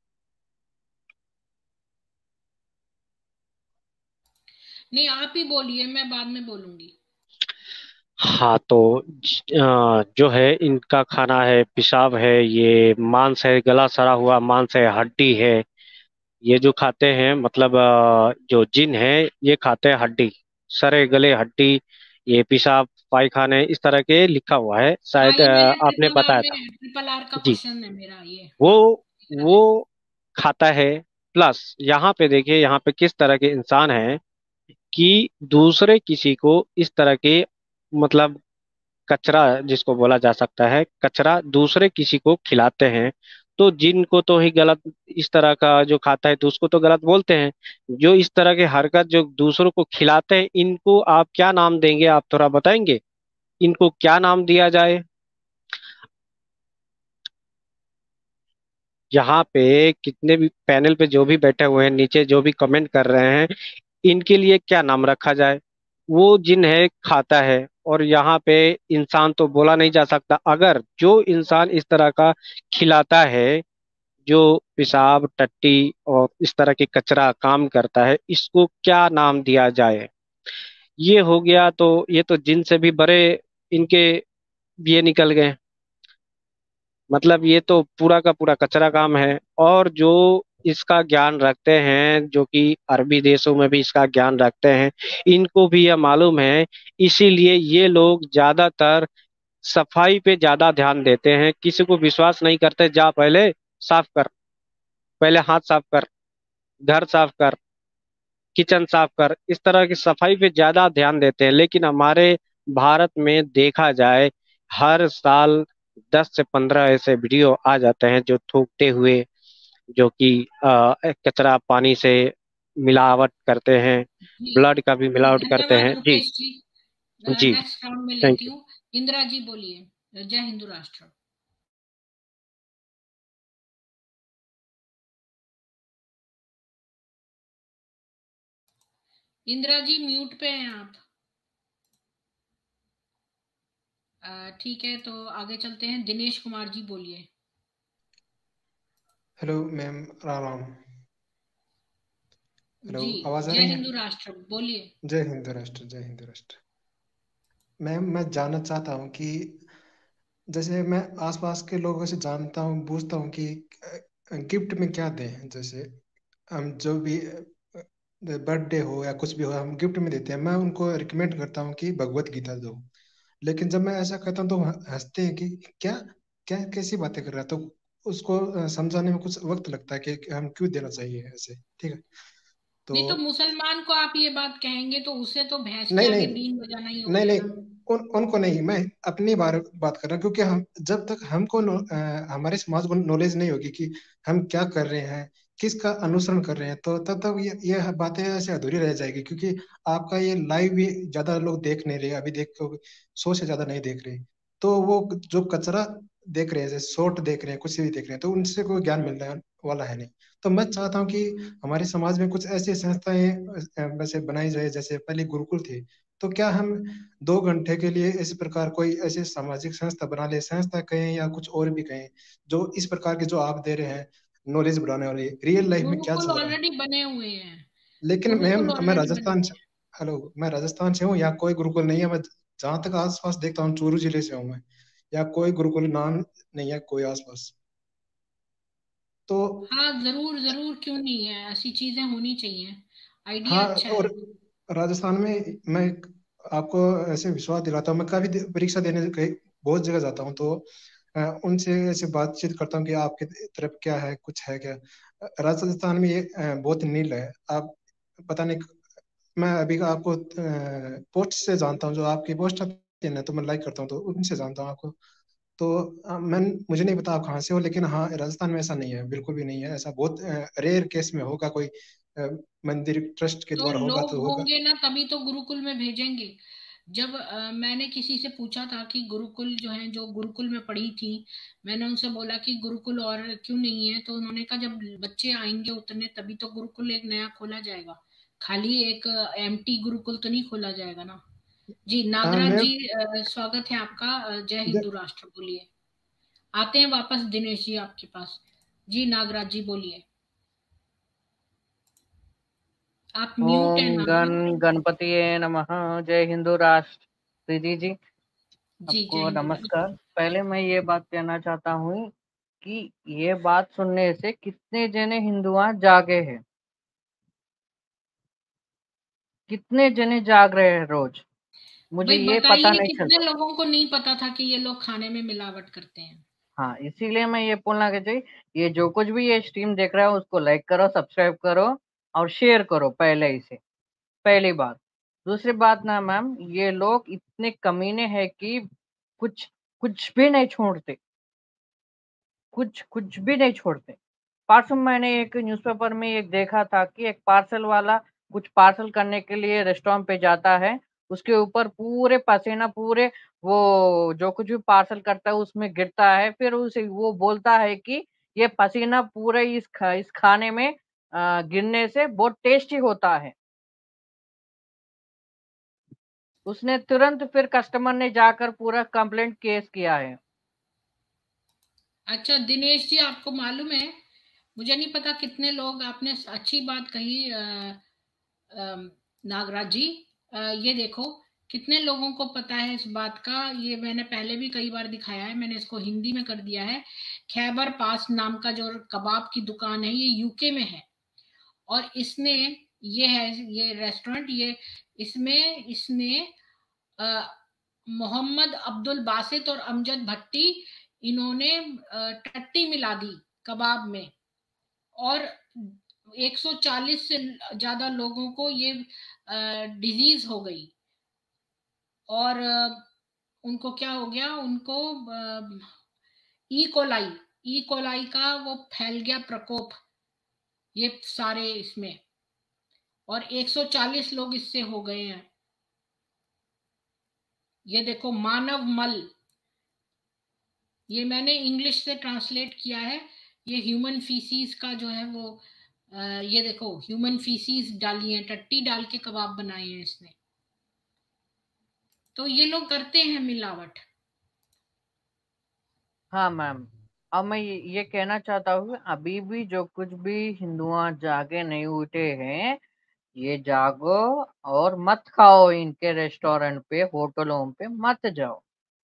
Speaker 2: नहीं आप ही बोलिए, मैं बाद में बोलूंगी।
Speaker 6: हाँ तो जो है इनका खाना है, पेशाब है, ये मांस है, गला सड़ा हुआ मांस है, हड्डी है। ये जो खाते हैं, मतलब जो जिन है ये खाते हैं हड्डी, सरे गले हड्डी, ये पेशाब पायखाने इस तरह के लिखा हुआ है,
Speaker 2: हाँ
Speaker 6: शायद
Speaker 2: ये मैंने
Speaker 6: आपने बताया था।
Speaker 2: ट्रिपल आर का
Speaker 6: जी,
Speaker 2: क्वेश्चन है मेरा ये।
Speaker 6: वो
Speaker 2: हाँ
Speaker 6: वो खाता है। प्लस यहाँ पे देखिए, यहाँ पे किस तरह के इंसान हैं कि दूसरे किसी को इस तरह के, मतलब कचरा जिसको बोला जा सकता है, कचरा दूसरे किसी को खिलाते हैं। तो जिनको तो ही गलत, इस तरह का जो खाता है तो उसको तो गलत बोलते हैं। जो इस तरह के हरकत जो दूसरों को खिलाते हैं, इनको आप क्या नाम देंगे? आप थोड़ा बताएंगे इनको क्या नाम दिया जाए? यहाँ पे कितने भी पैनल पे जो भी बैठे हुए हैं, नीचे जो भी कमेंट कर रहे हैं, इनके लिए क्या नाम रखा जाए? वो जिन है, खाता है, और यहाँ पे इंसान तो बोला नहीं जा सकता। अगर जो इंसान इस तरह का खिलाता है, जो पेशाब टट्टी और इस तरह के कचरा काम करता है, इसको क्या नाम दिया जाए? ये हो गया, तो ये तो जिन से भी बड़े इनके ये निकल गए। मतलब ये तो पूरा का पूरा कचरा काम है। और जो इसका ज्ञान रखते हैं, जो कि अरबी देशों में भी इसका ज्ञान रखते हैं, इनको भी यह मालूम है। इसीलिए ये लोग ज्यादातर सफाई पे ज्यादा ध्यान देते हैं। किसी को विश्वास नहीं करते, जा पहले साफ कर, पहले हाथ साफ कर, घर साफ कर, किचन साफ कर, इस तरह की सफाई पे ज्यादा ध्यान देते हैं। लेकिन हमारे भारत में देखा जाए, हर साल 10 से 15 ऐसे वीडियो आ जाते हैं जो थूकते हुए, जो कि कचरा पानी से मिलावट करते हैं,
Speaker 2: जी
Speaker 6: ब्लड का भी
Speaker 2: जी,
Speaker 6: मिलावट करते
Speaker 2: धन्यवाद
Speaker 6: हैं। जी।
Speaker 2: रुपेश जी।
Speaker 6: जी।
Speaker 2: नेक्स्ट राउंड में
Speaker 6: थैंक
Speaker 2: लेती
Speaker 6: यू।
Speaker 2: हूँ। इंदिरा जी बोलिए। जय हिंदू राष्ट्र। इंदिरा जी म्यूट पे हैं आप। ठीक है, तो आगे चलते हैं। दिनेश कुमार जी बोलिए।
Speaker 7: Hello ma'am, Ram Ram. Hello,
Speaker 2: जी,
Speaker 7: आवाज आ
Speaker 2: जय
Speaker 7: रही है?
Speaker 2: हिंदू राष्ट्र बोलिए।
Speaker 7: जय हिंद राष्ट्र, जय हिंद राष्ट्र। मैम, मैं जानना चाहता हूँ कि जैसे मैं आसपास के लोगों से जानता हूँ, पूछता हूँ कि गिफ्ट में क्या दें। जैसे हम जो भी बर्थडे हो या कुछ भी हो, हम गिफ्ट में देते हैं। मैं उनको रिकमेंड करता हूँ कि भगवत गीता दो, लेकिन जब मैं ऐसा कहता हूँ तो वो हंसते हैं कि क्या क्या कैसी बातें कर रहा है। तो उसको समझाने में कुछ वक्त लगता है कि हम क्यों देना चाहिए ऐसे। ठीक है,
Speaker 2: नहीं तो
Speaker 7: तो
Speaker 2: मुसलमान को आप ये बात कहेंगे तो उससे तो भैंस के
Speaker 7: नहीं
Speaker 2: आगे
Speaker 7: नहीं
Speaker 2: बीन बजाना ही हो
Speaker 7: नहीं
Speaker 2: गया
Speaker 7: नहीं,
Speaker 2: ना।
Speaker 7: उनको नहीं, मैं अपनी बात कर रहा हूँ। क्योंकि हम जब तक हमारे समाज को नॉलेज नहीं होगी कि हम क्या कर रहे हैं, किसका अनुसरण कर रहे हैं, तो तब तक ये बातें ऐसे अधूरी रह जाएगी। क्योंकि आपका ये लाइव भी ज्यादा लोग देख नहीं रहे, अभी देख 100 से ज्यादा नहीं देख रहे। तो वो जो कचरा देख रहे हैं, जैसे शॉर्ट देख रहे हैं, कुछ भी देख रहे हैं, तो उनसे कोई ज्ञान मिलने वाला है नहीं। तो मैं चाहता हूँ कि हमारे समाज में कुछ ऐसी संस्थाएं वैसे बनाई जाए, जैसे पहले गुरुकुल थे। तो क्या हम 2 घंटे के लिए इस प्रकार कोई ऐसी सामाजिक संस्था बना ले, संस्था कहें या कुछ और भी कहें, जो इस प्रकार के जो आप दे रहे हैं नॉलेज बढ़ाने वाली, रियल लाइफ में क्या
Speaker 2: गुरुकुल
Speaker 7: चल रहा है।
Speaker 2: ऑलरेडी बने हुए हैं।
Speaker 7: लेकिन मैम,
Speaker 2: गुरुकुल
Speaker 7: मैं
Speaker 2: ऑलरेडी बने
Speaker 7: राजस्थान
Speaker 2: हुए
Speaker 7: से,
Speaker 2: हैं।
Speaker 7: हेलो, मैं राजस्थान से हूँ, यहाँ कोई गुरुकुल नहीं है। मैं जहाँ तक आसपास देखता हूँ, चूरू जिले से हूँ मैं, या कोई गुरुकुल नाम नहीं है कोई आसपास। तो
Speaker 2: हाँ जरूर जरूर, क्यों नहीं है, ऐसी चीजें होनी चाहिए। आइडिया
Speaker 7: हाँ,
Speaker 2: अच्छा
Speaker 7: और
Speaker 2: है।
Speaker 7: राजस्थान में मैं आपको ऐसे विश्वास दिलाता हूँ। मैं काफी परीक्षा देने कई बहुत जगह जाता हूँ, तो उनसे ऐसे बातचीत करता हूँ कि आपके तरफ क्या है, कुछ है क्या। राजस्थान में ये बहुत नील है। आप पता नहीं, मैं अभी आपको पोस्ट से जानता हूँ, जो आपकी पोस्ट आती है ना, तो मैं लाइक करता हूँ, तो उनसे जानता हूँ आपको। तो मुझे नहीं पता आप कहाँ से हो, लेकिन हाँ, राजस्थान में ऐसा नहीं है, बिल्कुल भी नहीं है। ऐसा बहुत रेयर केस में होगा, कोई मंदिर ट्रस्ट के
Speaker 2: तो
Speaker 7: द्वारा होगा
Speaker 2: लोग
Speaker 7: तो होगा।
Speaker 2: होंगे ना, तभी तो गुरुकुल में भेजेंगे। जब मैंने किसी से पूछा था कि गुरुकुल जो है, जो गुरुकुल में पढ़ी थी, मैंने उनसे बोला कि गुरुकुल और क्यों नहीं है, तो उन्होंने कहा जब बच्चे आएंगे उतने तभी तो गुरुकुल एक नया खोला जाएगा। खाली एक एम्प्टी गुरुकुल तो नहीं खोला जाएगा ना। जी नागराज
Speaker 7: मैं
Speaker 2: जी, स्वागत है आपका। जय हिंदू राष्ट्र बोलिए। आते हैं वापस दिनेश जी आपके पास। जी नागराज जी बोलिए। आप म्यूट
Speaker 8: ओम
Speaker 2: है
Speaker 8: गण
Speaker 2: नागराज।
Speaker 8: गणपतिये नमः। जय हिंदू राष्ट्र। दीदी जी,
Speaker 2: जी जय
Speaker 8: आपको
Speaker 2: हिंदू राष्ट्र।
Speaker 8: नमस्कार। पहले मैं ये बात कहना चाहता हूँ कि ये बात सुनने से कितने जने हिंदुआ जागे हैं, कितने जने जाग रहे हैं रोज, मुझे
Speaker 2: भाई
Speaker 8: ये पता
Speaker 2: बताइए
Speaker 8: नहीं
Speaker 2: कितने
Speaker 8: चलता।
Speaker 2: लोगों को नहीं पता था कि ये लोग खाने में मिलावट करते हैं।
Speaker 8: हाँ, इसीलिए मैं ये बोलना चाहिए, ये जो कुछ भी ये स्ट्रीम देख रहा है उसको लाइक करो, सब्सक्राइब करो और शेयर करो पहले ही से। पहली बात। दूसरी बात ना मैम, ये लोग इतने कमीने हैं कि कुछ कुछ भी नहीं छोड़ते, कुछ भी नहीं छोड़ते। परसों मैंने एक न्यूज़पेपर में एक देखा था कि एक पार्सल वाला कुछ पार्सल करने के लिए रेस्टोरेंट पे जाता है, उसके ऊपर पूरे पसीना, पूरे वो जो कुछ भी पार्सल करता है उसमें गिरता है, फिर उसे वो बोलता है कि ये पसीना पूरे इस खाने में गिरने से बहुत टेस्टी होता है। उसने तुरंत, फिर कस्टमर ने जाकर पूरा कंप्लेंट केस किया है।
Speaker 2: अच्छा दिनेश जी, आपको मालूम है, मुझे नहीं पता कितने लोग, आपने अच्छी बात कही नागराज जी। ये देखो कितने लोगों को पता है इस बात का। ये मैंने पहले भी कई बार दिखाया है, मैंने इसको हिंदी में कर दिया है। खैबर पास नाम का जो कबाब की दुकान है, ये यूके में है। और इसने, ये है ये रेस्टोरेंट, ये इसमें इसने मोहम्मद अब्दुल बासित और अमजद भट्टी, इन्होंने टट्टी मिला दी कबाब में। और 140 से ज्यादा लोगों को ये डिजीज हो गई और उनको क्या हो गया, उनको ई कोलाई का वो फैल गया प्रकोप ये सारे इसमें, और 140 लोग इससे हो गए हैं। ये देखो मानव मल, ये मैंने इंग्लिश से ट्रांसलेट किया है, ये ह्यूमन फीसीज का जो है वो ये देखो ह्यूमन फीसीज डाली है, टट्टी डाल के कबाब बनाए हैं इसने। तो ये लोग करते हैं मिलावट।
Speaker 8: हाँ मैम, अब मैं ये कहना चाहता हूँ, अभी भी जो कुछ भी हिंदुआ जागे नहीं उठे हैं, ये जागो और मत खाओ, इनके रेस्टोरेंट पे होटलों पे मत जाओ।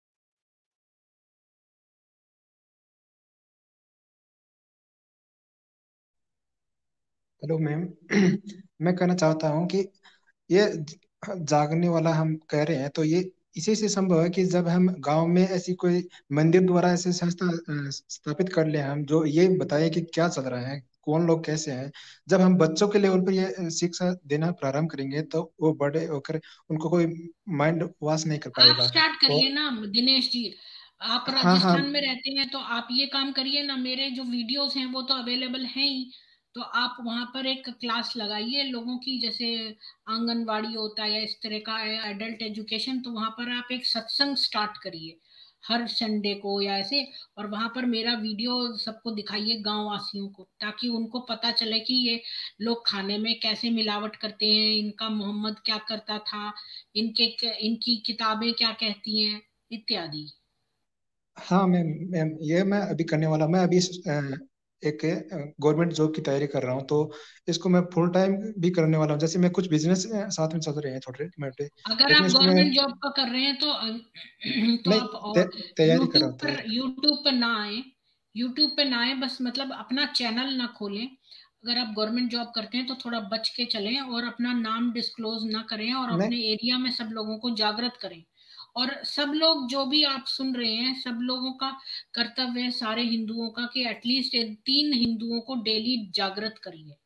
Speaker 7: हेलो मैम, मैं कहना चाहता हूँ कि ये जागने वाला हम कह रहे हैं तो ये इसी से संभव है कि जब हम गांव में ऐसी कोई मंदिर द्वारा ऐसे संस्था स्थापित कर ले, हम जो ये बताए कि क्या चल रहा है, कौन लोग कैसे हैं, जब हम बच्चों के लेवल पर ये शिक्षा देना प्रारंभ करेंगे तो वो बड़े होकर उनको कोई माइंड वॉश नहीं कर
Speaker 2: आप
Speaker 7: पाएगा।
Speaker 2: स्टार्ट
Speaker 7: और
Speaker 2: करिए ना दिनेश जी, आप
Speaker 7: हाँ हाँ,
Speaker 2: राजस्थान में रहते हैं तो आप ये काम करिए ना, मेरे जो वीडियोस हैं वो तो अवेलेबल हैं ही, तो आप वहां पर एक क्लास लगाइए लोगों की, जैसे आंगनवाड़ी होता है या इस तरह का एडल्ट एजुकेशन, तो वहां पर आप एक सत्संग स्टार्ट करिए हर संडे को या ऐसे, और वहां पर मेरा वीडियो सबको दिखाइए गांव वासियों को, ताकि उनको पता चले कि ये लोग खाने में कैसे मिलावट करते हैं, इनका मोहम्मद क्या करता था, इनकी किताबें क्या कहती हैं इत्यादि।
Speaker 7: हाँ मैम, ये मैं अभी करने वाला, मैं अभी एक गवर्नमेंट जॉब की तैयारी कर रहा हूँ, तो इसको मैं फुल टाइम भी करने वाला हूँ। जैसे मैं कुछ बिजनेस साथ में चल रहे हैं थोड़े मोटे,
Speaker 2: अगर
Speaker 7: लेकिन
Speaker 2: आप
Speaker 7: इसको मैं
Speaker 2: गवर्नमेंट जॉब का कर रहे हैं तो तो
Speaker 7: नहीं,
Speaker 2: आप और
Speaker 7: तैयारी कर रहा हूँ,
Speaker 2: यूट्यूब पर ना आए, यूट्यूब पे ना आए, बस मतलब अपना चैनल ना खोलें। अगर आप गवर्नमेंट जॉब करते हैं तो थोड़ा बच के चलें और अपना नाम डिस्क्लोज ना करें, और
Speaker 7: नहीं
Speaker 2: अपने एरिया में सब लोगों को जागृत करें। और सब लोग जो भी आप सुन रहे हैं, सब लोगों का कर्तव्य है, सारे हिंदुओं का, कि एटलीस्ट 3 हिंदुओं को डेली जागृत करिए।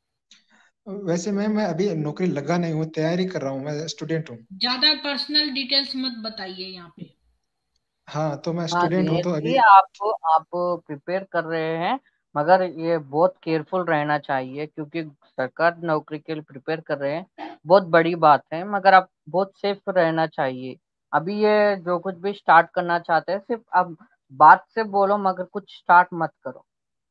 Speaker 7: वैसे मैं अभी नौकरी लगा नहीं हूँ, तैयारी कर रहा हूँ, मैं स्टूडेंट हूँ।
Speaker 2: ज्यादा पर्सनल डिटेल्स मत बताइए यहाँ पे।
Speaker 7: हाँ, तो मैं
Speaker 8: हाँ
Speaker 7: स्टूडेंट हूँ
Speaker 8: दिनेश
Speaker 7: तो
Speaker 8: जी,
Speaker 7: अभी।
Speaker 8: आप प्रिपेयर कर रहे हैं, मगर ये बहुत केयरफुल रहना चाहिए, क्योंकि सरकार नौकरी के लिए प्रिपेयर कर रहे हैं, बहुत बड़ी बात है, मगर आप बहुत सेफ रहना चाहिए। अभी ये जो कुछ भी स्टार्ट करना चाहते हैं, सिर्फ आप बात से बोलो, मगर कुछ स्टार्ट मत करो।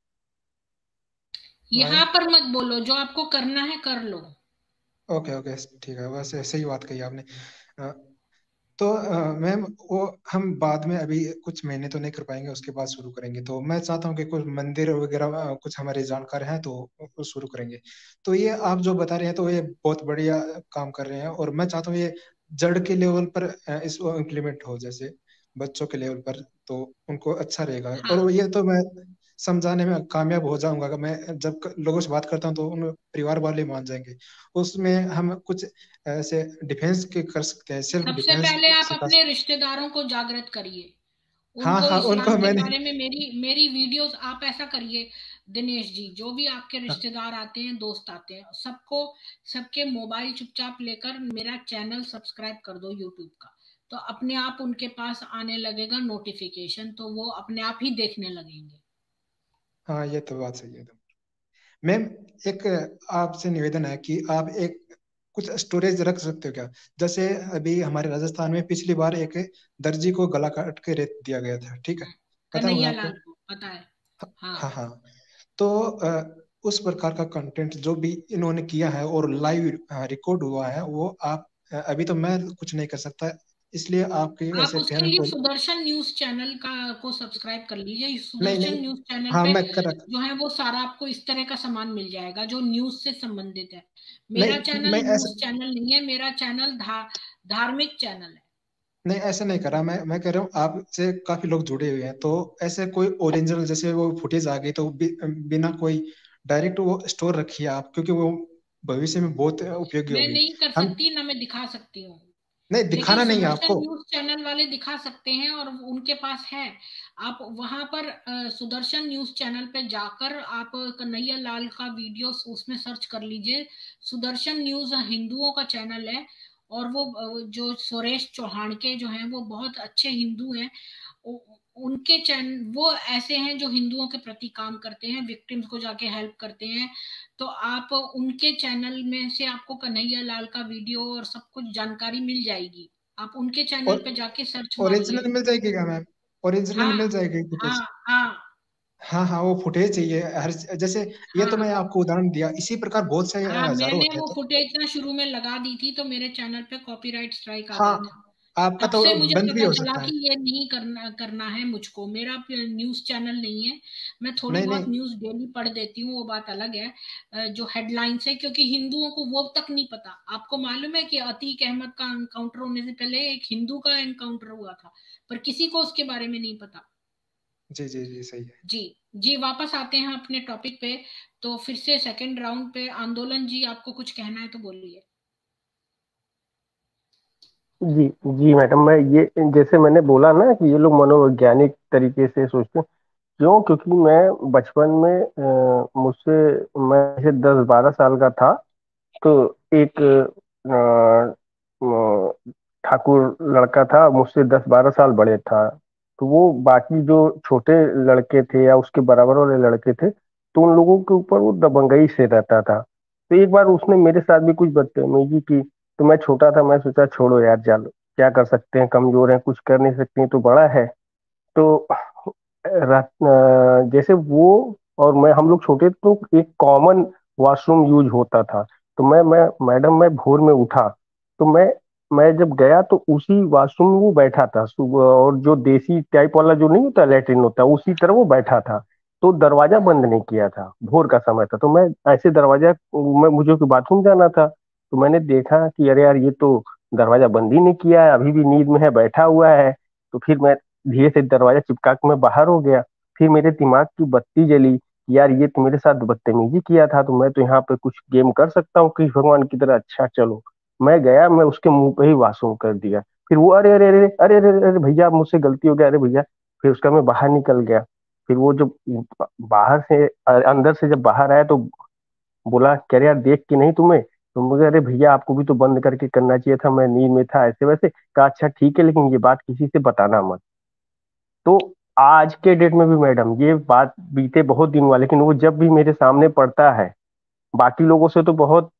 Speaker 7: मैं
Speaker 2: यहाँ पर मत बोलो, जो आपको करना है कर लो।
Speaker 7: ओके ओके, ठीक है, वैसे सही बात कही आपने। अ, तो मैम, वो हम बाद में अभी कुछ महीने तो नहीं कर पाएंगे, उसके बाद शुरू करेंगे। तो मैं चाहता हूँ कि कुछ मंदिर वगैरह कुछ हमारे जानकार हैं तो वो शुरू करेंगे। तो ये आप जो बता रहे हैं तो ये बहुत बढ़िया काम कर रहे हैं, और मैं चाहता हूँ ये जड़ के लेवल पर इसको इम्प्लीमेंट हो, जैसे बच्चों के लेवल पर, तो उनको अच्छा रहेगा।
Speaker 2: हाँ,
Speaker 7: और ये तो मैं समझाने में कामयाब हो जाऊंगा, अगर मैं जब लोगों से बात करता हूँ तो उन परिवार वाले मान जाएंगे। उसमें हम कुछ ऐसे डिफेंस के कर सकते हैं, सेल्फ
Speaker 2: सबसे
Speaker 7: डिफेंस
Speaker 2: पहले आप
Speaker 7: सिखा
Speaker 2: अपने
Speaker 7: सकते।
Speaker 2: रिश्तेदारों को जागृत करिए,
Speaker 7: हाँ
Speaker 2: उनको
Speaker 7: हाँ,
Speaker 2: इस्लाम
Speaker 7: उनको
Speaker 2: के
Speaker 7: मैंने,
Speaker 2: बारे में मेरी वीडियोस आप ऐसा करिए दिनेश जी, जो भी आपके
Speaker 7: हाँ
Speaker 2: रिश्तेदार आते हैं, दोस्त आते हैं, सबको, सबके मोबाइल चुपचाप लेकर मेरा चैनल सब्सक्राइब कर दो यूट्यूब का, तो अपने आप उनके पास आने लगेगा नोटिफिकेशन, तो वो अपने आप ही देखने लगेंगे।
Speaker 7: हाँ, ये तो बात सही है। मैम, एक आपसे निवेदन है कि आप एक कुछ स्टोरेज रख सकते हो क्या? जैसे अभी हमारे राजस्थान में पिछली बार एक दर्जी को गला काट के रेत दिया गया था, ठीक है, पता होगा
Speaker 2: कन्हैया
Speaker 7: आपको?
Speaker 2: लाल को पता है। हाँ,
Speaker 7: हाँ हाँ। तो उस प्रकार का कंटेंट जो भी इन्होंने किया है और लाइव रिकॉर्ड हुआ है, वो आप अभी तो मैं कुछ नहीं कर सकता, इसलिए आपके
Speaker 2: आप
Speaker 7: ऐसे
Speaker 2: उसके
Speaker 7: फैन
Speaker 2: लिए
Speaker 7: को।
Speaker 2: सुदर्शन न्यूज चैनल का को सब्सक्राइब कर लीजिए,
Speaker 7: नहीं
Speaker 2: सुदर्शन
Speaker 7: नहीं,
Speaker 2: न्यूज चैनल
Speaker 7: हाँ
Speaker 2: पे
Speaker 7: मैं कर रखा।
Speaker 2: जो है वो सारा आपको इस तरह का सामान मिल जाएगा जो न्यूज से संबंधित है। मेरा
Speaker 7: नहीं,
Speaker 2: चैनल
Speaker 7: मैं ऐसा
Speaker 2: न्यूज चैनल नहीं है, मेरा चैनल धार्मिक चैनल है।
Speaker 7: नहीं, ऐसा नहीं करा। मैं कह रहा हूँ आपसे काफी लोग जुड़े हुए हैं, तो ऐसे कोई ओरिजिनल जैसे वो फुटेज आ गई तो बिना कोई डायरेक्ट वो स्टोर रखिए आप, क्योंकि वो भविष्य में बहुत उपयोगी
Speaker 2: मैं
Speaker 7: होगी।
Speaker 2: नहीं कर
Speaker 7: हम
Speaker 2: सकती ना, मैं दिखा सकती हूँ।
Speaker 7: नहीं,
Speaker 2: लेकिन
Speaker 7: दिखाना नहीं है
Speaker 2: सुदर्शन
Speaker 7: आपको।
Speaker 2: न्यूज चैनल वाले दिखा सकते हैं और उनके पास है। आप वहां पर सुदर्शन न्यूज चैनल पे जाकर आप कन्हैया लाल का वीडियो उसमें सर्च कर लीजिए। सुदर्शन न्यूज हिंदुओं का चैनल है, और वो जो सुरेश चौहान के जो हैं वो बहुत अच्छे हिंदू हैं। उनके चैनल वो ऐसे हैं जो हिंदुओं के प्रति काम करते हैं, विक्टिम्स को जाके हेल्प करते हैं। तो आप उनके चैनल में से आपको कन्हैया लाल का वीडियो और सब कुछ जानकारी मिल जाएगी। आप उनके चैनल
Speaker 7: और
Speaker 2: पे जाके सर्च
Speaker 7: ओरिजिनल
Speaker 2: मारिए।
Speaker 7: मिल जाएगी क्या मैम? ओरिजिनल
Speaker 2: हाँ,
Speaker 7: मिल जाएगी
Speaker 2: हाँ,
Speaker 7: फुटेज?
Speaker 2: हाँ,
Speaker 7: हाँ हाँ, वो फुटेज चाहिए हर, जैसे ये तो मैं
Speaker 2: हाँ,
Speaker 7: आपको उदाहरण दिया, इसी प्रकार बहुत से
Speaker 2: हाँ।
Speaker 7: हजारों
Speaker 2: मैंने
Speaker 7: होते हैं।
Speaker 2: वो
Speaker 7: तो
Speaker 2: फुटेज ना शुरू में लगा दी थी, तो मेरे चैनल पे कॉपीराइट स्ट्राइक आ
Speaker 7: हाँ,
Speaker 2: गया था।
Speaker 7: आपका
Speaker 2: तब
Speaker 7: तो
Speaker 2: से मुझे
Speaker 7: बंद भी
Speaker 2: पता
Speaker 7: हो
Speaker 2: चला
Speaker 7: सकता है।
Speaker 2: कि ये नहीं करना है मुझको। मेरा न्यूज चैनल नहीं है। मैं थोड़ी
Speaker 7: नहीं
Speaker 2: बहुत
Speaker 7: नहीं
Speaker 2: न्यूज डेली पढ़ देती हूँ, वो बात अलग है। जो हेडलाइंस है, क्योंकि हिंदुओं को वो तक नहीं पता। आपको मालूम है कि अतीक अहमद का एनकाउंटर होने से पहले एक हिंदू का एनकाउंटर हुआ था, पर किसी को उसके बारे में नहीं पता।
Speaker 7: जी जी जी, सही है।
Speaker 2: जी। जी, वापस आते हैं अपने टॉपिक पे। तो फिर से सेकंड राउंड पे आंदोलन जी, आपको कुछ कहना है तो बोलिए।
Speaker 3: जी जी मैडम, मैं ये जैसे मैंने बोला ना कि ये लोग मनोवैज्ञानिक तरीके से सोचते हैं। क्यों? क्योंकि मैं बचपन में मुझसे मैं जैसे 10-12 साल का था, तो एक ठाकुर लड़का था, मुझसे 10-12 साल बड़े था। तो वो बाकी जो छोटे लड़के थे या उसके बराबर वाले लड़के थे, तो उन लोगों के ऊपर वो दबंगई से रहता था। तो एक बार उसने मेरे साथ भी कुछ बदतमीजी की। तो मैं छोटा था, मैं सोचा छोड़ो यार, चलो क्या कर सकते हैं, कमजोर हैं, कुछ कर नहीं सकते हैं, तो बड़ा है। तो जैसे वो और मैं, हम लोग छोटे, तो एक कॉमन वॉशरूम यूज होता था। तो मैं मैडम, मैं भोर में उठा, तो मैं जब गया तो उसी वॉशरूम में वो बैठा था सुबह, और जो देसी टाइप वाला जो नहीं होता लैट्रिन होता, उसी तरह वो बैठा था। तो दरवाजा बंद नहीं किया था, भोर का समय था, तो मैं ऐसे दरवाजा, मैं मुझे बाथरूम जाना था, तो मैंने देखा कि अरे यार, ये तो दरवाजा बंद ही नहीं किया है, अभी भी नींद में है, बैठा हुआ है। तो फिर मैं धीरे से दरवाजा चिपका के मैं बाहर हो गया। फिर मेरे दिमाग की बत्ती जली कि यार, ये तो मेरे साथ बदतमीजी किया था, तो मैं तो यहाँ पे कुछ गेम कर सकता हूँ कृष्ण भगवान की तरह। अच्छा चलो, मैं गया, मैं उसके मुंह पे ही वासुम कर दिया। फिर वो अरे अरे अरे अरे अरे अरे अरे भैया, मुझसे गलती हो गया, अरे भैया। फिर उसका मैं बाहर निकल गया। फिर वो जब बाहर से अंदर से जब बाहर आया, तो बोला कह रहे यार, देख के नहीं तुम्हें? तो मुझे, अरे भैया, आपको भी तो बंद करके करना चाहिए था, मैं नींद में था, ऐसे वैसे। कहा अच्छा ठीक है, लेकिन ये बात किसी से बताना मत। तो आज के डेट में भी मैडम, ये बात बीते बहुत दिन हुआ, लेकिन वो जब भी मेरे सामने पड़ता है, बाकी लोगों से तो बहुत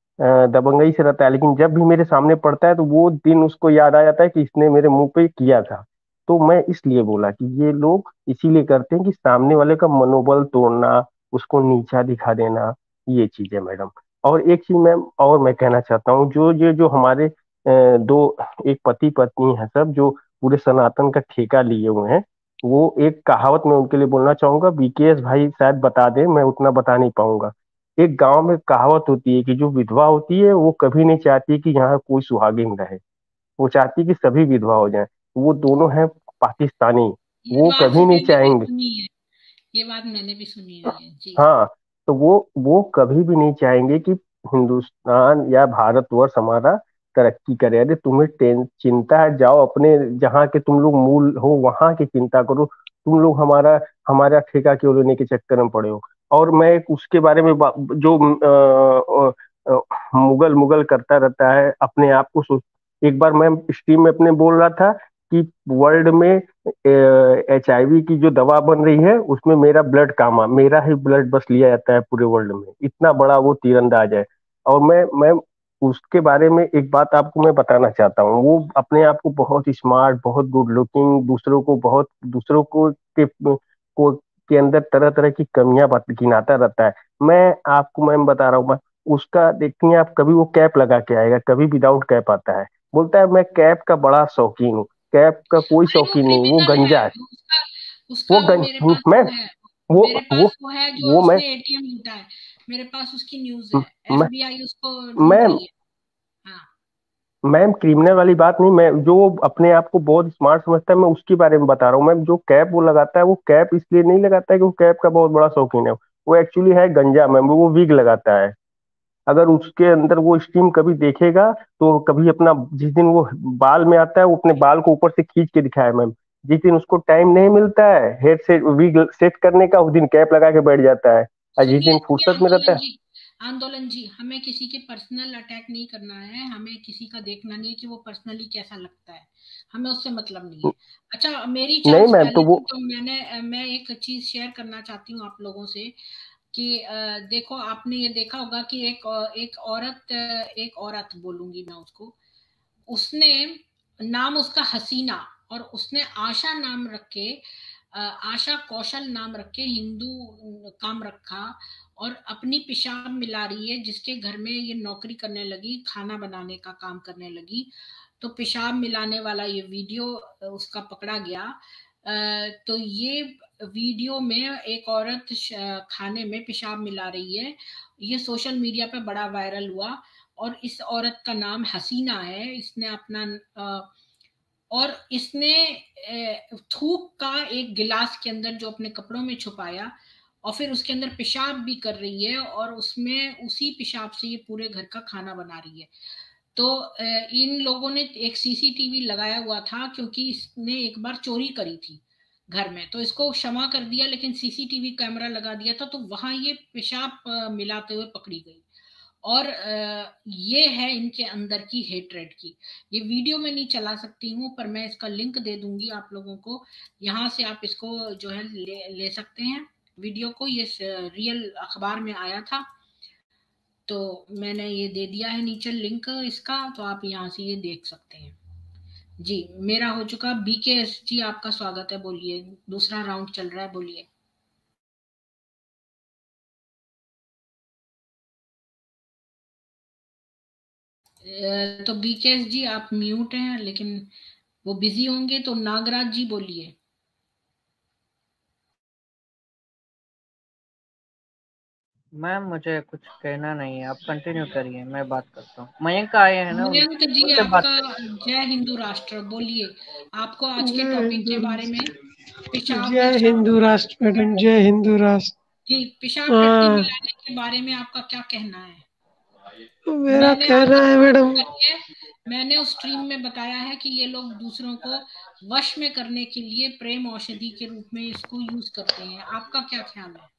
Speaker 3: दबंगई से रहता है, लेकिन जब भी मेरे सामने पड़ता है, तो वो दिन उसको याद आ जाता है कि इसने मेरे मुंह पे किया था। तो मैं इसलिए बोला कि ये लोग इसीलिए करते हैं कि सामने वाले का मनोबल तोड़ना, उसको नीचा दिखा देना, ये चीज है मैडम। और एक चीज मैम और मैं कहना चाहता हूँ, जो ये जो हमारे दो, एक पति पत्नी है सब, जो पूरे सनातन का ठेका लिए हुए हैं, वो एक कहावत मैं उनके लिए बोलना चाहूंगा, बीकेएस भाई शायद बता दे, मैं उतना बता नहीं पाऊंगा। एक गांव में कहावत होती है कि जो विधवा होती है, वो कभी नहीं चाहती कि यहाँ कोई सुहागिन रहे, वो चाहती है कि सभी विधवा हो जाएं। वो दोनों हैं पाकिस्तानी,
Speaker 2: ये
Speaker 3: वो
Speaker 2: बात
Speaker 3: कभी नहीं
Speaker 2: मैंने भी
Speaker 3: चाहेंगे।
Speaker 2: सुनी है। ये बात मैंने भी सुनी हुई है जी।
Speaker 3: हाँ, तो वो कभी भी नहीं चाहेंगे कि हिंदुस्तान या भारतवर्ष हमारा तरक्की करे। अरे तुम्हें चिंता है, जाओ अपने जहाँ के तुम लोग मूल हो, वहां की चिंता करो। तुम लोग हमारा हमारा ठेका क्यों लेने के चक्कर में पड़े हो? और मैं एक उसके बारे में जो मुगल मुगल करता रहता है अपने आप को सोच। एक बार मैं स्ट्रीम में अपने बोल रहा था कि वर्ल्ड में HIV की जो दवा बन रही है, उसमें मेरा ब्लड काम आ, मेरा ही ब्लड बस लिया जाता है पूरे वर्ल्ड में, इतना बड़ा वो तीरंदाज है। और मैं उसके बारे में एक बात आपको मैं बताना चाहता हूँ। वो अपने आप को बहुत स्मार्ट, बहुत गुड लुकिंग, दूसरों को के अंदर तरह तरह की कमियां गिनाता रहता है। मैं बता रहा हूँ, मैं उसका देखती हैं आप, कभी वो कैप लगा के आएगा, कभी विदाउट कैप आता है। बोलता है मैं कैप का बड़ा शौकीन हूँ। कैप का कोई
Speaker 2: अरे वो
Speaker 3: शौकीन नहीं, वो
Speaker 2: क्रिमिनल है।
Speaker 3: गंजा है।
Speaker 2: उसका
Speaker 3: वो
Speaker 2: उसका
Speaker 3: गंज
Speaker 2: मेरे पास
Speaker 3: मैं
Speaker 2: वो है।
Speaker 3: वो
Speaker 2: मेरे
Speaker 3: वो
Speaker 2: पास वो है जो
Speaker 3: वो
Speaker 2: उसने एटीएम लूटा है। मेरे पास उसकी न्यूज है।
Speaker 3: मैं
Speaker 2: FBI उसको ढूंढ
Speaker 3: मैं
Speaker 2: रही है। हाँ।
Speaker 3: मैम, क्रिमिनल वाली बात नहीं, मैं जो अपने आप को बहुत स्मार्ट समझता है, मैं उसके बारे में बता रहा हूँ। मैम, जो कैप वो लगाता है, वो कैप इसलिए नहीं लगाता है कि वो कैप का बहुत बड़ा शौकीन है। वो एक्चुअली है गंजा मैम, वो विग लगाता है। अगर उसके अंदर वो स्ट्रीम कभी देखेगा तो कभी अपना, जिस दिन वो बाल में आता है वो अपने बाल को ऊपर से खींच के दिखाए मैम। जिस दिन उसको टाइम नहीं मिलता है हेड से विग सेट करने का, उस दिन कैप लगा के बैठ जाता है, और जिस
Speaker 2: सुनिए
Speaker 3: दिन
Speaker 2: सुनिए
Speaker 3: फुर्सत में रहता है।
Speaker 2: आंदोलन जी, हमें किसी के पर्सनल अटैक नहीं करना है, हमें किसी का देखना नहीं है कि वो पर्सनली कैसा लगता है, हमें उससे मतलब नहीं है। अच्छा, मेरी
Speaker 3: नहीं
Speaker 2: चांस
Speaker 3: मैम, तो
Speaker 2: पहले
Speaker 3: वो
Speaker 2: थी तो मैं एक चीज शेयर करना चाहती हूँ आप लोगों से कि देखो, आपने ये देखा होगा कि एक औरत बोलूंगी मैं उसको, उसने नाम उसका हसीना, और उसने आशा नाम रख के, आशा कौशल नाम रख के हिंदू काम रखा, और अपनी पेशाब मिला रही है, जिसके घर में ये नौकरी करने लगी, खाना बनाने का काम करने लगी, तो पेशाब मिलाने वाला ये वीडियो उसका पकड़ा गया। तो ये वीडियो में एक औरत खाने में पेशाब मिला रही है, ये सोशल मीडिया पे बड़ा वायरल हुआ, और इस औरत का नाम हसीना है। इसने अपना और इसने थूक का एक गिलास के अंदर जो अपने कपड़ों में छुपाया, और फिर उसके अंदर पेशाब भी कर रही है, और उसमें उसी पेशाब से ये पूरे घर का खाना बना रही है। तो इन लोगों ने एक सीसीटीवी लगाया हुआ था, क्योंकि इसने एक बार चोरी करी थी घर में, तो इसको क्षमा कर दिया, लेकिन सीसीटीवी कैमरा लगा दिया था, तो वहां ये पेशाब मिलाते हुए पकड़ी गई। और ये है इनके अंदर की हेट्रेड की। ये वीडियो में नहीं चला सकती हूँ, पर मैं इसका लिंक दे दूंगी आप लोगों को, यहाँ से आप इसको जो है ले सकते हैं वीडियो को। ये रियल अखबार में आया था, तो मैंने ये दे दिया है नीचे लिंक इसका, तो आप यहाँ से ये देख सकते हैं। जी, मेरा हो चुका। बीकेएस जी, आपका स्वागत है, बोलिए, दूसरा राउंड चल रहा है, बोलिए। तो बीकेएस जी आप म्यूट हैं, लेकिन वो बिजी होंगे, तो नागराज जी बोलिए।
Speaker 8: मैम मुझे कुछ कहना नहीं है, आप कंटिन्यू करिए, मैं बात करता हूँ। मयंक आए हैं ना,
Speaker 2: मयंक जी,
Speaker 8: उनसे बात
Speaker 2: आपका जय हिंदू राष्ट्र, बोलिए, आपको आज के टॉपिक के बारे में, पेशाब में
Speaker 9: जय हिंदू राष्ट्र मैडम, जय हिंदू राष्ट्र।
Speaker 2: जी, पेशाब टट्टी मिलाने के बारे में आपका क्या कहना है?
Speaker 9: मेरा कहना है मैडम,
Speaker 2: मैंने उस स्ट्रीम में बताया है कि ये लोग दूसरों को वश में करने के लिए प्रेम औषधि के रूप में इसको यूज करते हैं। आपका क्या ख्याल है?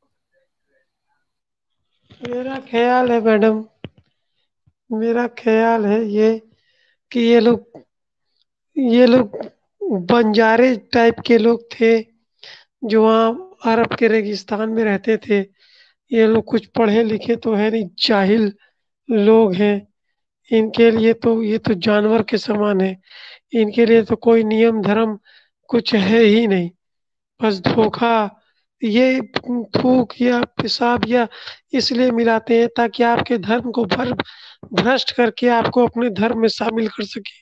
Speaker 9: मेरा ख्याल है मैडम, मेरा ख्याल है ये कि ये लोग बंजारे टाइप के लोग थे जो वहाँ अरब के रेगिस्तान में रहते थे। ये लोग कुछ पढ़े लिखे तो है नहीं, जाहिल लोग हैं। इनके लिए तो ये तो जानवर के समान है। इनके लिए तो कोई नियम धर्म कुछ है ही नहीं, बस धोखा। ये थूक या पेशाब या इसलिए मिलाते हैं ताकि आपके धर्म को भ्रष्ट करके आपको अपने धर्म में शामिल कर सके,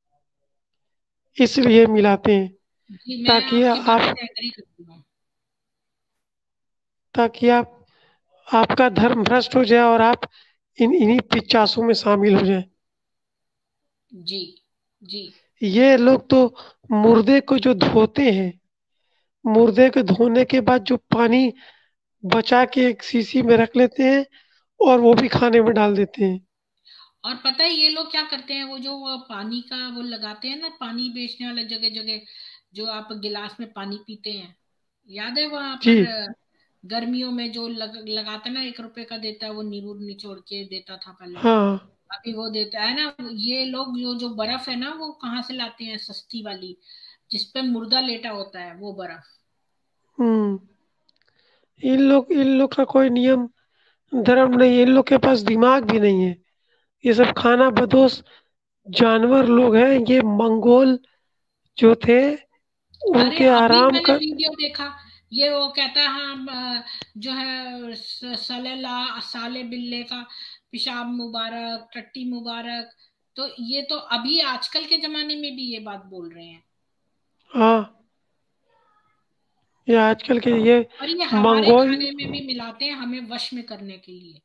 Speaker 9: इसलिए मिलाते हैं
Speaker 2: जी, मैं
Speaker 9: ताकि
Speaker 2: आपकी बात
Speaker 9: आप
Speaker 2: से एग्री करती हूँ।
Speaker 9: ताकि आपका धर्म भ्रष्ट हो जाए और आप इन्हीं पिचासों में शामिल हो जाए।
Speaker 2: जी जी,
Speaker 9: ये लोग तो मुर्दे को जो धोते हैं, मुर्दे को धोने के बाद जो पानी बचा के एक शीशी में रख लेते हैं और वो भी खाने में डाल देते हैं।
Speaker 2: और पता है ये लोग क्या करते हैं, वो जो वो पानी का वो लगाते हैं ना, पानी बेचने वाले जगह जगह, जो आप गिलास में पानी पीते हैं, याद है वहां
Speaker 9: जी
Speaker 2: पर गर्मियों में जो लगाता ना, 1 रुपए का देता है, वो नींबू निचोड़ के देता था पहले,
Speaker 9: हाँ,
Speaker 2: अभी वो देता है ना। ये लोग जो बर्फ है ना, वो कहाँ से लाते हैं? सस्ती वाली, जिसपे मुर्दा लेटा होता है, वो बर्फ।
Speaker 9: इन लोग का कोई नियम धर्म नहीं है, इन लोग के पास दिमाग भी नहीं है। ये सब खाना बदोश जानवर लोग हैं। ये मंगोल जो थे
Speaker 2: अरे
Speaker 9: उनके
Speaker 2: अभी
Speaker 9: आराम
Speaker 2: मैंने
Speaker 9: कर
Speaker 2: वीडियो देखा, ये वो कहता है हाँ, जो है साले बिल्ले का पेशाब मुबारक, टट्टी मुबारक। तो ये तो अभी आजकल के जमाने में भी ये बात बोल रहे हैं,
Speaker 9: हाँ, ये आजकल के ये
Speaker 2: और ये हमारे
Speaker 9: मंगोल
Speaker 2: खाने में भी मिलाते हैं, हमें वश में करने के लिए।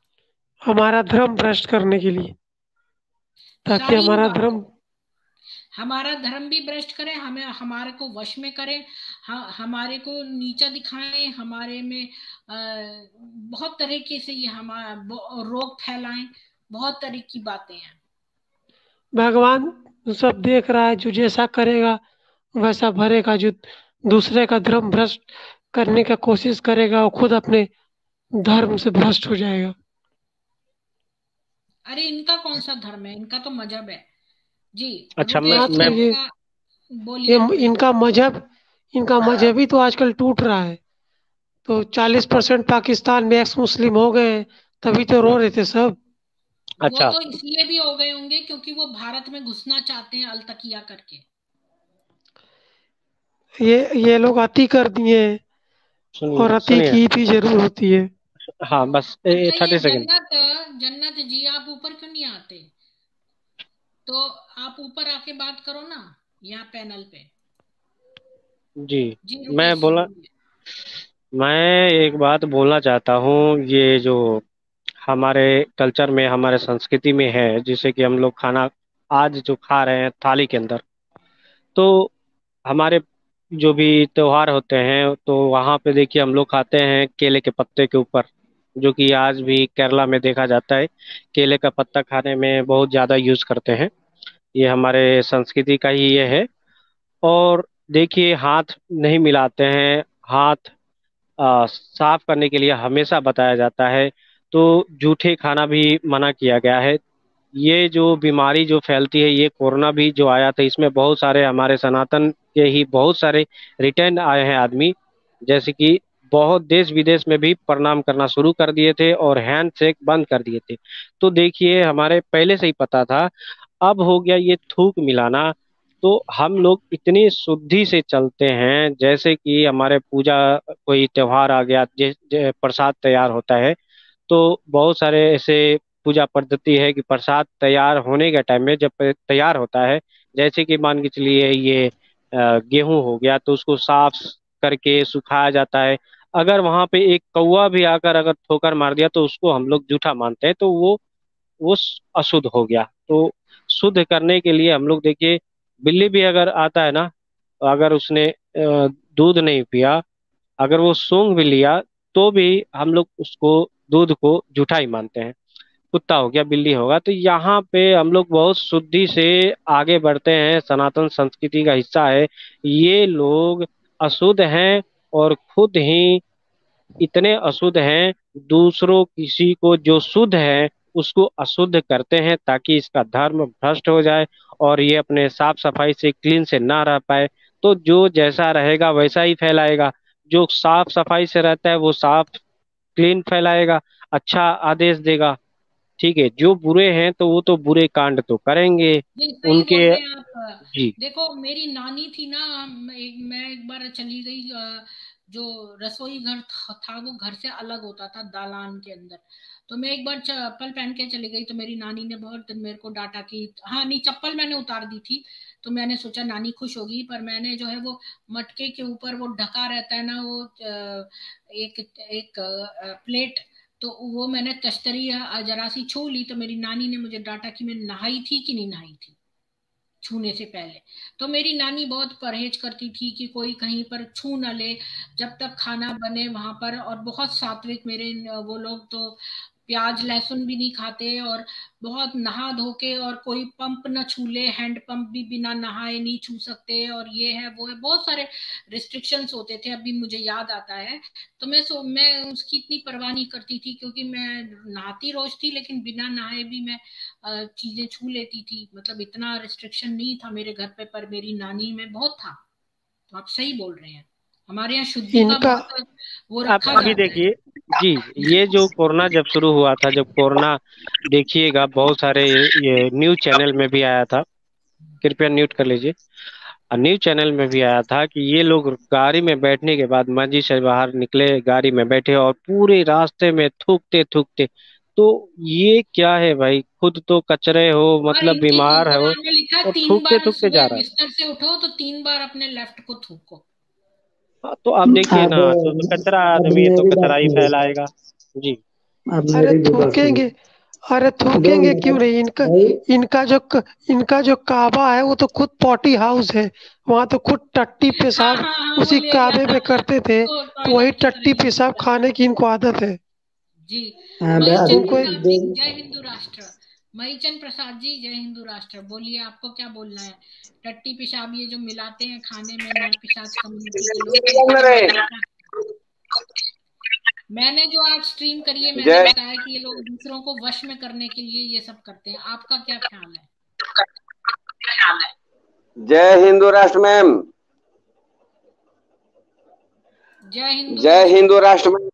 Speaker 9: हमारा धर्म भ्रष्ट करने के लिए, ताकि
Speaker 2: सारी
Speaker 9: हमारा
Speaker 2: बात,
Speaker 9: धर्म
Speaker 2: हमारा धर्म भी भ्रष्ट करें, हमें हमारे को वश में करें, हमारे को नीचा दिखाएं, हमारे में बहुत तरीके से ये हमारा रोग फैलाएं, बहुत तरह की बातें हैं।
Speaker 9: भगवान सब देख रहा है, जो जैसा करेगा वैसा भरेगा। जो दूसरे का धर्म भ्रष्ट करने का कोशिश करेगा वो खुद अपने धर्म से भ्रष्ट हो जाएगा।
Speaker 2: अरे इनका कौन सा धर्म है, इनका तो मजहब है जी।
Speaker 6: अच्छा,
Speaker 2: बोलिए।
Speaker 9: इनका मजहब ही तो आजकल टूट रहा है। तो 40% पाकिस्तान में एक्स मुस्लिम हो गए, तभी तो रो रहे थे सब।
Speaker 6: अच्छा,
Speaker 2: वो तो इसलिए भी हो गए होंगे क्योंकि वो भारत में घुसना चाहते हैं अलतकिया करके।
Speaker 9: ये लोग अति कर दिए और अति
Speaker 6: सुनिए।
Speaker 9: की भी जरूर होती है।
Speaker 6: हाँ, बस
Speaker 2: अच्छा,
Speaker 6: 30
Speaker 2: ये
Speaker 6: सेकंड।
Speaker 2: जन्नत जी, आप ऊपर क्यों नहीं आते? तो आप ऊपर आके बात करो ना, यहाँ पैनल पे।
Speaker 6: जी, मैं एक बात बोलना चाहता हूँ। ये जो हमारे कल्चर में, हमारे संस्कृति में है, जिसे कि हम लोग खाना आज जो खा रहे हैं थाली के अंदर, तो हमारे जो भी त्योहार होते हैं तो वहाँ पे देखिए हम लोग खाते हैं केले के पत्ते के ऊपर, जो कि आज भी केरला में देखा जाता है। केले का पत्ता खाने में बहुत ज़्यादा यूज़ करते हैं। ये हमारे संस्कृति का ही ये है। और देखिए, हाथ नहीं मिलाते हैं। हाथ साफ करने के लिए हमेशा बताया जाता है। तो जूठे खाना भी मना किया गया है। ये जो बीमारी जो फैलती है, ये कोरोना भी जो आया था, इसमें बहुत सारे हमारे सनातन के ही बहुत सारे रिटर्न आए हैं आदमी, जैसे कि बहुत देश विदेश में भी प्रणाम करना शुरू कर दिए थे और हैंड शेक बंद कर दिए थे। तो देखिए, हमारे पहले से ही पता था। अब हो गया ये थूक मिलाना। तो हम लोग इतनी शुद्धि से चलते हैं, जैसे कि हमारे पूजा कोई त्योहार आ गया, प्रसाद तैयार होता है, तो बहुत सारे ऐसे पूजा पद्धति है कि प्रसाद तैयार होने के टाइम में जब तैयार होता है, जैसे कि मान के चलिए ये गेहूं हो गया, तो उसको साफ करके सुखाया जाता है। अगर वहां पे एक कौवा भी आकर अगर ठोकर मार दिया तो उसको हम लोग जूठा मानते हैं, तो वो अशुद्ध हो गया। तो शुद्ध करने के लिए हम लोग देखिए, बिल्ली भी अगर आता है ना, अगर उसने दूध नहीं पिया, अगर वो सूंघ भी लिया, तो भी हम लोग उसको दूध को जूठा ही मानते हैं। कुत्ता हो गया, बिल्ली होगा। तो यहाँ पे हम लोग बहुत शुद्धि से आगे बढ़ते हैं, सनातन संस्कृति का हिस्सा है। ये लोग अशुद्ध हैं और खुद ही इतने अशुद्ध हैं, दूसरों किसी को जो शुद्ध है उसको अशुद्ध करते हैं, ताकि इसका धर्म भ्रष्ट हो जाए और ये अपने साफ सफाई से क्लीन से ना रह पाए। तो जो जैसा रहेगा वैसा ही फैलाएगा। जो साफ सफाई से रहता है वो साफ क्लीन फैलाएगा, अच्छा आदेश देगा। ठीक है, जो बुरे हैं तो वो तो बुरे कांड तो करेंगे
Speaker 2: जी, सही
Speaker 6: उनके।
Speaker 2: बोल रहे हैं आप।
Speaker 6: जी,
Speaker 2: देखो, मेरी नानी थी ना, मैं एक बार चली गई, जो रसोई घर था वो घर से अलग होता था दालान के अंदर। तो मैं एक बार चप्पल पहन के चली गई, तो मेरी नानी ने बहुत मेरे को डांटा कि हाँ नहीं, चप्पल मैंने उतार दी थी। तो मैंने सोचा नानी खुश होगी, पर मैंने जो है वो मटके के ऊपर वो ढका रहता है ना, वो एक एक प्लेट, तो वो मैंने तश्तरी जरा सी छू ली, तो मेरी नानी ने मुझे डांटा कि मैं नहाई थी कि नहीं नहाई थी छूने से पहले। तो मेरी नानी बहुत परहेज करती थी कि कोई कहीं पर छू न ले जब तक खाना बने वहां पर। और बहुत सात्विक मेरे वो लोग, तो प्याज लहसुन भी नहीं खाते, और बहुत नहा धो के, और कोई पंप न छू ले, हैंड पंप भी बिना नहाए नहीं छू सकते, और ये है वो है, बहुत सारे रिस्ट्रिक्शंस होते थे। अभी मुझे याद आता है। तो मैं उसकी इतनी परवाह नहीं करती थी, क्योंकि मैं नहाती रोज थी, लेकिन बिना नहाए भी मैं चीजें छू लेती थी। मतलब इतना रिस्ट्रिक्शन नहीं था मेरे घर पे, पर मेरी नानी में बहुत था। तो आप सही बोल रहे हैं, हमारे यहाँ शुद्धि का
Speaker 9: इनका
Speaker 2: बहुत वो
Speaker 6: आप
Speaker 2: रखा
Speaker 6: अभी
Speaker 2: जाता है।
Speaker 6: देखिए। जी, ये जो कोरोना जब शुरू हुआ था, जब कोरोना देखिएगा बहुत सारे ये न्यूज चैनल में भी आया था। कृपया म्यूट कर लीजिए। न्यूज चैनल में भी आया था कि ये लोग गाड़ी में बैठने के बाद मस्जिद से बाहर निकले, गाड़ी में बैठे और पूरे रास्ते में थूकते थूकते। तो ये क्या है भाई, खुद तो कचरे हो,
Speaker 2: और
Speaker 6: मतलब
Speaker 2: इनके
Speaker 6: बीमार हो,
Speaker 2: कुरान में लिखा है
Speaker 6: और
Speaker 2: 3 बार
Speaker 6: थूकते जा
Speaker 2: सुबह
Speaker 6: रहा है।
Speaker 2: बिस्तर से उठो तो 3 बार अपने लेफ्ट को थूको।
Speaker 6: हाँ, तो आप देखिए
Speaker 4: अब
Speaker 6: ना, तो कचरा
Speaker 4: अब
Speaker 6: आदमी है तो
Speaker 4: मेरी बात
Speaker 6: कचरा ही
Speaker 4: सुनिए,
Speaker 6: फैलाएगा। जी,
Speaker 4: अब
Speaker 9: अरे
Speaker 4: मेरी भी बात
Speaker 9: थूकेंगे।
Speaker 4: सुनिए।
Speaker 9: अरे
Speaker 4: दो
Speaker 9: थूकेंगे क्यों
Speaker 4: मिनट
Speaker 9: नहीं?
Speaker 4: भाई।
Speaker 9: इनका जो काबा है वो तो खुद पॉटी हाउस है। वहां तो खुद टट्टी
Speaker 2: हाँ
Speaker 9: पेशाब
Speaker 2: हाँ हाँ, वो
Speaker 9: उसी
Speaker 2: ले गया
Speaker 9: काबे
Speaker 2: था
Speaker 9: में करते थे,
Speaker 2: उसको
Speaker 9: तो वही
Speaker 2: टॉयलेट की तरह
Speaker 9: टट्टी
Speaker 2: यूज
Speaker 9: पेशाब
Speaker 2: किया था।
Speaker 9: खाने की इनको आदत है।
Speaker 2: जी।
Speaker 4: हाँ, अभी
Speaker 2: मईचंद
Speaker 9: उनको एक
Speaker 2: प्रसाद
Speaker 4: दो
Speaker 2: जी, जय हिंदू राष्ट्र। मईचंद प्रसाद जी, जय हिंदू राष्ट्र। बोलिए, आपको क्या बोलना है? टट्टी पेशाब ये जो मिलाते हैं खाने में नर पिशाच कम्युनिटी के लोग, इनके बारे में क्या? मैंने जो आज स्ट्रीम करी है, मैंने
Speaker 10: जय
Speaker 2: बताया कि ये लोग दूसरों को वश में करने के लिए ये सब करते हैं। आपका क्या ख्याल है?
Speaker 10: जय हिंदू राष्ट्र मैम।
Speaker 2: जय हिंदू
Speaker 10: जय
Speaker 2: राष्ट्र।
Speaker 10: हिंदू राष्ट्र मैम।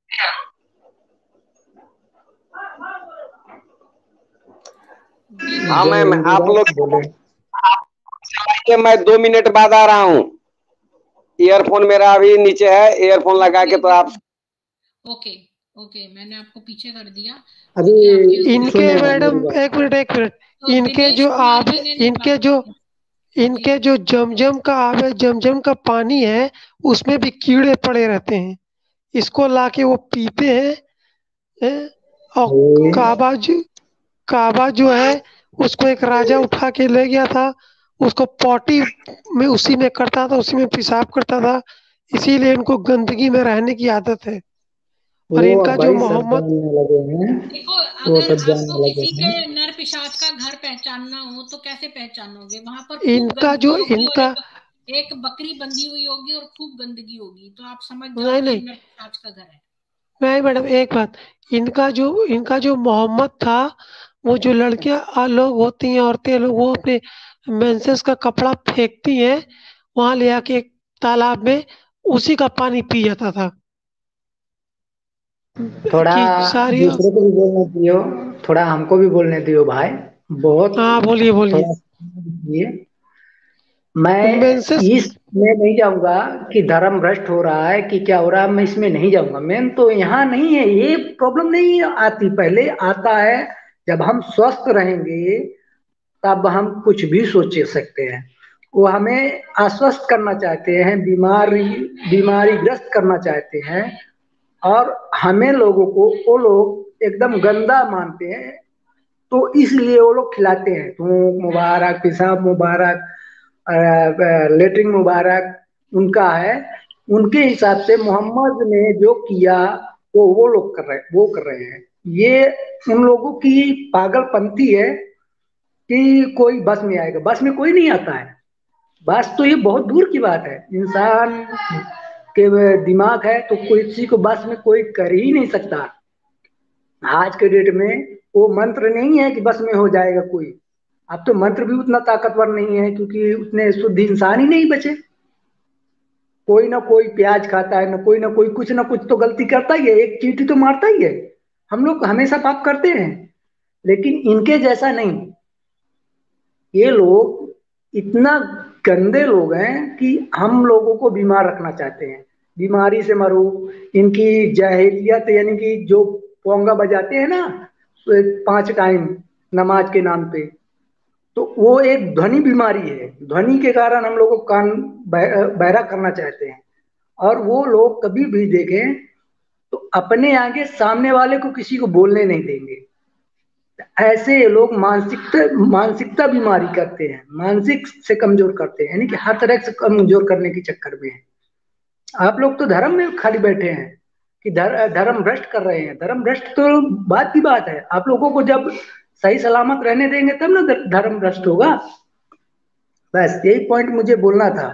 Speaker 2: जी
Speaker 10: हाँ
Speaker 2: बोलिए।
Speaker 4: जय
Speaker 10: मैम,
Speaker 4: हिंदू
Speaker 10: आप लोग
Speaker 4: राष्ट्र बोले।
Speaker 10: चलाइए, मैं 2 मिनट बाद आ रहा हूँ। ईयरफोन मेरा अभी नीचे है, ईयरफोन लगा के तो आप।
Speaker 2: ओके ओके, मैंने आपको पीछे कर दिया
Speaker 4: अभी
Speaker 2: क्योंकि आपके
Speaker 9: इनके
Speaker 4: सुने मेरी
Speaker 9: मैडम
Speaker 4: बात।
Speaker 9: एक मिनट,
Speaker 2: तो
Speaker 9: इनके
Speaker 2: दिनेश
Speaker 9: जो
Speaker 2: कुमार
Speaker 9: आब
Speaker 2: जी ने नहीं
Speaker 9: इनके
Speaker 2: बात
Speaker 9: जो
Speaker 2: की। जी
Speaker 9: इनके जो जमजम का आब है, जमजम का पानी है, उसमें भी कीड़े पड़े रहते हैं। इसको लाके वो पीते हैं। और
Speaker 4: ये
Speaker 9: काबा जो है, उसको एक राजा उठा के ले गया था। उसको पॉटी में उसी में करता था, उसी में पेशाब करता था। इसीलिए इनको गंदगी में रहने की आदत है। और
Speaker 4: वो
Speaker 9: इनका
Speaker 4: अब
Speaker 9: जो
Speaker 4: भाई सब
Speaker 9: मोहम्मद
Speaker 4: जानने लगे हैं।
Speaker 2: देखो,
Speaker 4: वो
Speaker 2: अगर
Speaker 4: सब
Speaker 2: आपको
Speaker 4: जानने लगे
Speaker 2: किसी
Speaker 4: हैं।
Speaker 2: के नर पिशाच का घर पहचानना हो तो कैसे पहचानोगे? वहां पर खूब
Speaker 9: इनका
Speaker 2: गंदगी
Speaker 9: जो
Speaker 2: होगी और
Speaker 9: इनका
Speaker 2: एक बकरी बंधी हुई होगी और खूब गंदगी होगी, तो आप समझ जाओ
Speaker 9: नहीं
Speaker 2: कि ये
Speaker 9: नहीं
Speaker 2: नर पिशाच का घर है।
Speaker 9: नहीं मैडम, एक बात, इनका जो मोहम्मद था, वो जो लड़कियां लोग होती हैं, औरतें लोग, वो अपने मेंसेस का कपड़ा फेंकती हैं वहां ले आके एक तालाब में, उसी का पानी पी जाता था।
Speaker 4: थोड़ा
Speaker 9: कि सारी।
Speaker 4: दूसरे को भी बोलने दियो, थोड़ा हमको भी बोलने दियो भाई। बहुत
Speaker 9: हाँ बोलिए बोलिए।
Speaker 4: थोड़ा ये मैं
Speaker 9: मेंसेस।
Speaker 4: इसमें नहीं जाऊंगा कि धर्म भ्रष्ट हो रहा है कि क्या हो रहा है, मैं इसमें नहीं जाऊंगा। मेन तो यहाँ नहीं है, ये प्रॉब्लम नहीं आती, पहले आता है जब हम स्वस्थ रहेंगे तब हम कुछ भी सोच सकते हैं। वो हमें आश्वस्त करना चाहते हैं, बीमारी ग्रस्त करना चाहते हैं, और हमें लोगों को वो लोग एकदम गंदा मानते हैं। तो इसलिए वो लोग खिलाते हैं, थूक मुबारक, पेशाब मुबारक, लेटरिन मुबारक उनका है। उनके हिसाब से मोहम्मद ने जो किया वो लोग कर रहे हैं। ये उन लोगों की पागलपंती है कि कोई बस में आएगा। बस में कोई नहीं आता है। बस तो ये बहुत दूर की बात है। इंसान के दिमाग है तो कोई किसी को बस में कोई कर ही नहीं सकता। आज के डेट में वो मंत्र नहीं है कि बस में हो जाएगा कोई। अब तो मंत्र भी उतना ताकतवर नहीं है क्योंकि उतने शुद्ध इंसान ही नहीं बचे। कोई ना कोई प्याज खाता है, ना कोई कुछ ना कुछ तो गलती करता ही है, एक चींटी तो मारता ही है। हम लोग हमेशा पाप करते हैं, लेकिन इनके जैसा नहीं। ये लोग इतना गंदे लोग हैं कि हम लोगों को बीमार रखना चाहते हैं। बीमारी से मरो। इनकी जाहिलियत यानी कि जो पोंगा बजाते हैं ना, तो 5 टाइम नमाज के नाम पे, तो वो एक ध्वनि बीमारी है। ध्वनि के कारण हम लोग को कान बहरा करना चाहते हैं। और वो लोग कभी भी देखें तो अपने आगे सामने वाले को किसी को बोलने नहीं देंगे। ऐसे लोग मानसिकता बीमारी करते हैं, मानसिक से कमजोर करते हैं, यानी कि हर तरह से कमजोर करने के चक्कर में है। आप लोग तो धर्म में खाली बैठे हैं कि धर्म भ्रष्ट कर रहे हैं। धर्म भ्रष्ट तो बात की बात है, आप लोगों को जब सही सलामत रहने देंगे तब ना धर्म भ्रष्ट होगा। बस यही पॉइंट मुझे बोलना था।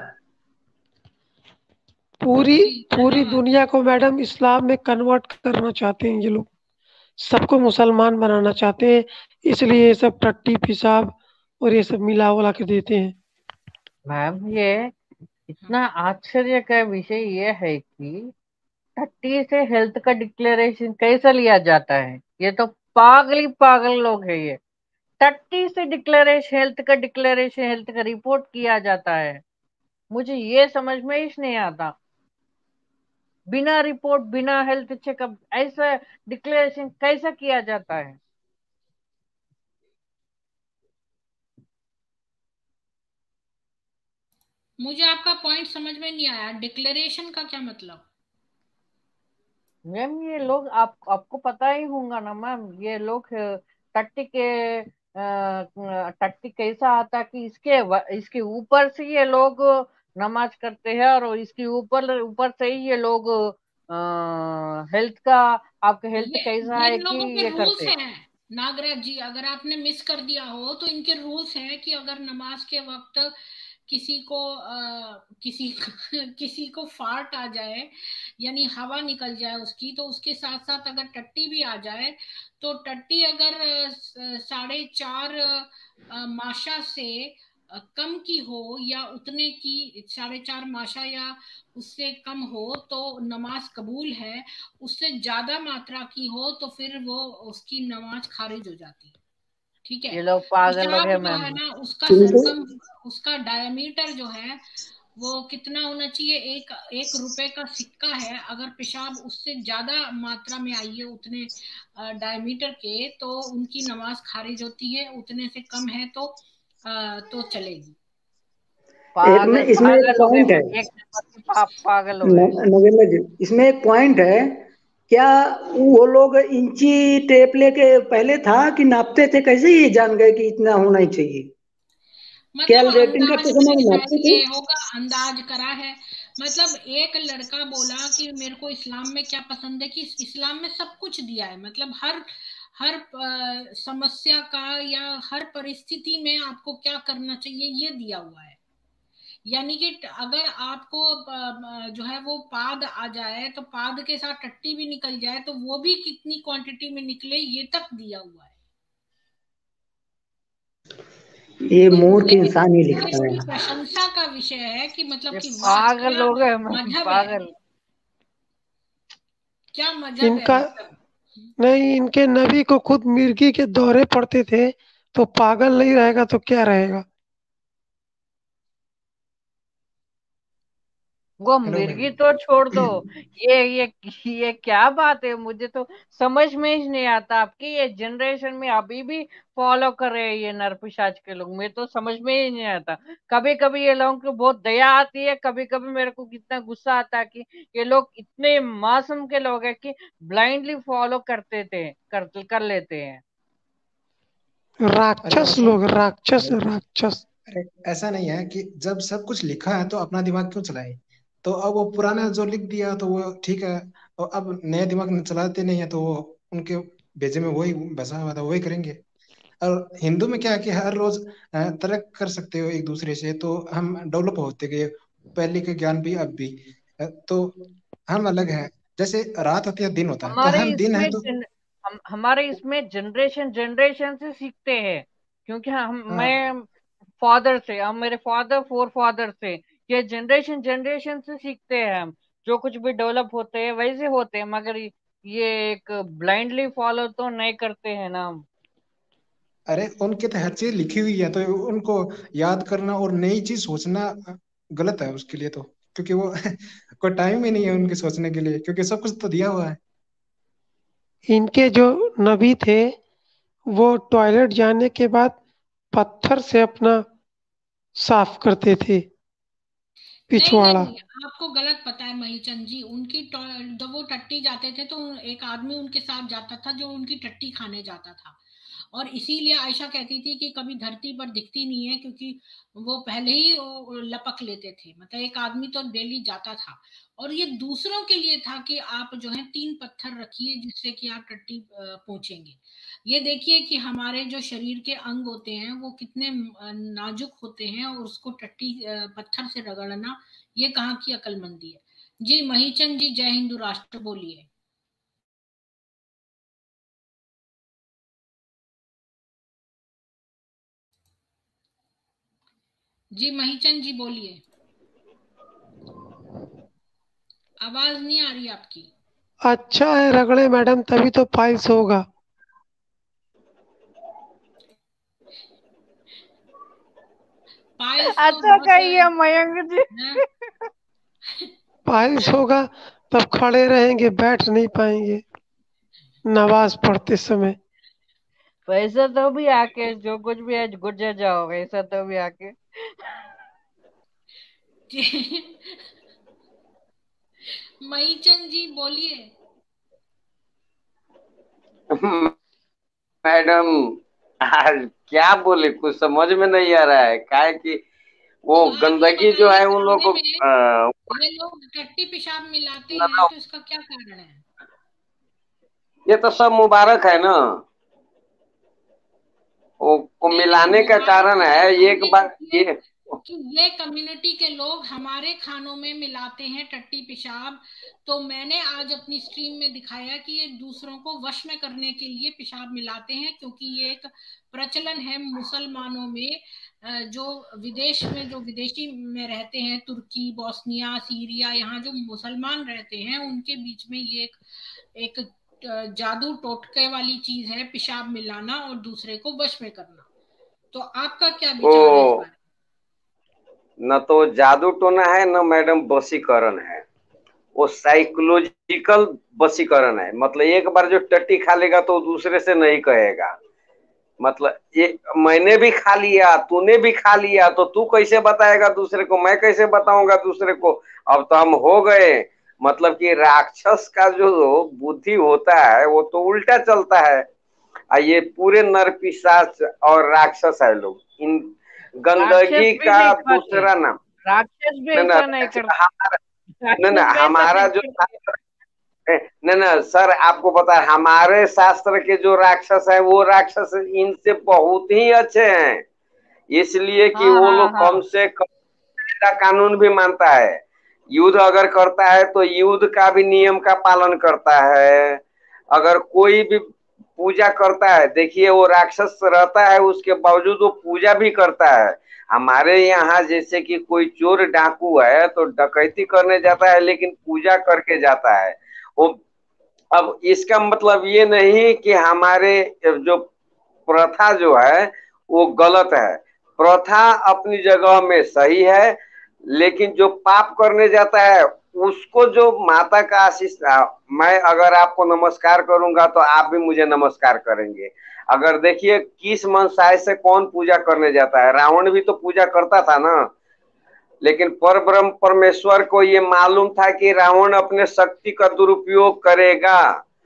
Speaker 9: पूरी
Speaker 2: जी
Speaker 9: पूरी
Speaker 2: धन्यवाद।
Speaker 9: दुनिया को मैडम इस्लाम में कन्वर्ट करना चाहते हैं ये लोग। सबको मुसलमान बनाना चाहते हैं। इसलिए ये सब टट्टी पेशाब और ये सब मिला उला के देते हैं।
Speaker 8: मैम, ये इतना आश्चर्य का विषय ये है कि टट्टी से हेल्थ का डिक्लेरेशन कैसे लिया जाता है? ये तो पागल ही पागल लोग है ये। टट्टी से डिक्लेरेशन, हेल्थ का डिक्लेरेशन, हेल्थ का रिपोर्ट किया जाता है। मुझे ये समझ में ही नहीं आता। बिना रिपोर्ट, बिना हेल्थ चेकअप ऐसा डिक्लेरेशन कैसा किया जाता है?
Speaker 2: मुझे आपका पॉइंट समझ में नहीं आया, डिक्लेरेशन का क्या मतलब?
Speaker 8: मैम ये लोग आपको पता ही होगा ना मैम, ये लोग टट्टी के टट्टी कैसा आता कि इसके ऊपर से ये लोग नमाज करते हैं, और इसके ऊपर ऊपर से ही ये लोग हेल्थ का, आपका हेल्थ कैसा
Speaker 2: ये
Speaker 8: है
Speaker 2: इन
Speaker 8: कि
Speaker 2: लोगों के
Speaker 8: ये
Speaker 2: रूल्स
Speaker 8: करते हैं।
Speaker 2: हैं नागराज जी, अगर आपने मिस कर दिया हो तो इनके रूल्स हैं कि अगर नमाज के वक्त किसी को किसी को फार्ट आ जाए, यानी हवा निकल जाए उसकी, तो उसके साथ साथ अगर टट्टी भी आ जाए, तो टट्टी अगर 4.5 माशा से कम की हो, या उतने की 4.5 माशा या उससे कम हो तो नमाज कबूल है। उससे ज्यादा मात्रा की हो तो फिर वो उसकी नमाज खारिज हो जाती है। ठीक है।
Speaker 8: ये लोग पागल लोग
Speaker 2: पेशाब
Speaker 8: है
Speaker 2: जो
Speaker 8: मैम।
Speaker 2: है ना, उसका
Speaker 4: इनको
Speaker 2: सरकम, उसका डायमीटर जो है वो कितना होना चाहिए, 1 रुपए का सिक्का है, अगर पेशाब उससे ज्यादा मात्रा में आई है उतने डायमीटर के, तो उनकी नमाज खारिज होती है। उतने से कम है तो चलेगी।
Speaker 4: इसमें एक
Speaker 8: पागल लोग है
Speaker 4: पॉइंट है,
Speaker 8: मैम, एक नंबर के पागल लोग है।
Speaker 4: नगेंद्र जी, इसमें एक पॉइंट है। क्या वो लोग इंची टेप लेके पहले था कि नापते थे? कैसे ये जान गए कि इतना होना ही चाहिए? क्या
Speaker 2: मतलब
Speaker 4: रेटिंग
Speaker 2: अंदाज
Speaker 4: करते समय
Speaker 2: मेरे
Speaker 4: वो
Speaker 2: ख्याल
Speaker 4: नापते थे?
Speaker 2: ये होगा, अंदाज करा है। मतलब एक लड़का बोला कि मेरे को इस्लाम में क्या पसंद है, कि इस्लाम में सब कुछ दिया है, मतलब हर हर समस्या का या हर परिस्थिति में आपको क्या करना चाहिए ये दिया हुआ है। यानी कि अगर आपको जो है वो पाद आ जाए, तो पाद के साथ टट्टी भी निकल जाए, तो वो भी कितनी क्वांटिटी में निकले ये तक दिया हुआ है।
Speaker 4: ये
Speaker 2: तो
Speaker 4: मूर्ख
Speaker 2: ये
Speaker 4: इंसान ही
Speaker 2: ये
Speaker 4: लिखता
Speaker 2: बड़ी
Speaker 4: है।
Speaker 2: प्रशंसा का विषय है कि मतलब
Speaker 8: ये
Speaker 2: कि वाह
Speaker 8: पागल
Speaker 2: क्या
Speaker 8: लोग है मैम,
Speaker 2: मजहब है,
Speaker 8: पागल।
Speaker 2: क्या मजहब है
Speaker 9: इनका
Speaker 2: मतलब।
Speaker 9: नहीं, इनके नबी को खुद मिर्गी के दौरे पड़ते थे, तो पागल नहीं रहेगा तो क्या रहेगा?
Speaker 8: वो
Speaker 7: हेलो
Speaker 8: मिर्गी
Speaker 7: मैम।
Speaker 8: तो छोड़ दो, ये क्या बात है, मुझे तो समझ में ही नहीं आता। आपकी ये जनरेशन में अभी भी फॉलो कर रहे हैं ये नर पिशाच के लोग, मैं तो समझ में ही नहीं आता। कभी कभी ये लोगों को बहुत दया आती है, कभी कभी मेरे को कितना गुस्सा आता है कि ये लोग इतने मासूम के लोग हैं कि ब्लाइंडली फॉलो कर लेते हैं।
Speaker 7: अरे
Speaker 9: राक्षस
Speaker 7: ऐसा
Speaker 9: लोग, राक्षस राक्षस।
Speaker 7: अरे ऐसा नहीं है कि जब सब कुछ लिखा है तो अपना दिमाग क्यों चलाए? तो अब वो पुराना जो लिख दिया तो वो ठीक है, और अब नया दिमाग चलाते नहीं है तो वो उनके भेजे में वही बसा हुआ था वही करेंगे। और हिंदू में क्या है कि हर रोज तरक कर सकते हो एक दूसरे से, तो हम डेवलप होते गए, पहले के ज्ञान भी अब भी। तो हम अलग है, जैसे रात होती है दिन होता है, तो
Speaker 8: हमारे
Speaker 7: हम दिन है
Speaker 8: इसमें
Speaker 7: तो
Speaker 8: हमारे इसमें जनरेशन जनरेशन से सीखते हैं, क्योंकि
Speaker 7: हाँ।
Speaker 8: मैं फादर से, हम मेरे फादर फोर फादर से, ये जनरेशन जनरेशन से सीखते हैं हम। जो कुछ भी डेवलप होते हैं वैसे होते हैं, मगर ये एक ब्लाइंडली फॉलो तो नहीं करते हैं ना हम।
Speaker 7: अरे उनके तो हर चीज लिखी हुई है, तो उनको याद करना और नई चीज सोचना गलत है उसके लिए तो, क्योंकि वो कोई टाइम ही नहीं है उनके सोचने के लिए, क्योंकि सब कुछ तो दिया हुआ है।
Speaker 9: इनके जो नबी थे, वो टॉयलेट जाने के बाद पत्थर से अपना साफ करते थे
Speaker 2: नहीं
Speaker 9: पिछवाड़ा।
Speaker 2: नहीं, आपको गलत पता है महीचंद जी। उनकी जब वो टट्टी जाते थे तो एक आदमी उनके साथ जाता था जो उनकी टट्टी खाने जाता था। और इसीलिए आयशा कहती थी कि कभी धरती पर दिखती नहीं है, क्योंकि वो पहले ही वो लपक लेते थे। मतलब एक आदमी तो डेली जाता था। और ये दूसरों के लिए था कि आप जो है 3 पत्थर रखिए जिससे कि आप टट्टी पहुंचेंगे। ये देखिए कि हमारे जो शरीर के अंग होते हैं वो कितने नाजुक होते हैं, और उसको टट्टी पत्थर से रगड़ना, ये कहाँ की अकलमंदी है। जी महीचंद जी, जय हिंदू राष्ट्र बोलिए। जी महीचंद जी बोलिए, आवाज नहीं आ रही आपकी।
Speaker 9: अच्छा है रगड़े मैडम, तभी तो पाइल्स होगा।
Speaker 2: पाइल्स तो
Speaker 8: अच्छा
Speaker 2: बहुत
Speaker 8: कहिए मयंक जी।
Speaker 2: है।
Speaker 9: पाइल्स होगा तब खड़े रहेंगे, बैठ नहीं पाएंगे नमाज पढ़ते समय।
Speaker 8: पैसा तो भी आके जो कुछ भी है गुजर जाओ, ऐसा तो भी आके।
Speaker 2: महीचंद जी बोलिए।
Speaker 10: मैडम आज क्या बोले, कुछ समझ में नहीं आ रहा है। काहे कि वो
Speaker 2: तो आप ये
Speaker 10: गंदगी जो
Speaker 2: बताइए
Speaker 10: है उन
Speaker 2: खाने
Speaker 10: लोगों
Speaker 2: में
Speaker 10: को
Speaker 2: ये लोग टट्टी पेशाब मिलाते हैं, तो इसका क्या कारण है?
Speaker 10: ये तो सब मुबारक है ना, वो
Speaker 2: नहीं नहीं,
Speaker 10: मिलाने का
Speaker 2: मुबारक
Speaker 10: कारण
Speaker 2: तो
Speaker 10: है।
Speaker 2: इसलिए
Speaker 10: एक बार ये
Speaker 2: कि ये कम्युनिटी के लोग हमारे खानों में मिलाते हैं टट्टी पेशाब। तो मैंने आज अपनी स्ट्रीम में दिखाया कि ये दूसरों को वश में करने के लिए पेशाब मिलाते हैं, क्योंकि ये एक प्रचलन है मुसलमानों में। जो विदेश में, जो विदेशी में रहते हैं, तुर्की, बोस्निया, सीरिया, यहाँ जो मुसलमान रहते हैं उनके बीच में ये एक जादू टोटके वाली चीज है, पेशाब मिलाना और दूसरे को वश में करना। तो आपका क्या विचार है इस
Speaker 10: वो
Speaker 2: बारे में?
Speaker 10: न तो जादू टोना है न मैडम वशीकरण है, वो साइकोलॉजिकल वशीकरण है। मतलब एक बार जो टट्टी खा लेगा तो दूसरे से नहीं कहेगा। मतलब ये मैंने भी खा लिया, तूने भी खा लिया, तो तू कैसे बताएगा दूसरे को, मैं कैसे बताऊंगा दूसरे को। अब तो हम हो गए। मतलब कि राक्षस का जो बुद्धि होता है वो तो उल्टा चलता है। ये पूरे नर पिशाच और राक्षस है लोग। इन
Speaker 8: राक्षस
Speaker 10: गंदगी
Speaker 8: भी
Speaker 10: का
Speaker 8: नहीं खाते,
Speaker 10: दूसरा नाम
Speaker 8: राक्षस भी
Speaker 10: न
Speaker 8: ऐसा नहीं करते,
Speaker 10: न
Speaker 8: राक्षस भी ऐसा
Speaker 10: हमारा
Speaker 8: नहीं
Speaker 10: जो
Speaker 8: करते।
Speaker 10: न न सर, आपको पता है हमारे शास्त्र के जो राक्षस है वो राक्षस इनसे बहुत ही अच्छे हैं। इसलिए कि
Speaker 8: हाँ
Speaker 10: वो
Speaker 8: हाँ
Speaker 10: लोग कम
Speaker 8: हाँ,
Speaker 10: से कम का कानून भी मानता है। युद्ध अगर करता है तो युद्ध का भी नियम का पालन करता है। अगर कोई भी पूजा करता है, देखिए वो राक्षस रहता है उसके बावजूद वो पूजा भी करता है। हमारे यहाँ जैसे कि कोई चोर डाकू है तो डकैती करने जाता है लेकिन पूजा करके जाता है वो। अब इसका मतलब ये नहीं कि हमारे जो प्रथा जो है वो गलत है। प्रथा अपनी जगह में सही है, लेकिन जो पाप करने जाता है उसको जो माता का आशीष, मैं अगर आपको नमस्कार करूंगा तो आप भी मुझे नमस्कार करेंगे। अगर देखिए किस मनसाय से कौन पूजा करने जाता है, रावण भी तो पूजा करता था ना। लेकिन पर ब्रह्म परमेश्वर को ये मालूम था कि रावण अपने शक्ति का दुरुपयोग करेगा,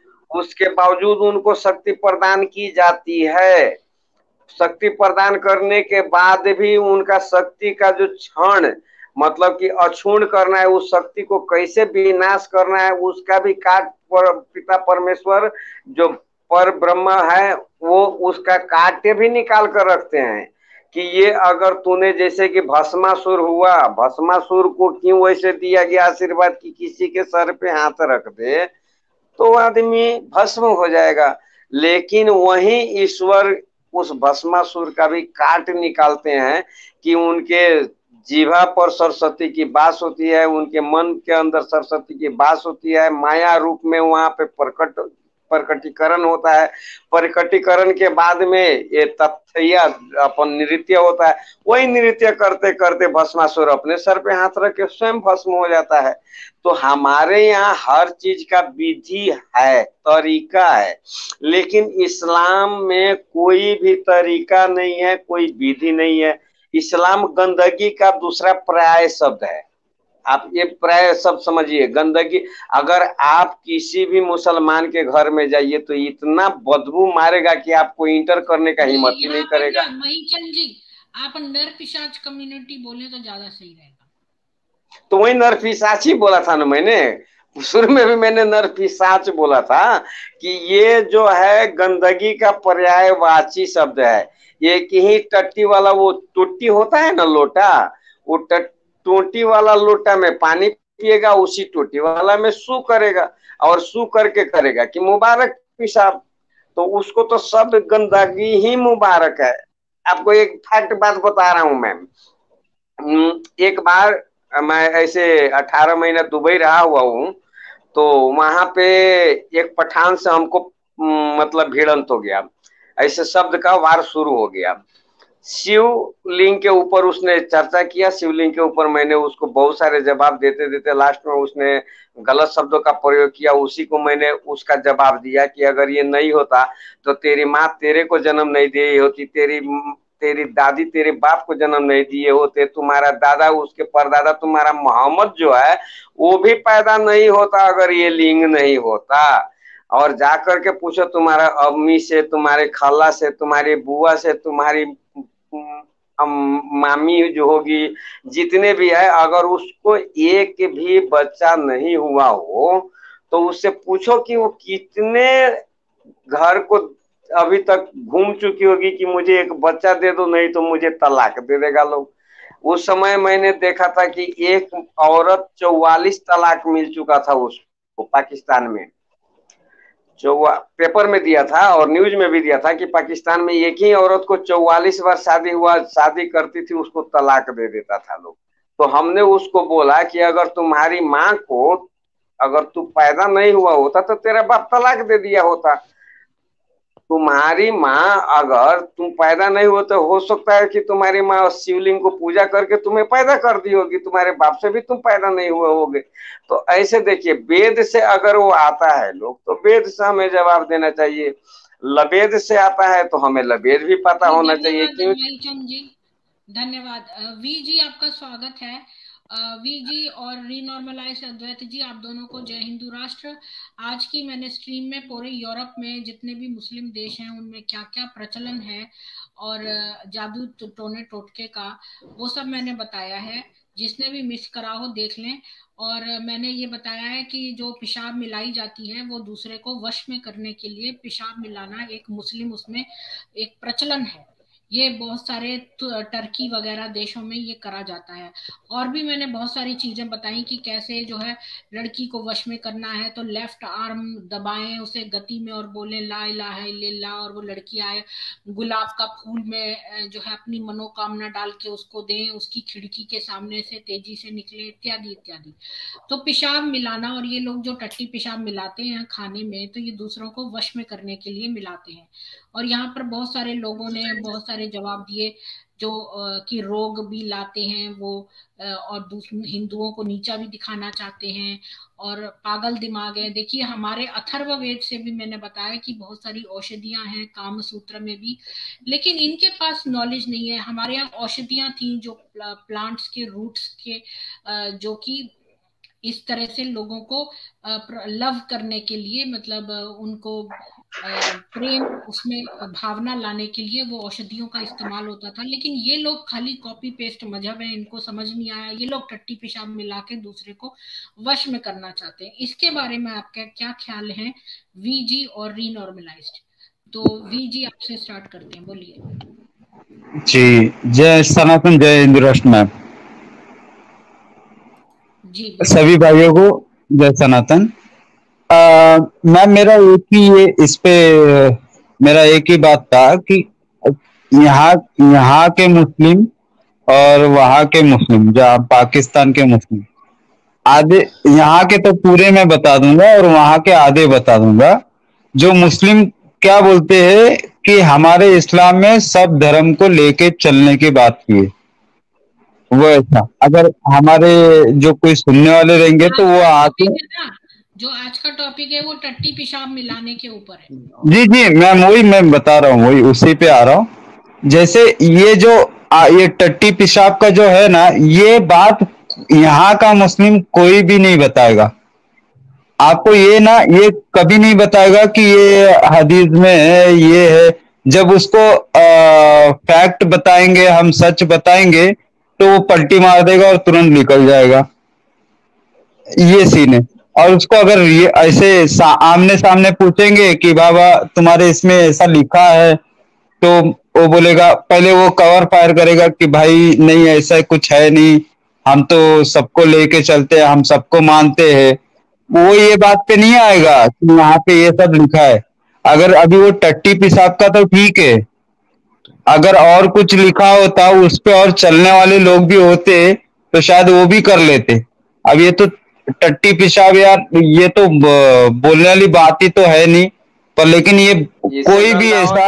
Speaker 10: उसके बावजूद उनको शक्ति प्रदान की जाती है। शक्ति प्रदान करने के बाद भी उनका शक्ति का जो क्षण, मतलब कि अक्षुण्ण करना है, उस शक्ति को कैसे विनाश करना है उसका भी काट पिता परमेश्वर जो पर ब्रह्म है वो उसका काटे भी निकाल कर रखते हैं कि ये अगर तूने जैसे कि भस्मासुर हुआ, भस्मासुर को क्यों वैसे दिया गया आशीर्वाद कि किसी के सर पे हाथ रख दे तो आदमी भस्म हो जाएगा। लेकिन वहीं ईश्वर उस भस्मासुर का भी काट निकालते हैं कि उनके जीवा पर सरस्वती की बास होती है, उनके मन के अंदर सरस्वती की बास होती है, माया रूप में वहां पे प्रकटीकरण होता है। प्रकटीकरण के बाद में ये तथ्य अपन नृत्य होता है। वही नृत्य करते करते भस्मासुर अपने सर पे हाथ रख के स्वयं भस्म हो जाता है। तो हमारे यहाँ हर चीज का विधि है, तरीका है, लेकिन इस्लाम में कोई भी तरीका नहीं है, कोई विधि नहीं है। इस्लाम गंदगी का दूसरा पर्याय शब्द है। आप ये पर्याय शब्द समझिए, गंदगी। अगर आप किसी भी मुसलमान के घर में जाइए तो इतना बदबू मारेगा कि आपको इंटर करने का हिम्मत ही नहीं करेगा।
Speaker 2: महीचंद जी, आप नर पिशाच कम्युनिटी बोले तो ज्यादा सही रहेगा।
Speaker 10: तो वही नरपिशाच बोला था ना मैंने, शुरू में भी मैंने नरपिशाच बोला था कि ये जो है गंदगी का पर्यायवाची शब्द है। एक ही टट्टी वाला वो टोटी होता है ना लोटा, वो टोटी वाला लोटा में पानी पिएगा, उसी टोटी वाला में सू करेगा और सू करके करेगा कि मुबारक पेशाब। तो उसको तो सब गंदगी ही मुबारक है। आपको एक फैक्ट बात बता रहा हूं मैम। एक बार मैं ऐसे 18 महीना दुबई रहा हुआ हूँ, तो वहां पे एक पठान से हमको मतलब भिड़ंत हो गया, ऐसे शब्द का वार शुरू हो गया। शिवलिंग के ऊपर उसने चर्चा किया, शिवलिंग के ऊपर मैंने उसको बहुत सारे जवाब देते देते लास्ट में उसने गलत शब्दों का प्रयोग किया। उसी को मैंने उसका जवाब दिया कि अगर ये नहीं होता तो तेरी माँ तेरे को जन्म नहीं दी होती, तेरी दादी तेरे बाप को जन्म नहीं दिए होते, तुम्हारा दादा उसके परदादा तुम्हारा मोहम्मद जो है वो भी पैदा नहीं होता अगर ये लिंग नहीं होता। और जा करके पूछो तुम्हारा अम्मी से, तुम्हारे खाला से, तुम्हारी बुआ से, तुम्हारी मामी जो होगी, जितने भी है, अगर उसको एक भी बच्चा नहीं हुआ हो तो उससे पूछो कि वो कितने घर को अभी तक घूम चुकी होगी कि मुझे एक बच्चा दे दो, नहीं तो मुझे तलाक दे देगा लोग। उस समय मैंने देखा था कि एक औरत 44 तलाक मिल चुका था उसको पाकिस्तान में। जो पेपर में दिया था और न्यूज में भी दिया था कि पाकिस्तान में एक ही औरत को 44 बार शादी करती थी, उसको तलाक दे देता था लोग। तो हमने उसको बोला कि अगर तुम्हारी माँ को, अगर तू पैदा नहीं हुआ होता तो तेरा बाप तलाक दे दिया होता। तुम्हारी माँ, अगर तुम पैदा नहीं हुए तो हो सकता है कि तुम्हारी माँ शिवलिंग को पूजा करके तुम्हें पैदा कर दी होगी, तुम्हारे बाप से भी तुम पैदा नहीं हुए होगे। तो ऐसे देखिए, वेद से अगर वो आता है लोग, तो वेद से हमें जवाब देना चाहिए। लवेद से आता है तो हमें लवेद भी पता होना चाहिए। क्यों
Speaker 2: जी धन्यवाद। वी जी आपका स्वागत है। वी जी और रीनॉर्मलाइज अद्वैत जी, आप दोनों को जय हिंदू राष्ट्र। आज की मैंने स्ट्रीम में पूरे यूरोप में जितने भी मुस्लिम देश हैं उनमें क्या क्या प्रचलन है और जादू टोने टोटके का, वो सब मैंने बताया है। जिसने भी मिस करा हो देख लें। और मैंने ये बताया है कि जो पेशाब मिलाई जाती है वो दूसरे को वश में करने के लिए पेशाब मिलाना एक मुस्लिम उसमें एक प्रचलन है। ये बहुत सारे टर्की वगैरह देशों में ये करा जाता है। और भी मैंने बहुत सारी चीजें बताई कि कैसे जो है लड़की को वश में करना है तो लेफ्ट आर्म दबाएं उसे गति में और बोले ला इलाहा इल्लल्लाह, और वो लड़की आए गुलाब का फूल में जो है अपनी मनोकामना डाल के उसको दें, उसकी खिड़की के सामने से तेजी से निकले, इत्यादि इत्यादि। तो पेशाब मिलाना, और ये लोग जो टट्टी पेशाब मिलाते हैं खाने में, तो ये दूसरों को वश में करने के लिए मिलाते हैं। और यहाँ पर बहुत सारे लोगों ने बहुत सारे जवाब दिए जो कि रोग भी लाते हैं वो, और दूसरे हिंदुओं को नीचा भी दिखाना चाहते हैं और पागल दिमाग है। देखिए हमारे अथर्ववेद से भी मैंने बताया कि बहुत सारी औषधियां हैं, काम सूत्र में भी, लेकिन इनके पास नॉलेज नहीं है। हमारे यहाँ औषधियां थी जो प्लांट्स के रूट्स के, जो कि इस तरह से लोगों को लव करने के लिए, मतलब उनको प्रेम उसमें भावना लाने के लिए वो औषधियों का इस्तेमाल होता था। लेकिन ये लोग खाली कॉपी पेस्ट मजहब है, इनको समझ नहीं आया। ये लोग टट्टी पेशाब मिला के दूसरे को वश में करना चाहते हैं। इसके बारे में आपका क्या ख्याल है वी जी और रीनॉर्मलाइज्ड? तो वी जी आपसे स्टार्ट करते हैं, बोलिए।
Speaker 11: जी जय सनातन, जय हिंदू राष्ट्र मैम।
Speaker 2: जी
Speaker 11: सभी भाइयों को जय सनातन। मैम मेरा एक ही ये इस पे मेरा एक ही बात था कि यहाँ के मुस्लिम और वहाँ के मुस्लिम, जहाँ पाकिस्तान के मुस्लिम, आधे यहाँ के तो पूरे मैं बता दूंगा और वहाँ के आधे बता दूंगा। जो मुस्लिम क्या बोलते हैं कि हमारे इस्लाम में सब धर्म को लेके चलने की बात की है, वो ऐसा अगर हमारे जो कोई सुनने वाले रहेंगे तो वो आके,
Speaker 2: जो आज का टॉपिक है वो टट्टी पेशाब मिलाने के ऊपर है।
Speaker 11: जी जी मैम, वही मैं बता रहा हूँ, वही उसी पे आ रहा हूँ। जैसे ये जो ये टट्टी पेशाब का जो है ना, ये बात यहाँ का मुस्लिम कोई भी नहीं बताएगा आपको। ये ना, ये कभी नहीं बताएगा कि ये हदीस में है, ये है। जब उसको फैक्ट बताएंगे, हम सच बताएंगे, तो वो पलटी मार देगा और तुरंत निकल जाएगा। ये सीन है। और उसको अगर ये ऐसे आमने सामने पूछेंगे कि बाबा तुम्हारे इसमें ऐसा लिखा है, तो वो बोलेगा, पहले वो कवर फायर करेगा कि भाई नहीं ऐसा कुछ है नहीं, हम तो सबको लेके चलते हैं, हम सबको मानते हैं। वो ये बात पे नहीं आएगा कि यहाँ पे ये सब लिखा है। अगर अभी वो टट्टी पेशाब का तो ठीक है, अगर और कुछ लिखा होता, उस पे और चलने वाले लोग भी होते तो शायद वो भी कर लेते। अब ये तो टट्टी पेशाब यार, ये तो बोलने वाली बात ही तो है नहीं। पर लेकिन ये कोई भी ऐसा,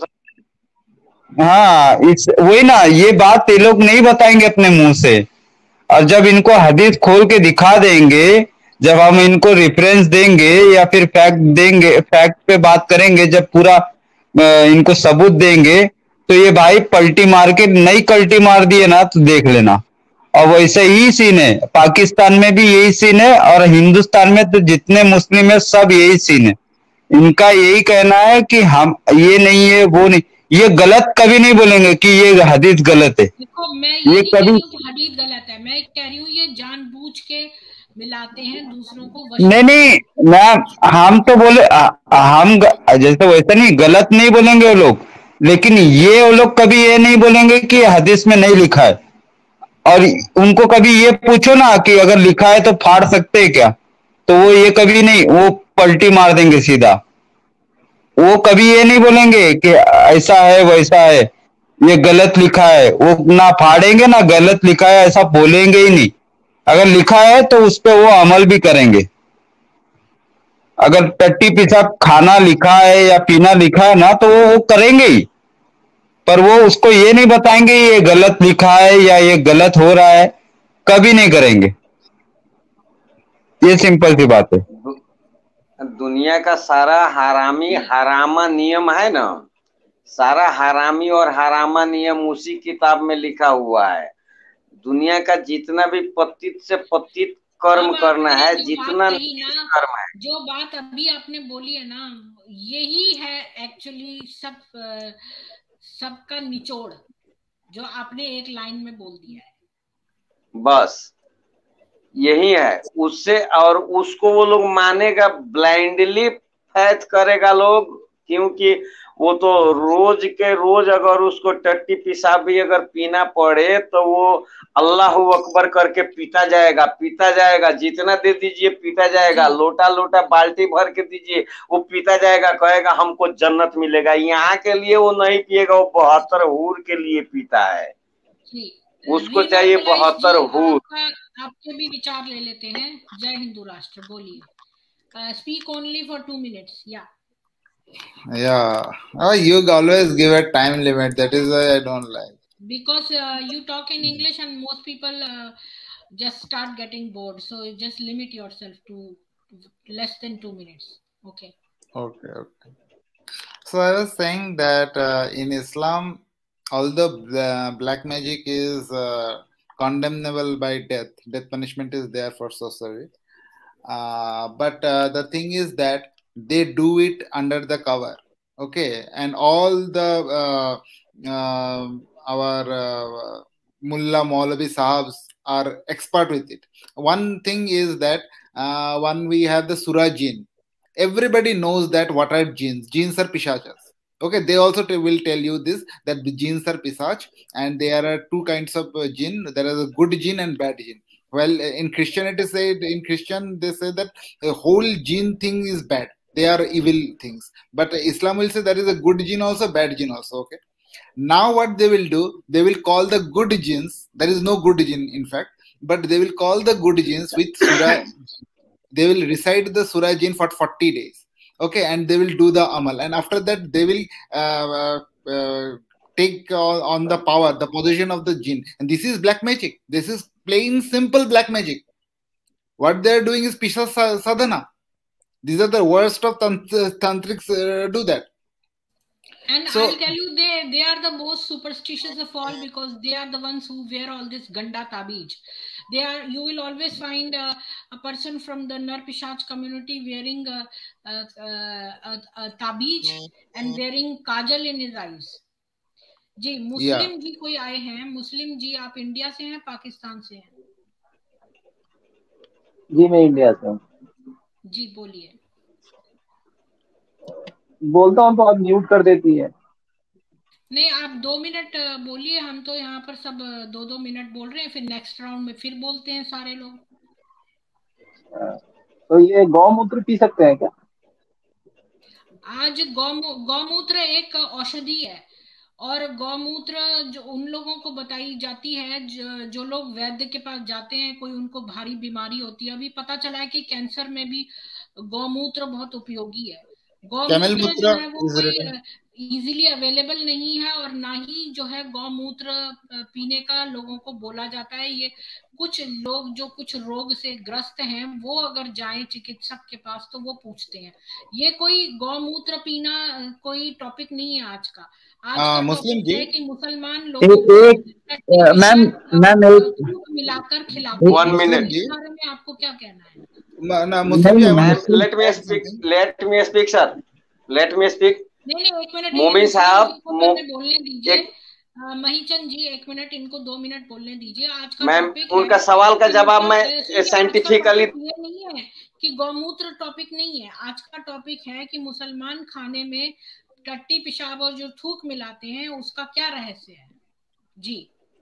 Speaker 11: हाँ इस वही ना, ये बात ये लोग नहीं बताएंगे अपने मुंह से। और जब इनको हदीस खोल के दिखा देंगे, जब हम इनको रेफरेंस देंगे या फिर फैक्ट देंगे, फैक्ट पे बात करेंगे, जब पूरा इनको सबूत देंगे, तो ये भाई पलटी मार के नई कल्टी मार दिए ना, तो देख लेना। और वैसे ही सीन है, पाकिस्तान में भी यही सीन है, और हिंदुस्तान में तो जितने मुस्लिम है सब यही सीन है। इनका यही कहना है कि हम ये नहीं है वो नहीं, ये गलत कभी नहीं बोलेंगे कि ये हदीस गलत है।
Speaker 2: देखो मैं
Speaker 11: ये
Speaker 2: ये नहीं कह
Speaker 11: कभी
Speaker 2: रही हूँ कि हदीस गलत है, मैं कह रही हूँ ये जानबूझ के मिलाते हैं दूसरों को
Speaker 11: नहीं
Speaker 2: वश
Speaker 11: नहीं मैम, हम तो बोले जैसे वैसा नहीं, गलत नहीं बोलेंगे वो लोग, लेकिन ये वो लोग कभी ये नहीं बोलेंगे कि हदीस में नहीं लिखा है। और उनको कभी ये पूछो ना कि अगर लिखा है तो फाड़ सकते हैं क्या, तो वो ये कभी नहीं, वो पलटी मार देंगे सीधा। वो कभी ये नहीं बोलेंगे कि ऐसा है वैसा है, ये गलत लिखा है, वो ना फाड़ेंगे ना गलत लिखा है ऐसा बोलेंगे ही नहीं। अगर लिखा है तो उस पर वो अमल भी करेंगे। अगर टट्टी पेशाब खाना लिखा है या पीना लिखा है ना तो वो करेंगे ही, पर वो उसको ये नहीं बताएंगे ये गलत लिखा है या ये गलत हो रहा है, कभी नहीं करेंगे। ये सिंपल सी बात है।
Speaker 10: दुनिया का सारा हरामी हरामा नियम है ना, सारा हरामी और हरामा नियम उसी किताब में लिखा हुआ है। दुनिया का जितना भी पतित से पतित कर्म करना है, जितना कर्म है,
Speaker 2: जो बात अभी आपने बोली है ना, यही है एक्चुअली सबका निचोड़ जो आपने एक लाइन में बोल दिया है।
Speaker 10: बस यही है उससे, और उसको वो लोग मानेगा, ब्लाइंडली फैथ करेगा लोग, क्योंकि वो तो रोज के रोज अगर उसको टट्टी पेशाब भी अगर पीना पड़े तो वो अल्लाह अकबर करके पीता जाएगा, जितना दे दीजिए पीता जाएगा, लोटा लोटा बाल्टी भर के दीजिए वो पीता जाएगा, कहेगा हमको जन्नत मिलेगा। यहाँ के लिए वो नहीं पिएगा, वो 72 हूर के लिए पीता है, उसको चाहिए 72 हूर।
Speaker 2: आपके भी विचार ले लेते हैं। जय हिंदू राष्ट्र, बोलिए। Speak only for 2 minutes।
Speaker 12: You always give a time limit, that is why I don't like,
Speaker 2: because you talk in English and most people just start getting bored, so just limit yourself to less than 2 minutes. Okay.
Speaker 12: So I was saying that in Islam, although black magic is condemnable by death punishment is there for sorcery, but the thing is that they do it under the cover, okay, and all the our Mullah Maulavi Sahabs are expert with it. One thing is that when we have the Surah Jinn, everybody knows that what are jinns are pishachas. Okay, they also will tell you this, that the jinns are pisach, and there are two kinds of jinn. There is a good jinn and bad jinn. Well, in Christianity, they say that the whole jinn thing is bad. They are evil things. But Islam will say there is a good jinn also, bad jinn also. Okay. Now what they will do, they will call the good jinns. There is no good jinn, in fact, but they will call the good jinns with surah. They will recite the surah jinn for 40 days. Okay, and they will do the amal, and after that they will take on the power, the possession of the jinn. And this is black magic. This is plain simple black magic. What they are doing is pisha sadhana. These are the worst of tantrics do that.
Speaker 2: And so, I'll tell you, they are the most superstitious of all, because they are the ones who wear all this ganda tabij. You will always find a person from the Nar Pishach community wearing a tabij and wearing kajal in his eyes. जी Muslim जी कोई आए हैं? मुस्लिम जी, आप India से हैं पाकिस्तान से हैं?
Speaker 13: जी मैं इंडिया से हूँ।
Speaker 2: जी बोलिए।
Speaker 13: बोलता हूँ तो आप म्यूट कर देती है।
Speaker 2: नहीं, आप 2 मिनट बोलिए, हम तो यहाँ पर सब 2-2 मिनट बोल रहे हैं, फिर नेक्स्ट राउंड में फिर बोलते हैं सारे लोग।
Speaker 13: तो ये गौमूत्र पी सकते हैं क्या?
Speaker 2: आज गौमूत्र एक औषधि है, और गौमूत्र जो उन लोगों को बताई जाती है जो लोग वैद्य के पास जाते हैं, कोई उनको भारी बीमारी होती है। अभी पता चला है कि कैंसर में भी गौमूत्र बहुत उपयोगी है। गौमूत्र जो है वो कोई इजीली अवेलेबल नहीं है, और ना ही जो है गौमूत्र पीने का लोगों को बोला जाता है। ये कुछ लोग जो कुछ रोग से ग्रस्त हैं, वो अगर जाएं चिकित्सक के पास तो वो पूछते हैं। ये कोई गौमूत्र पीना कोई टॉपिक नहीं है आज का।
Speaker 12: मुस्लिम जी,
Speaker 2: कि मुसलमान लोग
Speaker 11: मैम
Speaker 2: मिलाकर खिलाते हैं।
Speaker 10: 1 मिनट
Speaker 2: इस बारे में आपको क्या कहना है?
Speaker 12: Muslim ji, I want to
Speaker 10: let me speak sir, let me speak.
Speaker 2: नहीं एक मिनट,
Speaker 10: मोमिन साहब
Speaker 2: बोलने दीजिए। महीचंद जी 1 मिनट, इनको 2 मिनट बोलने दीजिए। आज का
Speaker 10: मैम
Speaker 2: टॉपिक
Speaker 10: उनका सवाल का जवाब मैं साइंटिफिकली
Speaker 2: ये नहीं है कि गौमूत्र टॉपिक नहीं है। आज का टॉपिक है कि मुसलमान खाने में टट्टी पेशाब और जो थूक मिलाते हैं उसका क्या रहस्य है जी।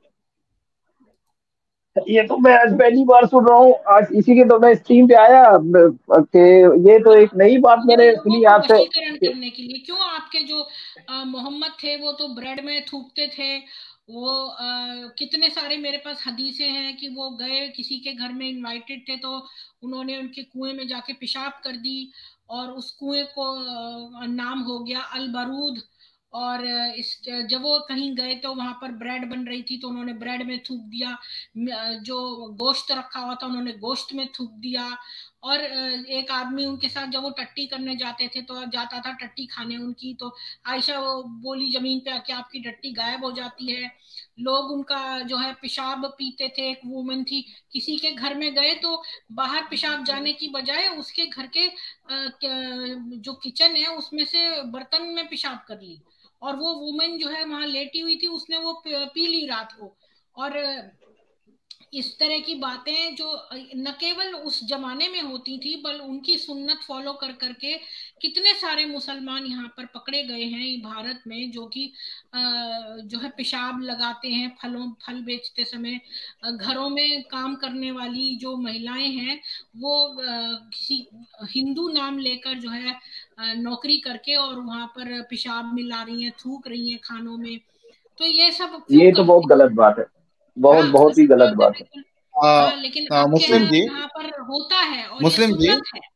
Speaker 13: ये तो मैं आज पहली बार सुन रहा हूँ, आज इसी के तो मैं स्ट्रीम पे आया कि ये तो एक नई बात मैंने सुनी आपसे।
Speaker 2: करने के लिए क्यों आपके जो मोहम्मद थे वो तो ब्रेड में थूकते थे, वो कितने सारे मेरे पास हदीसें हैं कि वो गए किसी के घर में इनवाइटेड थे तो उन्होंने उनके कुएं में जाके पेशाब कर दी और उस कुएं को नाम हो गया अल बारूद। और जब वो कहीं गए तो वहां पर ब्रेड बन रही थी तो उन्होंने ब्रेड में थूक दिया, जो गोश्त रखा हुआ था उन्होंने गोश्त में थूक दिया। और एक आदमी उनके साथ जब वो टट्टी करने जाते थे तो जाता था टट्टी खाने उनकी, तो आयशा वो बोली जमीन पे आके आपकी टट्टी गायब हो जाती है। लोग उनका जो है पेशाब पीते थे। एक वुमन थी, किसी के घर में गए तो बाहर पेशाब जाने की बजाय उसके घर के जो किचन है उसमें से बर्तन में पेशाब कर ली और वो वुमेन जो है वहां लेटी हुई थी उसने वो पी ली रात को। और इस तरह की बातें जो न केवल उस जमाने में होती थी बल्कि उनकी सुन्नत फॉलो कर करके कितने सारे मुसलमान यहाँ पर पकड़े गए हैं भारत में, जो कि जो है पेशाब लगाते हैं फल बेचते समय। घरों में काम करने वाली जो महिलाएं हैं वो किसी हिंदू नाम लेकर जो है नौकरी करके और वहां पर पेशाब मिला रही हैं, थूक रही हैं खानों में। तो ये सब
Speaker 13: ये तो बहुत गलत बात है, बहुत ही गलत बात है।
Speaker 2: लेकिन
Speaker 12: मुस्लिम जी
Speaker 2: यहाँ पर होता है और
Speaker 12: मुस्लिम
Speaker 2: ये
Speaker 12: जी
Speaker 2: सुन्नत है।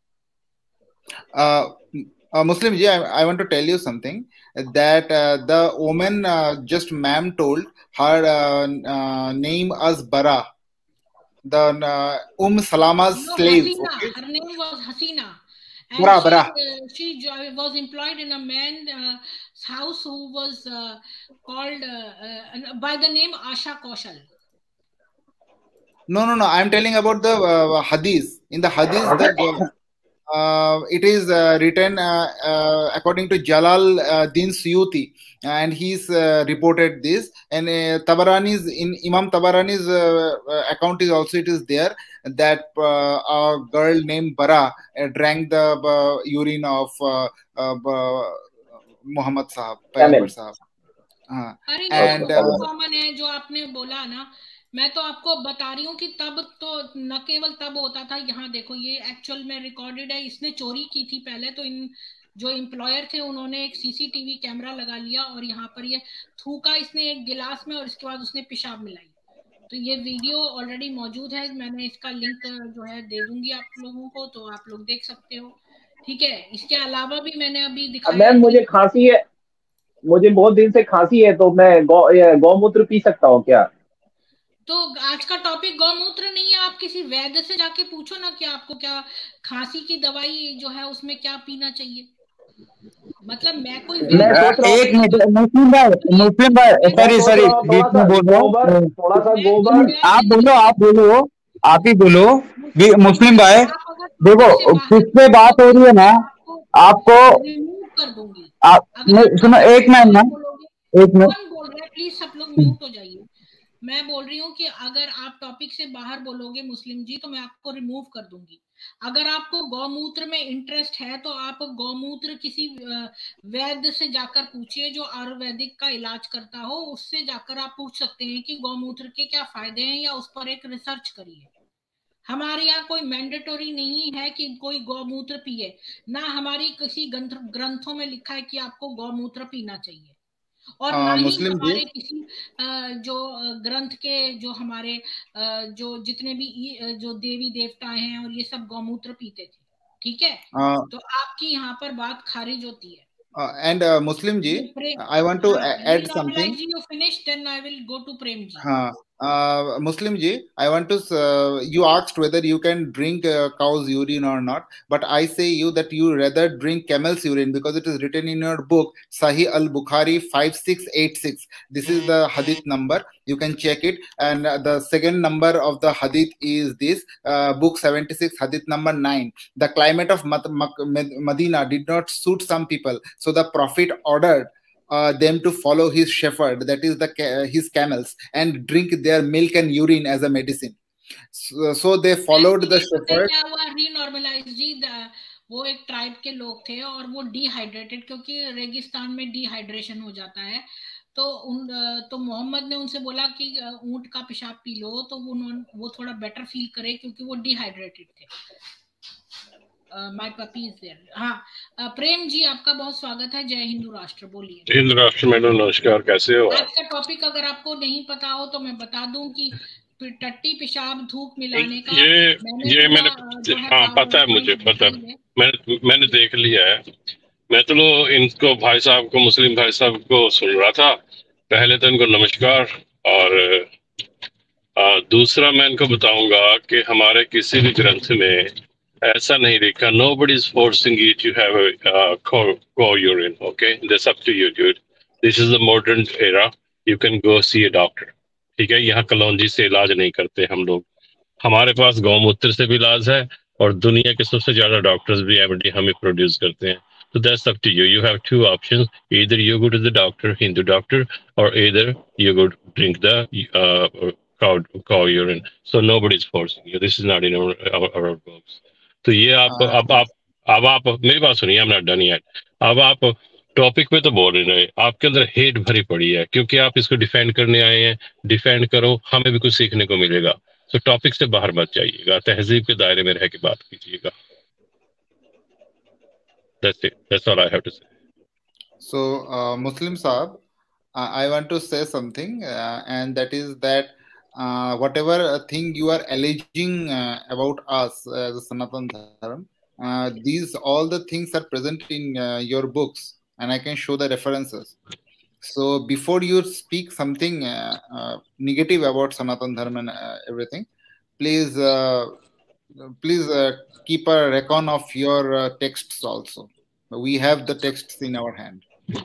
Speaker 12: Muslim ji, I want to tell you something that the woman just ma'am told her name as Bara, the Salama's slave.
Speaker 2: Hasina.
Speaker 12: Okay?
Speaker 2: Her name was Hasina. And
Speaker 12: Bara.
Speaker 2: she was employed in a man's house who was called by the name Asha Kaushal.
Speaker 12: No. I am telling about the hadith. In the hadith, it is written according to Jalal Din Suyuti, and he's reported this. And in Imam Tabarani's account is also it is there that a girl named Bara drank the urine of Muhammad Sahab, Payghambar Sahab.
Speaker 2: And common है जो आपने बोला ना, मैं तो आपको बता रही हूँ कि तब तो न केवल तब होता था। यहाँ देखो ये एक्चुअल में रिकॉर्डेड है। इसने चोरी की थी पहले तो इन जो एम्प्लॉयर थे उन्होंने एक सीसीटीवी कैमरा लगा लिया और यहाँ पर ये थूका इसने एक गिलास में और इसके बाद उसने पेशाब मिलाई। तो ये वीडियो ऑलरेडी मौजूद है, मैंने इसका लिंक जो है दे दूंगी आप लोगों को, तो आप लोग देख सकते हो। ठीक है, इसके अलावा भी मैंने अभी दिखाया।
Speaker 13: मैम मुझे खांसी है, मुझे बहुत दिन से खांसी है, तो मैं गौमूत्र पी सकता हूँ क्या?
Speaker 2: तो आज का टॉपिक गौमूत्र नहीं है, आप किसी वैद्य से जाके पूछो ना कि आपको क्या खांसी की दवाई जो है उसमें क्या पीना चाहिए। मतलब मैं कोई
Speaker 11: एक मिनट मुस्लिम भाई सॉरी बीच में बोल रहा हूँ,
Speaker 13: थोड़ा सा गोबर
Speaker 11: आप बोलो आप ही बोलो। मुस्लिम भाई देखो किससे बात हो रही है ना, आपको
Speaker 2: कर दूंगी।
Speaker 11: सुनो एक मिनट
Speaker 2: प्लीज सब लोग म्यूट हो जाइए। मैं बोल रही हूँ कि अगर आप टॉपिक से बाहर बोलोगे मुस्लिम जी तो मैं आपको रिमूव कर दूंगी। अगर आपको गौमूत्र में इंटरेस्ट है तो आप गौमूत्र किसी वैद्य से जाकर पूछिए जो आयुर्वेदिक का इलाज करता हो, उससे जाकर आप पूछ सकते हैं कि गौमूत्र के क्या फायदे हैं, या उस पर एक रिसर्च करिए। हमारे यहाँ कोई मैंडेटरी नहीं है कि कोई गौमूत्र पिए, ना हमारी किसी ग्रंथों में लिखा है कि आपको गौमूत्र पीना चाहिए, और ना ही हमारे किसी जो ग्रंथ के जो हमारे जो जितने भी जो देवी देवता हैं और ये सब गौमूत्र पीते थे। ठीक है, तो आपकी यहाँ पर बात खारिज होती है।
Speaker 12: And Muslim ji, I want to add something.
Speaker 2: You finish, then I will go to Prem ji.
Speaker 12: Muslim ji, I want to. You asked whether you can drink cow's urine or not, but I say you that you rather drink camel's urine because it is written in your book Sahih al-Bukhari 5686. This is the hadith number. You can check it, and the second number of the hadith is this book 76, hadith number 9. The climate of Medina did not suit some people, so the Prophet ordered them to follow his shepherd, that is his camels, and drink their milk and urine as a medicine. So they followed the shepherd.
Speaker 2: क्या हुआ रीनॉर्मलाइज जी, वो एक tribe के लोग थे और वो dehydrated, क्योंकि रेगिस्तान में डिहाइड्रेशन हो जाता है, तो मोहम्मद ने उनसे बोला कि ऊंट का पेशाब पी लो, तो वो थोड़ा बेटर फील करे क्योंकि वो डिहाइड्रेटेड थे। My puppy is there. हाँ, प्रेम जी आपका बहुत स्वागत है। जय हिंदू राष्ट्र, बोलिए।
Speaker 14: हिंदू राष्ट्र मैडम नमस्कार, कैसे हो?
Speaker 2: आज का टॉपिक अगर आपको नहीं पता हो तो मैं बता दूं कि टट्टी पेशाब धूप मिलाने का
Speaker 14: मैंने हाँ पता है, मुझे पता है, मैंने देख लिया है। मैं तो इनको भाई साहब को, मुस्लिम भाई साहब को सुन रहा था। पहले तो इनको नमस्कार, और दूसरा मैं इनको बताऊंगा कि हमारे किसी भी ग्रंथ में ऐसा नहीं लिखा, nobody is forcing you to have a cow urine, okay? That's up to you, dude. This is the modern era. You can go see a doctor. ठीक है, यहाँ कलौंजी से इलाज नहीं करते हम लोग। हमारे पास गौमूत्र से भी इलाज है, और दुनिया के सबसे ज्यादा डॉक्टर्स भी एवरी हमें प्रोड्यूस करते हैं। So that's up to you. You have two options. Either you go to the doctor, Hindu doctor, or either you go drink the cow urine. So nobody's forcing you. This is not in our books. तो ये आप मेरी बात सुनिए, I'm not done yet. अब आप topic पे तो बोल रहे हैं, आपके अंदर हेट भरी पड़ी है क्योंकि आप इसको डिफेंड करने आए हैं। डिफेंड करो, हमें भी कुछ सीखने को मिलेगा। तो टॉपिक से बाहर मत जाइएगा, तहजीब के दायरे में रह के बात कीजिएगा। That's it. That's all I have to say.
Speaker 12: So, Muslim Saab, I want to say something, and that is that whatever thing you are alleging about us as a Sanatan Dharma, these all the things are present in your books, and I can show the references. So before you speak something negative about Sanatan Dharma and everything, please keep a record of your texts also. We have the texts in our hand.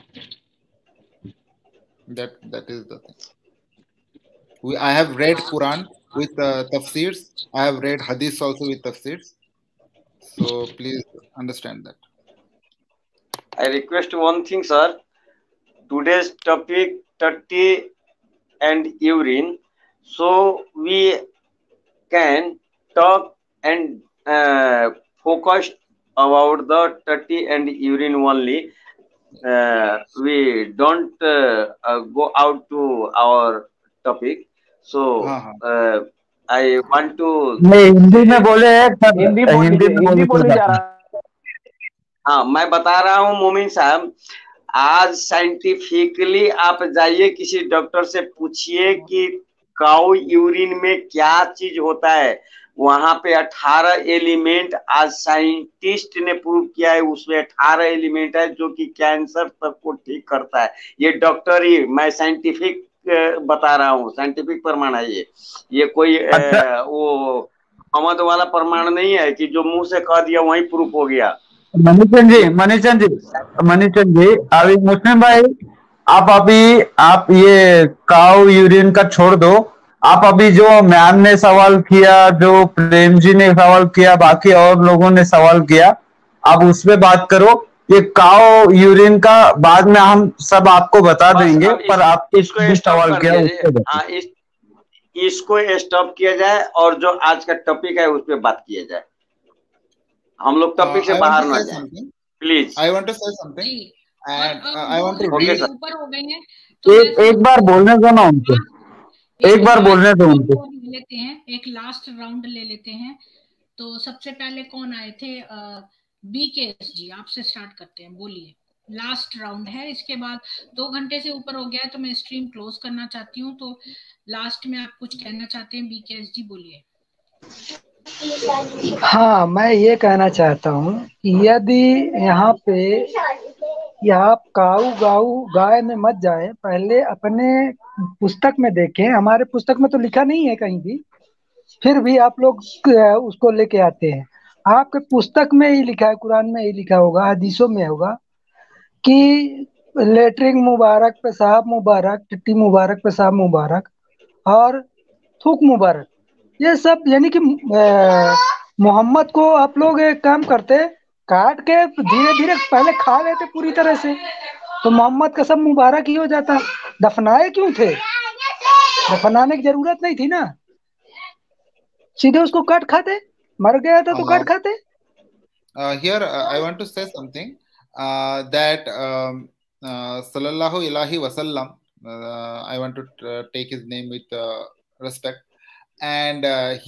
Speaker 12: That is the thing. I have read Quran with tafsirs. I have read Hadith also with tafsirs. So please understand that.
Speaker 10: I request one thing, sir. Today's topic, Tatti and urine. So we can talk and focus about the Tatti and urine only. We don't go out to our topic. So I want to
Speaker 11: Hindi में बोले, हिंदी में बोले जा रहा।
Speaker 10: हाँ, मैं बता रहा हूँ मोमिन साहब, आज साइंटिफिकली आप जाइए किसी डॉक्टर से पूछिए कि काऊ यूरिन में क्या चीज होता है। वहां पे 18 एलिमेंट आज साइंटिस्ट ने प्रूव किया है, उसमें 18 एलिमेंट है जो कि कैंसर तक को ठीक करता है। ये डॉक्टर ही, मैं साइंटिफिक बता रहा हूँ, साइंटिफिक प्रमाण है ये कोई वो अमद वाला प्रमाण नहीं है कि जो मुंह से कह दिया वही प्रूफ हो गया।
Speaker 11: मनीचंद जी, अभी मुस्लिम भाई, आप ये काऊ यूरिन का छोड़ दो। आप अभी जो मैम ने सवाल किया, जो प्रेम जी ने सवाल किया, बाकी और लोगों ने सवाल किया, आप उस पे बात करो। ये काऊ यूरिन का बाद में हम सब आपको बता देंगे, पर आप इसको सवाल किया
Speaker 10: इसको स्टॉप किया जाए और जो आज का टॉपिक है उस पे बात किया जाए। हम लोग टॉपिक से बाहर ना जाए, please.
Speaker 12: I want to say something and I want to
Speaker 2: read। ऊपर हो गए हैं तो
Speaker 11: एक बार बोलने दो ना उनको, एक बार बोलने दो उनको।
Speaker 2: लेते हैं एक लास्ट राउंड ले लेते हैं। तो सबसे पहले कौन आए थे? बीकेएस जी, आपसे स्टार्ट करते हैं, बोलिए। लास्ट राउंड है, इसके बाद 2 घंटे से ऊपर हो गया है तो मैं स्ट्रीम क्लोज करना चाहती हूँ। तो लास्ट में आप कुछ कहना चाहते हैं, बीकेएस जी बोलिए।
Speaker 4: हाँ, मैं ये कहना चाहता हूँ कि यदि यहाँ पे कि आप काऊ गाऊ गाय में मत जाए, पहले अपने पुस्तक में देखें। हमारे पुस्तक में तो लिखा नहीं है कहीं भी, फिर भी आप लोग उसको लेके आते हैं। आपके पुस्तक में ही लिखा है, कुरान में ही लिखा होगा, हदीसों में होगा कि लेटरिन मुबारक, पेशाब मुबारक, टट्टी मुबारक, पेशाब मुबारक और थूक मुबारक, ये सब यानी कि मोहम्मद को आप लोग एक काम करते, काट के धीरे धीरे पहले खा लेते पूरी तरह से, तो मोहम्मद का सब मुबारक ही हो जाता। दफनाए क्यों थे? दफनाने की जरूरत नहीं थी ना, सीधे उसको काट खाते। मर गया था तो काट खाते।
Speaker 12: Here I want to say something that Sallallahu Alaihi Wasallam, I want to take his name with respect, and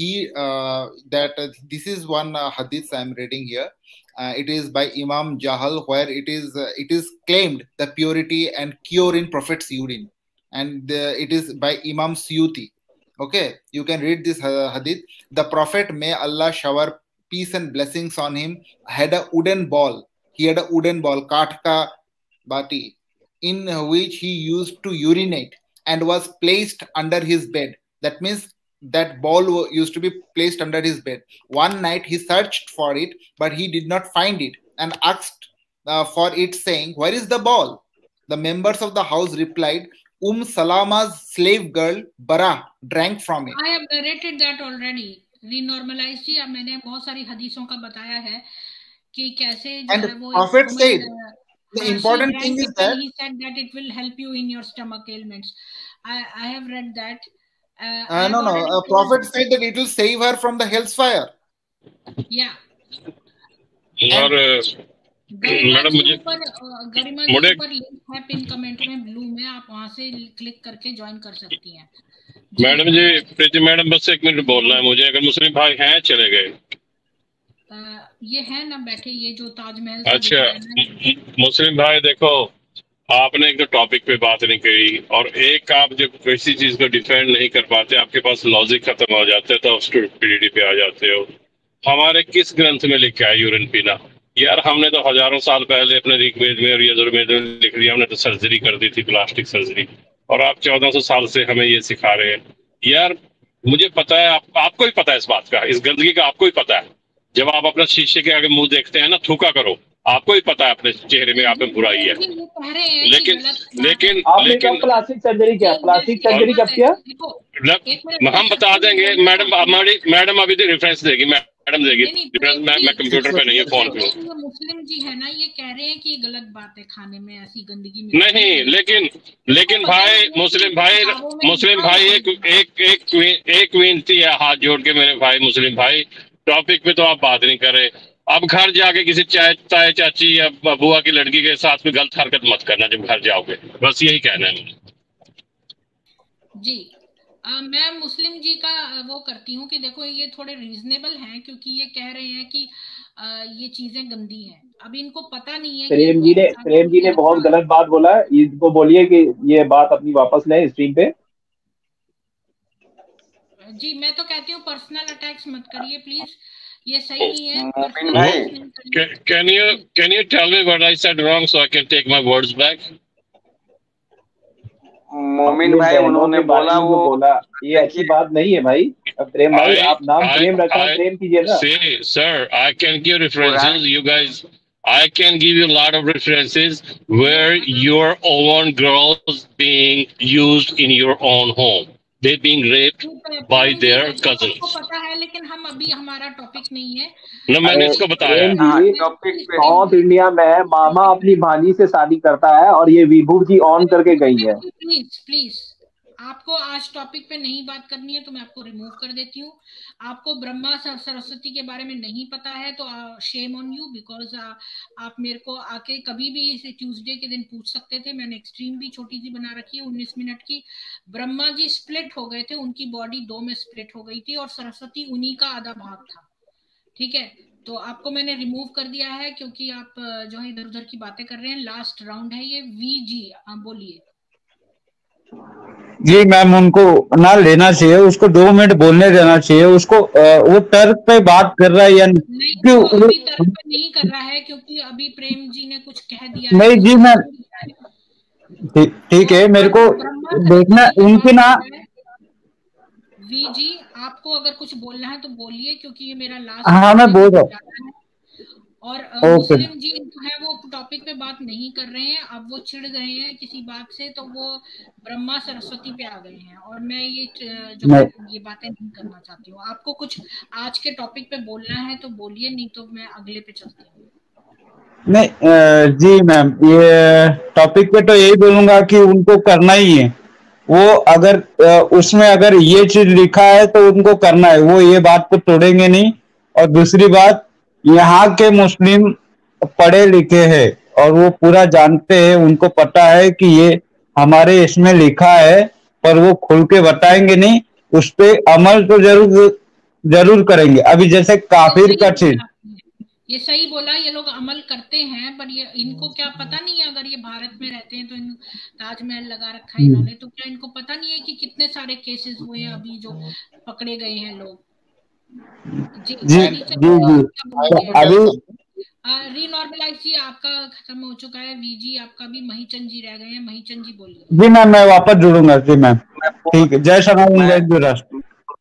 Speaker 12: this is one hadith I am reading here. It is by Imam Jahal, where it is claimed the purity and cure in Prophet's urine, and it is by Imam Suyuti. Okay, you can read this hadith. The Prophet, may Allah shower peace and blessings on him, had a wooden ball. He had a wooden ball, kath ka bati, in which he used to urinate, and was placed under his bed. That means that ball used to be placed under his bed. One night he searched for it, but he did not find it, and asked for it, saying, "Where is the ball?" The members of the house replied, Salama's slave girl Bara drank from it.
Speaker 2: I have narrated that already. Renormalize जी, अब मैंने बहुत सारी हदीसों का बताया है कि कैसे जो है वो
Speaker 12: Prophet said, the important thing is that
Speaker 2: he said that it will help you in your stomach ailments. I have read that.
Speaker 12: No. Prophet said that it will save her from the hellfire.
Speaker 2: Yeah.
Speaker 14: और madam मुझे
Speaker 2: गरिमा जी ऊपर link है pin comment में blue में, आप वहां से click करके ज्वाइन कर सकती हैं।
Speaker 14: मैडम जी, प्रीति मैडम बस 1 मिनट बोलना है मुझे। अगर मुस्लिम भाई हैं चले गए,
Speaker 2: ये है ना बैठे, ये जो ताजमहल।
Speaker 14: अच्छा मुस्लिम भाई देखो, आपने एक तो टॉपिक पे बात नहीं करी, और एक आप जब किसी चीज को डिफेंड नहीं कर पाते, आपके पास लॉजिक खत्म हो जाते हैं, तो आप स्टूपिडिटी पे आ जाते हो। हमारे किस ग्रंथ में लिखा है यूरिन पीना? यार हमने तो हजारों साल पहले अपने ऋग्वेद में और यजुर्वेद में लिख दिया, हमने तो सर्जरी कर दी थी, प्लास्टिक सर्जरी, और आप 1400 साल से हमें ये सिखा रहे हैं। यार मुझे पता है, आपको भी पता है इस बात का, इस गंदगी का आपको ही पता है। जब आप अपना शीशे के आगे मुंह देखते हैं ना, थूका करो, आपको ही पता है अपने चेहरे में आप में बुराई है। लेकिन
Speaker 13: प्लास्टिक सर्जरी क्या, प्लास्टिक सर्जरी कब किया?
Speaker 14: हम बता देंगे मैडम अभी तो रेफरेंस देगी, मैडम देगी रेफरेंस। मैं कंप्यूटर पे नहीं है, फोन पे।
Speaker 2: मुस्लिम जी है ना, ये कह रहे हैं कि गलत बात है खाने में ऐसी गंदगी में
Speaker 14: नहीं, लेकिन भाई मुस्लिम भाई एक विनती है हाथ जोड़ के मेरे भाई मुस्लिम भाई, टॉपिक पे तो आप बात नहीं कर रहे। अब घर जाके किसी ताए चाची या बुआ की लड़की के साथ में गलत हरकत मत करना जब घर जाओगे, बस यही कहना है
Speaker 2: जी। मैं मुस्लिम जी का वो करती हूँ कि देखो ये थोड़े रीजनेबल हैं, क्योंकि ये कह रहे हैं कि ये चीजें गंदी हैं। अब इनको पता नहीं है।
Speaker 13: प्रेम जी ने बहुत गलत बात बोला, इनको बोलिए कि ये बात अपनी वापस लें स्ट्रीम पे।
Speaker 2: जी मैं तो कहती हूँ पर्सनल अटैक्स मत करिए प्लीज, ये सही नहीं है।
Speaker 14: Can you tell me what I said wrong so I can take my words back?
Speaker 10: मोमिन भाई उन्होंने बोला
Speaker 13: ये अच्छी बात नहीं है भाई। प्रेम भाई आप नाम प्रेम रखा, प्रेम कीजिए ना।
Speaker 14: See sir, I can give references, you guys, I can give you a lot of references where your own girls being used in your own home, they being raped by their cousins.
Speaker 2: पता है, लेकिन हम अभी हमारा topic नहीं है
Speaker 14: ना, मैंने इसको बताया।
Speaker 13: साउथ इंडिया में मामा अपनी भांजी से शादी करता है और ये विभू जी ऑन करके गई है।
Speaker 2: प्लीज आपको आज टॉपिक पे नहीं बात करनी है तो मैं आपको रिमूव कर देती हूँ। आपको ब्रह्मा सरस्वती के बारे में नहीं पता है तो शेम ऑन यू, बिकॉज आप मेरे को आके कभी भी इसे ट्यूसडे के दिन पूछ सकते थे। मैंने एक्सट्रीम भी छोटी सी बना रखी है 19 मिनट की। ब्रह्मा जी स्प्लिट हो गए थे, उनकी बॉडी 2 में स्प्लिट हो गई थी और सरस्वती उन्हीं का आधा भाग था। ठीक है, तो आपको मैंने रिमूव कर दिया है क्योंकि आप जो है इधर उधर की बातें कर रहे हैं। लास्ट राउंड है ये। वी जी बोलिए।
Speaker 11: जी मैम, उनको ना लेना चाहिए, उसको 2 मिनट बोलने देना चाहिए उसको। वो तर्क पे बात कर रहा है या नहीं?
Speaker 2: नहीं,
Speaker 11: क्यों
Speaker 2: वो अभी तर्क पे नहीं कर रहा है, क्योंकि अभी प्रेम जी ने कुछ कह दिया है,
Speaker 11: नहीं
Speaker 2: वो
Speaker 11: जी
Speaker 2: उसको
Speaker 11: मैम,
Speaker 2: छूट गया है।
Speaker 11: ठीक है,
Speaker 2: और
Speaker 11: मेरे को
Speaker 2: अब ब्रह्मा
Speaker 11: देखना
Speaker 2: सरस्वती
Speaker 11: उनके ना।
Speaker 2: वी जी, आपको अगर कुछ बोलना है तो बोलिए, क्योंकि ये मेरा लास्ट
Speaker 11: हाँ मैं बोल रहा हूँ।
Speaker 2: है। और
Speaker 11: ओके।
Speaker 2: मुस्लिम जी जो है वो टॉपिक पे बात नहीं कर रहे हैं, अब वो चिढ़ गए हैं किसी बात से, तो वो ब्रह्मा सरस्वती पे आ गए हैं, और मैं ये जो है ये बातें नहीं करना चाहती हूँ। आपको कुछ आज के टॉपिक पे बोलना है तो बोलिए, नहीं तो मैं अगले पे चलती हूँ।
Speaker 11: नहीं जी मैम, ये टॉपिक पे तो यही बोलूंगा कि उनको करना ही है। वो अगर उसमें अगर ये चीज लिखा है तो उनको करना है, वो ये बात को तोड़ेंगे नहीं। और दूसरी बात, यहाँ के मुस्लिम पढ़े लिखे हैं और वो पूरा जानते हैं, उनको पता है कि ये हमारे इसमें लिखा है, पर वो खुल के बताएंगे नहीं। उस पे अमल तो जरूर जरूर करेंगे। अभी जैसे काफिर का चीज,
Speaker 2: ये सही बोला, ये लोग अमल करते हैं, पर ये इनको क्या पता नहीं है, अगर ये भारत में रहते हैं तो इन ताजमहल लगा रखा है इन्होंने, तो क्या इनको पता नहीं है कि कितने सारे केसेस हुए हैं अभी जो पकड़े गए हैं लोग। जी
Speaker 11: जी जी अभी
Speaker 2: रीनॉर्मलाइज जी आपका खत्म हो चुका है। वीजी आपका भी, महीचंद जी रह गए हैं। महीचंद जी बोलिए।
Speaker 11: जी मैम, मैं वापस जुड़ूंगा। जी मैम, ठीक है। जय सनातन, जय हिंदू राष्ट्र।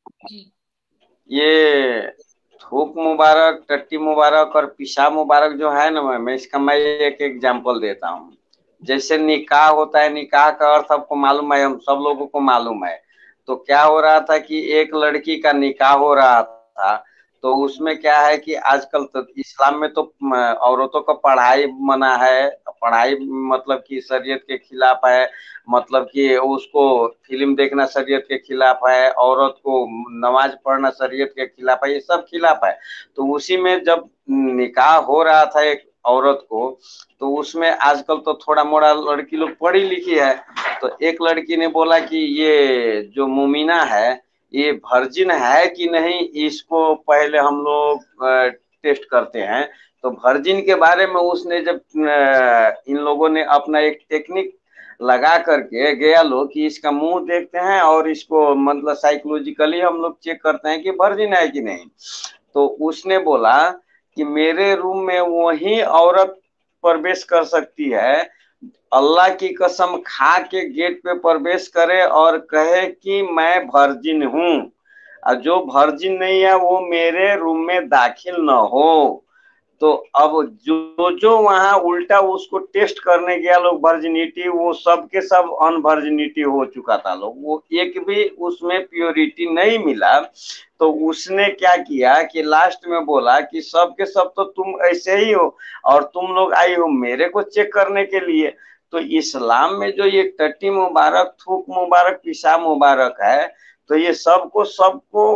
Speaker 10: ये थूक मुबारक, टट्टी मुबारक और पेशाब मुबारक जो है ना, मैं इसका मैं एक एग्जांपल देता हूँ। जैसे निकाह होता है, निकाह का अर्थ आपको मालूम है, हम सब लोगों को मालूम है। तो क्या हो रहा था कि एक लड़की का निकाह हो रहा था, तो उसमें क्या है कि आजकल तो इस्लाम में तो औरतों का पढ़ाई मना है। पढ़ाई मतलब कि शरीयत के खिलाफ है, मतलब कि उसको फिल्म देखना शरीयत के खिलाफ है, औरत को नमाज पढ़ना शरीयत के खिलाफ है, ये सब खिलाफ है। तो उसी में जब निकाह हो रहा था एक औरत को, तो उसमें आजकल तो थोड़ा मोड़ा लड़की लोग पढ़ी लिखी है, तो एक लड़की ने बोला कि ये जो मुमीना है ये वर्जिन है कि नहीं, इसको पहले हम लोग टेस्ट करते हैं। तो वर्जिन के बारे में उसने जब इन लोगों ने अपना एक टेक्निक लगा करके गया लोग कि इसका मुंह देखते हैं और इसको मतलब साइकोलॉजिकली हम लोग चेक करते हैं कि वर्जिन है कि नहीं। तो उसने बोला कि मेरे रूम में वही औरत प्रवेश कर सकती है, अल्लाह की कसम खा के गेट पे प्रवेश करे और कहे कि मैं वर्जिन हूँ, और जो वर्जिन नहीं है वो मेरे रूम में दाखिल न हो। तो अब जो जो वहां उल्टा उसको टेस्ट करने गया लोग वर्जिनिटी, वो सब के सब अनवर्जिनिटी हो चुका था लोग, वो एक भी उसमें प्योरिटी नहीं मिला। तो उसने क्या किया कि लास्ट में बोला कि सब के सब तो तुम ऐसे ही हो और तुम लोग आई हो मेरे को चेक करने के लिए। तो इस्लाम में जो ये टट्टी मुबारक, थूक मुबारक, पेशाब मुबारक है, तो ये सबको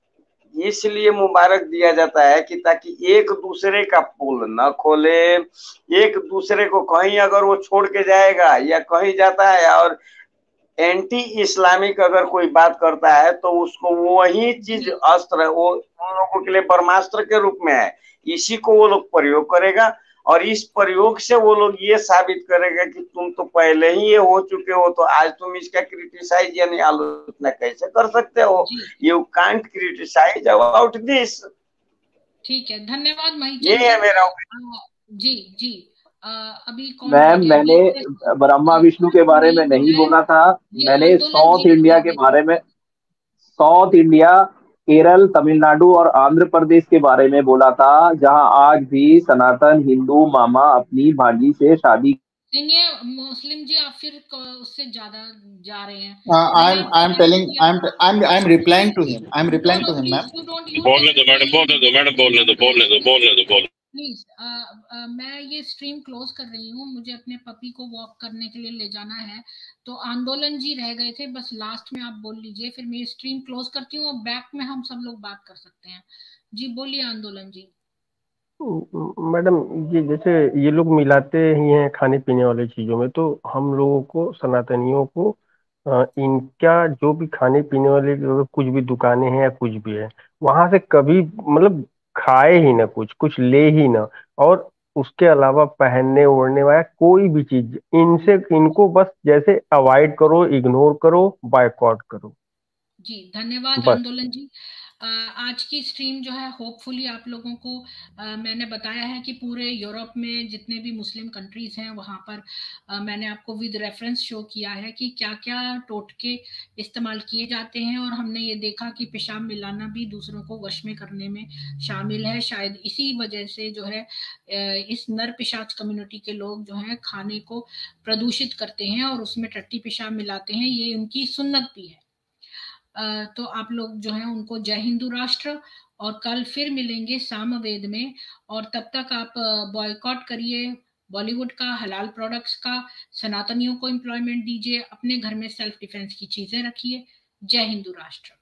Speaker 10: इसलिए मुबारक दिया जाता है कि ताकि एक दूसरे का पोल न खोले, एक दूसरे को कहीं अगर वो छोड़ के जाएगा या कहीं जाता है और एंटी इस्लामिक अगर कोई बात करता है तो उसको वही चीज अस्त्र वो उन लोगों के लिए ब्रह्मास्त्र के रूप में है, इसी को वो लोग प्रयोग करेगा। और इस प्रयोग से वो लोग ये साबित करेगा कि तुम तो पहले ही ये हो चुके हो, तो आज तुम इसका क्रिटिसाइज यानी आलोचना कैसे कर सकते हो? You can't criticise about this.
Speaker 2: ठीक है, धन्यवाद महीचंद।
Speaker 10: ये है मेरा।
Speaker 2: जी जी अभी कौन
Speaker 13: मैम, मैंने ब्रह्मा विष्णु के बारे में नहीं बोला था, मैंने साउथ इंडिया के बारे में, साउथ इंडिया, केरल, तमिलनाडु और आंध्र प्रदेश के बारे में बोला था, जहां आज भी सनातन हिंदू मामा अपनी भांजी से शादी।
Speaker 2: ये मुस्लिम जी आप फिर उससे ज्यादा जा रहे हैं।
Speaker 12: I'm replying to him. I'm replying to him, ma'am.
Speaker 14: बोलने दो मैडम, बोलने दो।
Speaker 2: प्लीज मैं ये स्ट्रीम क्लोज कर रही हूँ, मुझे अपने पपी को वॉक करने के लिए ले जाना है। तो आंदोलन जी रह गए थे, बस लास्ट में आप बोल लीजिए, फिर मैं स्ट्रीम क्लोज करती हूँ और बैक में हम सब लोग बात कर सकते हैं। जी बोलिए आंदोलन जी।
Speaker 3: मैडम, ये जैसे ये लोग मिलाते ही हैं खाने पीने वाली चीजों में, तो हम लोगों को सनातनियों को इनका जो भी खाने पीने वाले कुछ भी दुकानें हैं या कुछ भी है, वहां से कभी मतलब खाए ही ना, कुछ कुछ ले ही ना। और उसके अलावा पहनने ओढ़ने वाला कोई भी चीज इनको बस जैसे अवॉइड करो, इग्नोर करो, बायकॉट करो।
Speaker 2: जी धन्यवाद
Speaker 3: बस।
Speaker 2: आंदोलन जी। आज की स्ट्रीम जो है होपफुली आप लोगों को मैंने बताया है कि पूरे यूरोप में जितने भी मुस्लिम कंट्रीज हैं वहाँ पर मैंने आपको विद रेफरेंस शो किया है कि क्या क्या टोटके इस्तेमाल किए जाते हैं, और हमने ये देखा कि पेशाब मिलाना भी दूसरों को वश में करने में शामिल है। शायद इसी वजह से जो है इस नर पिशाच कम्युनिटी के लोग जो है खाने को प्रदूषित करते हैं और उसमें टट्टी पेशाब मिलाते हैं, ये उनकी सुन्नत भी है। तो आप लोग जो है उनको जय हिंदू राष्ट्र, और कल फिर मिलेंगे सामवेद में। और तब तक आप बॉयकॉट करिए बॉलीवुड का, हलाल प्रोडक्ट्स का, सनातनियों को एम्प्लॉयमेंट दीजिए, अपने घर में सेल्फ डिफेंस की चीजें रखिए। जय हिंदू राष्ट्र।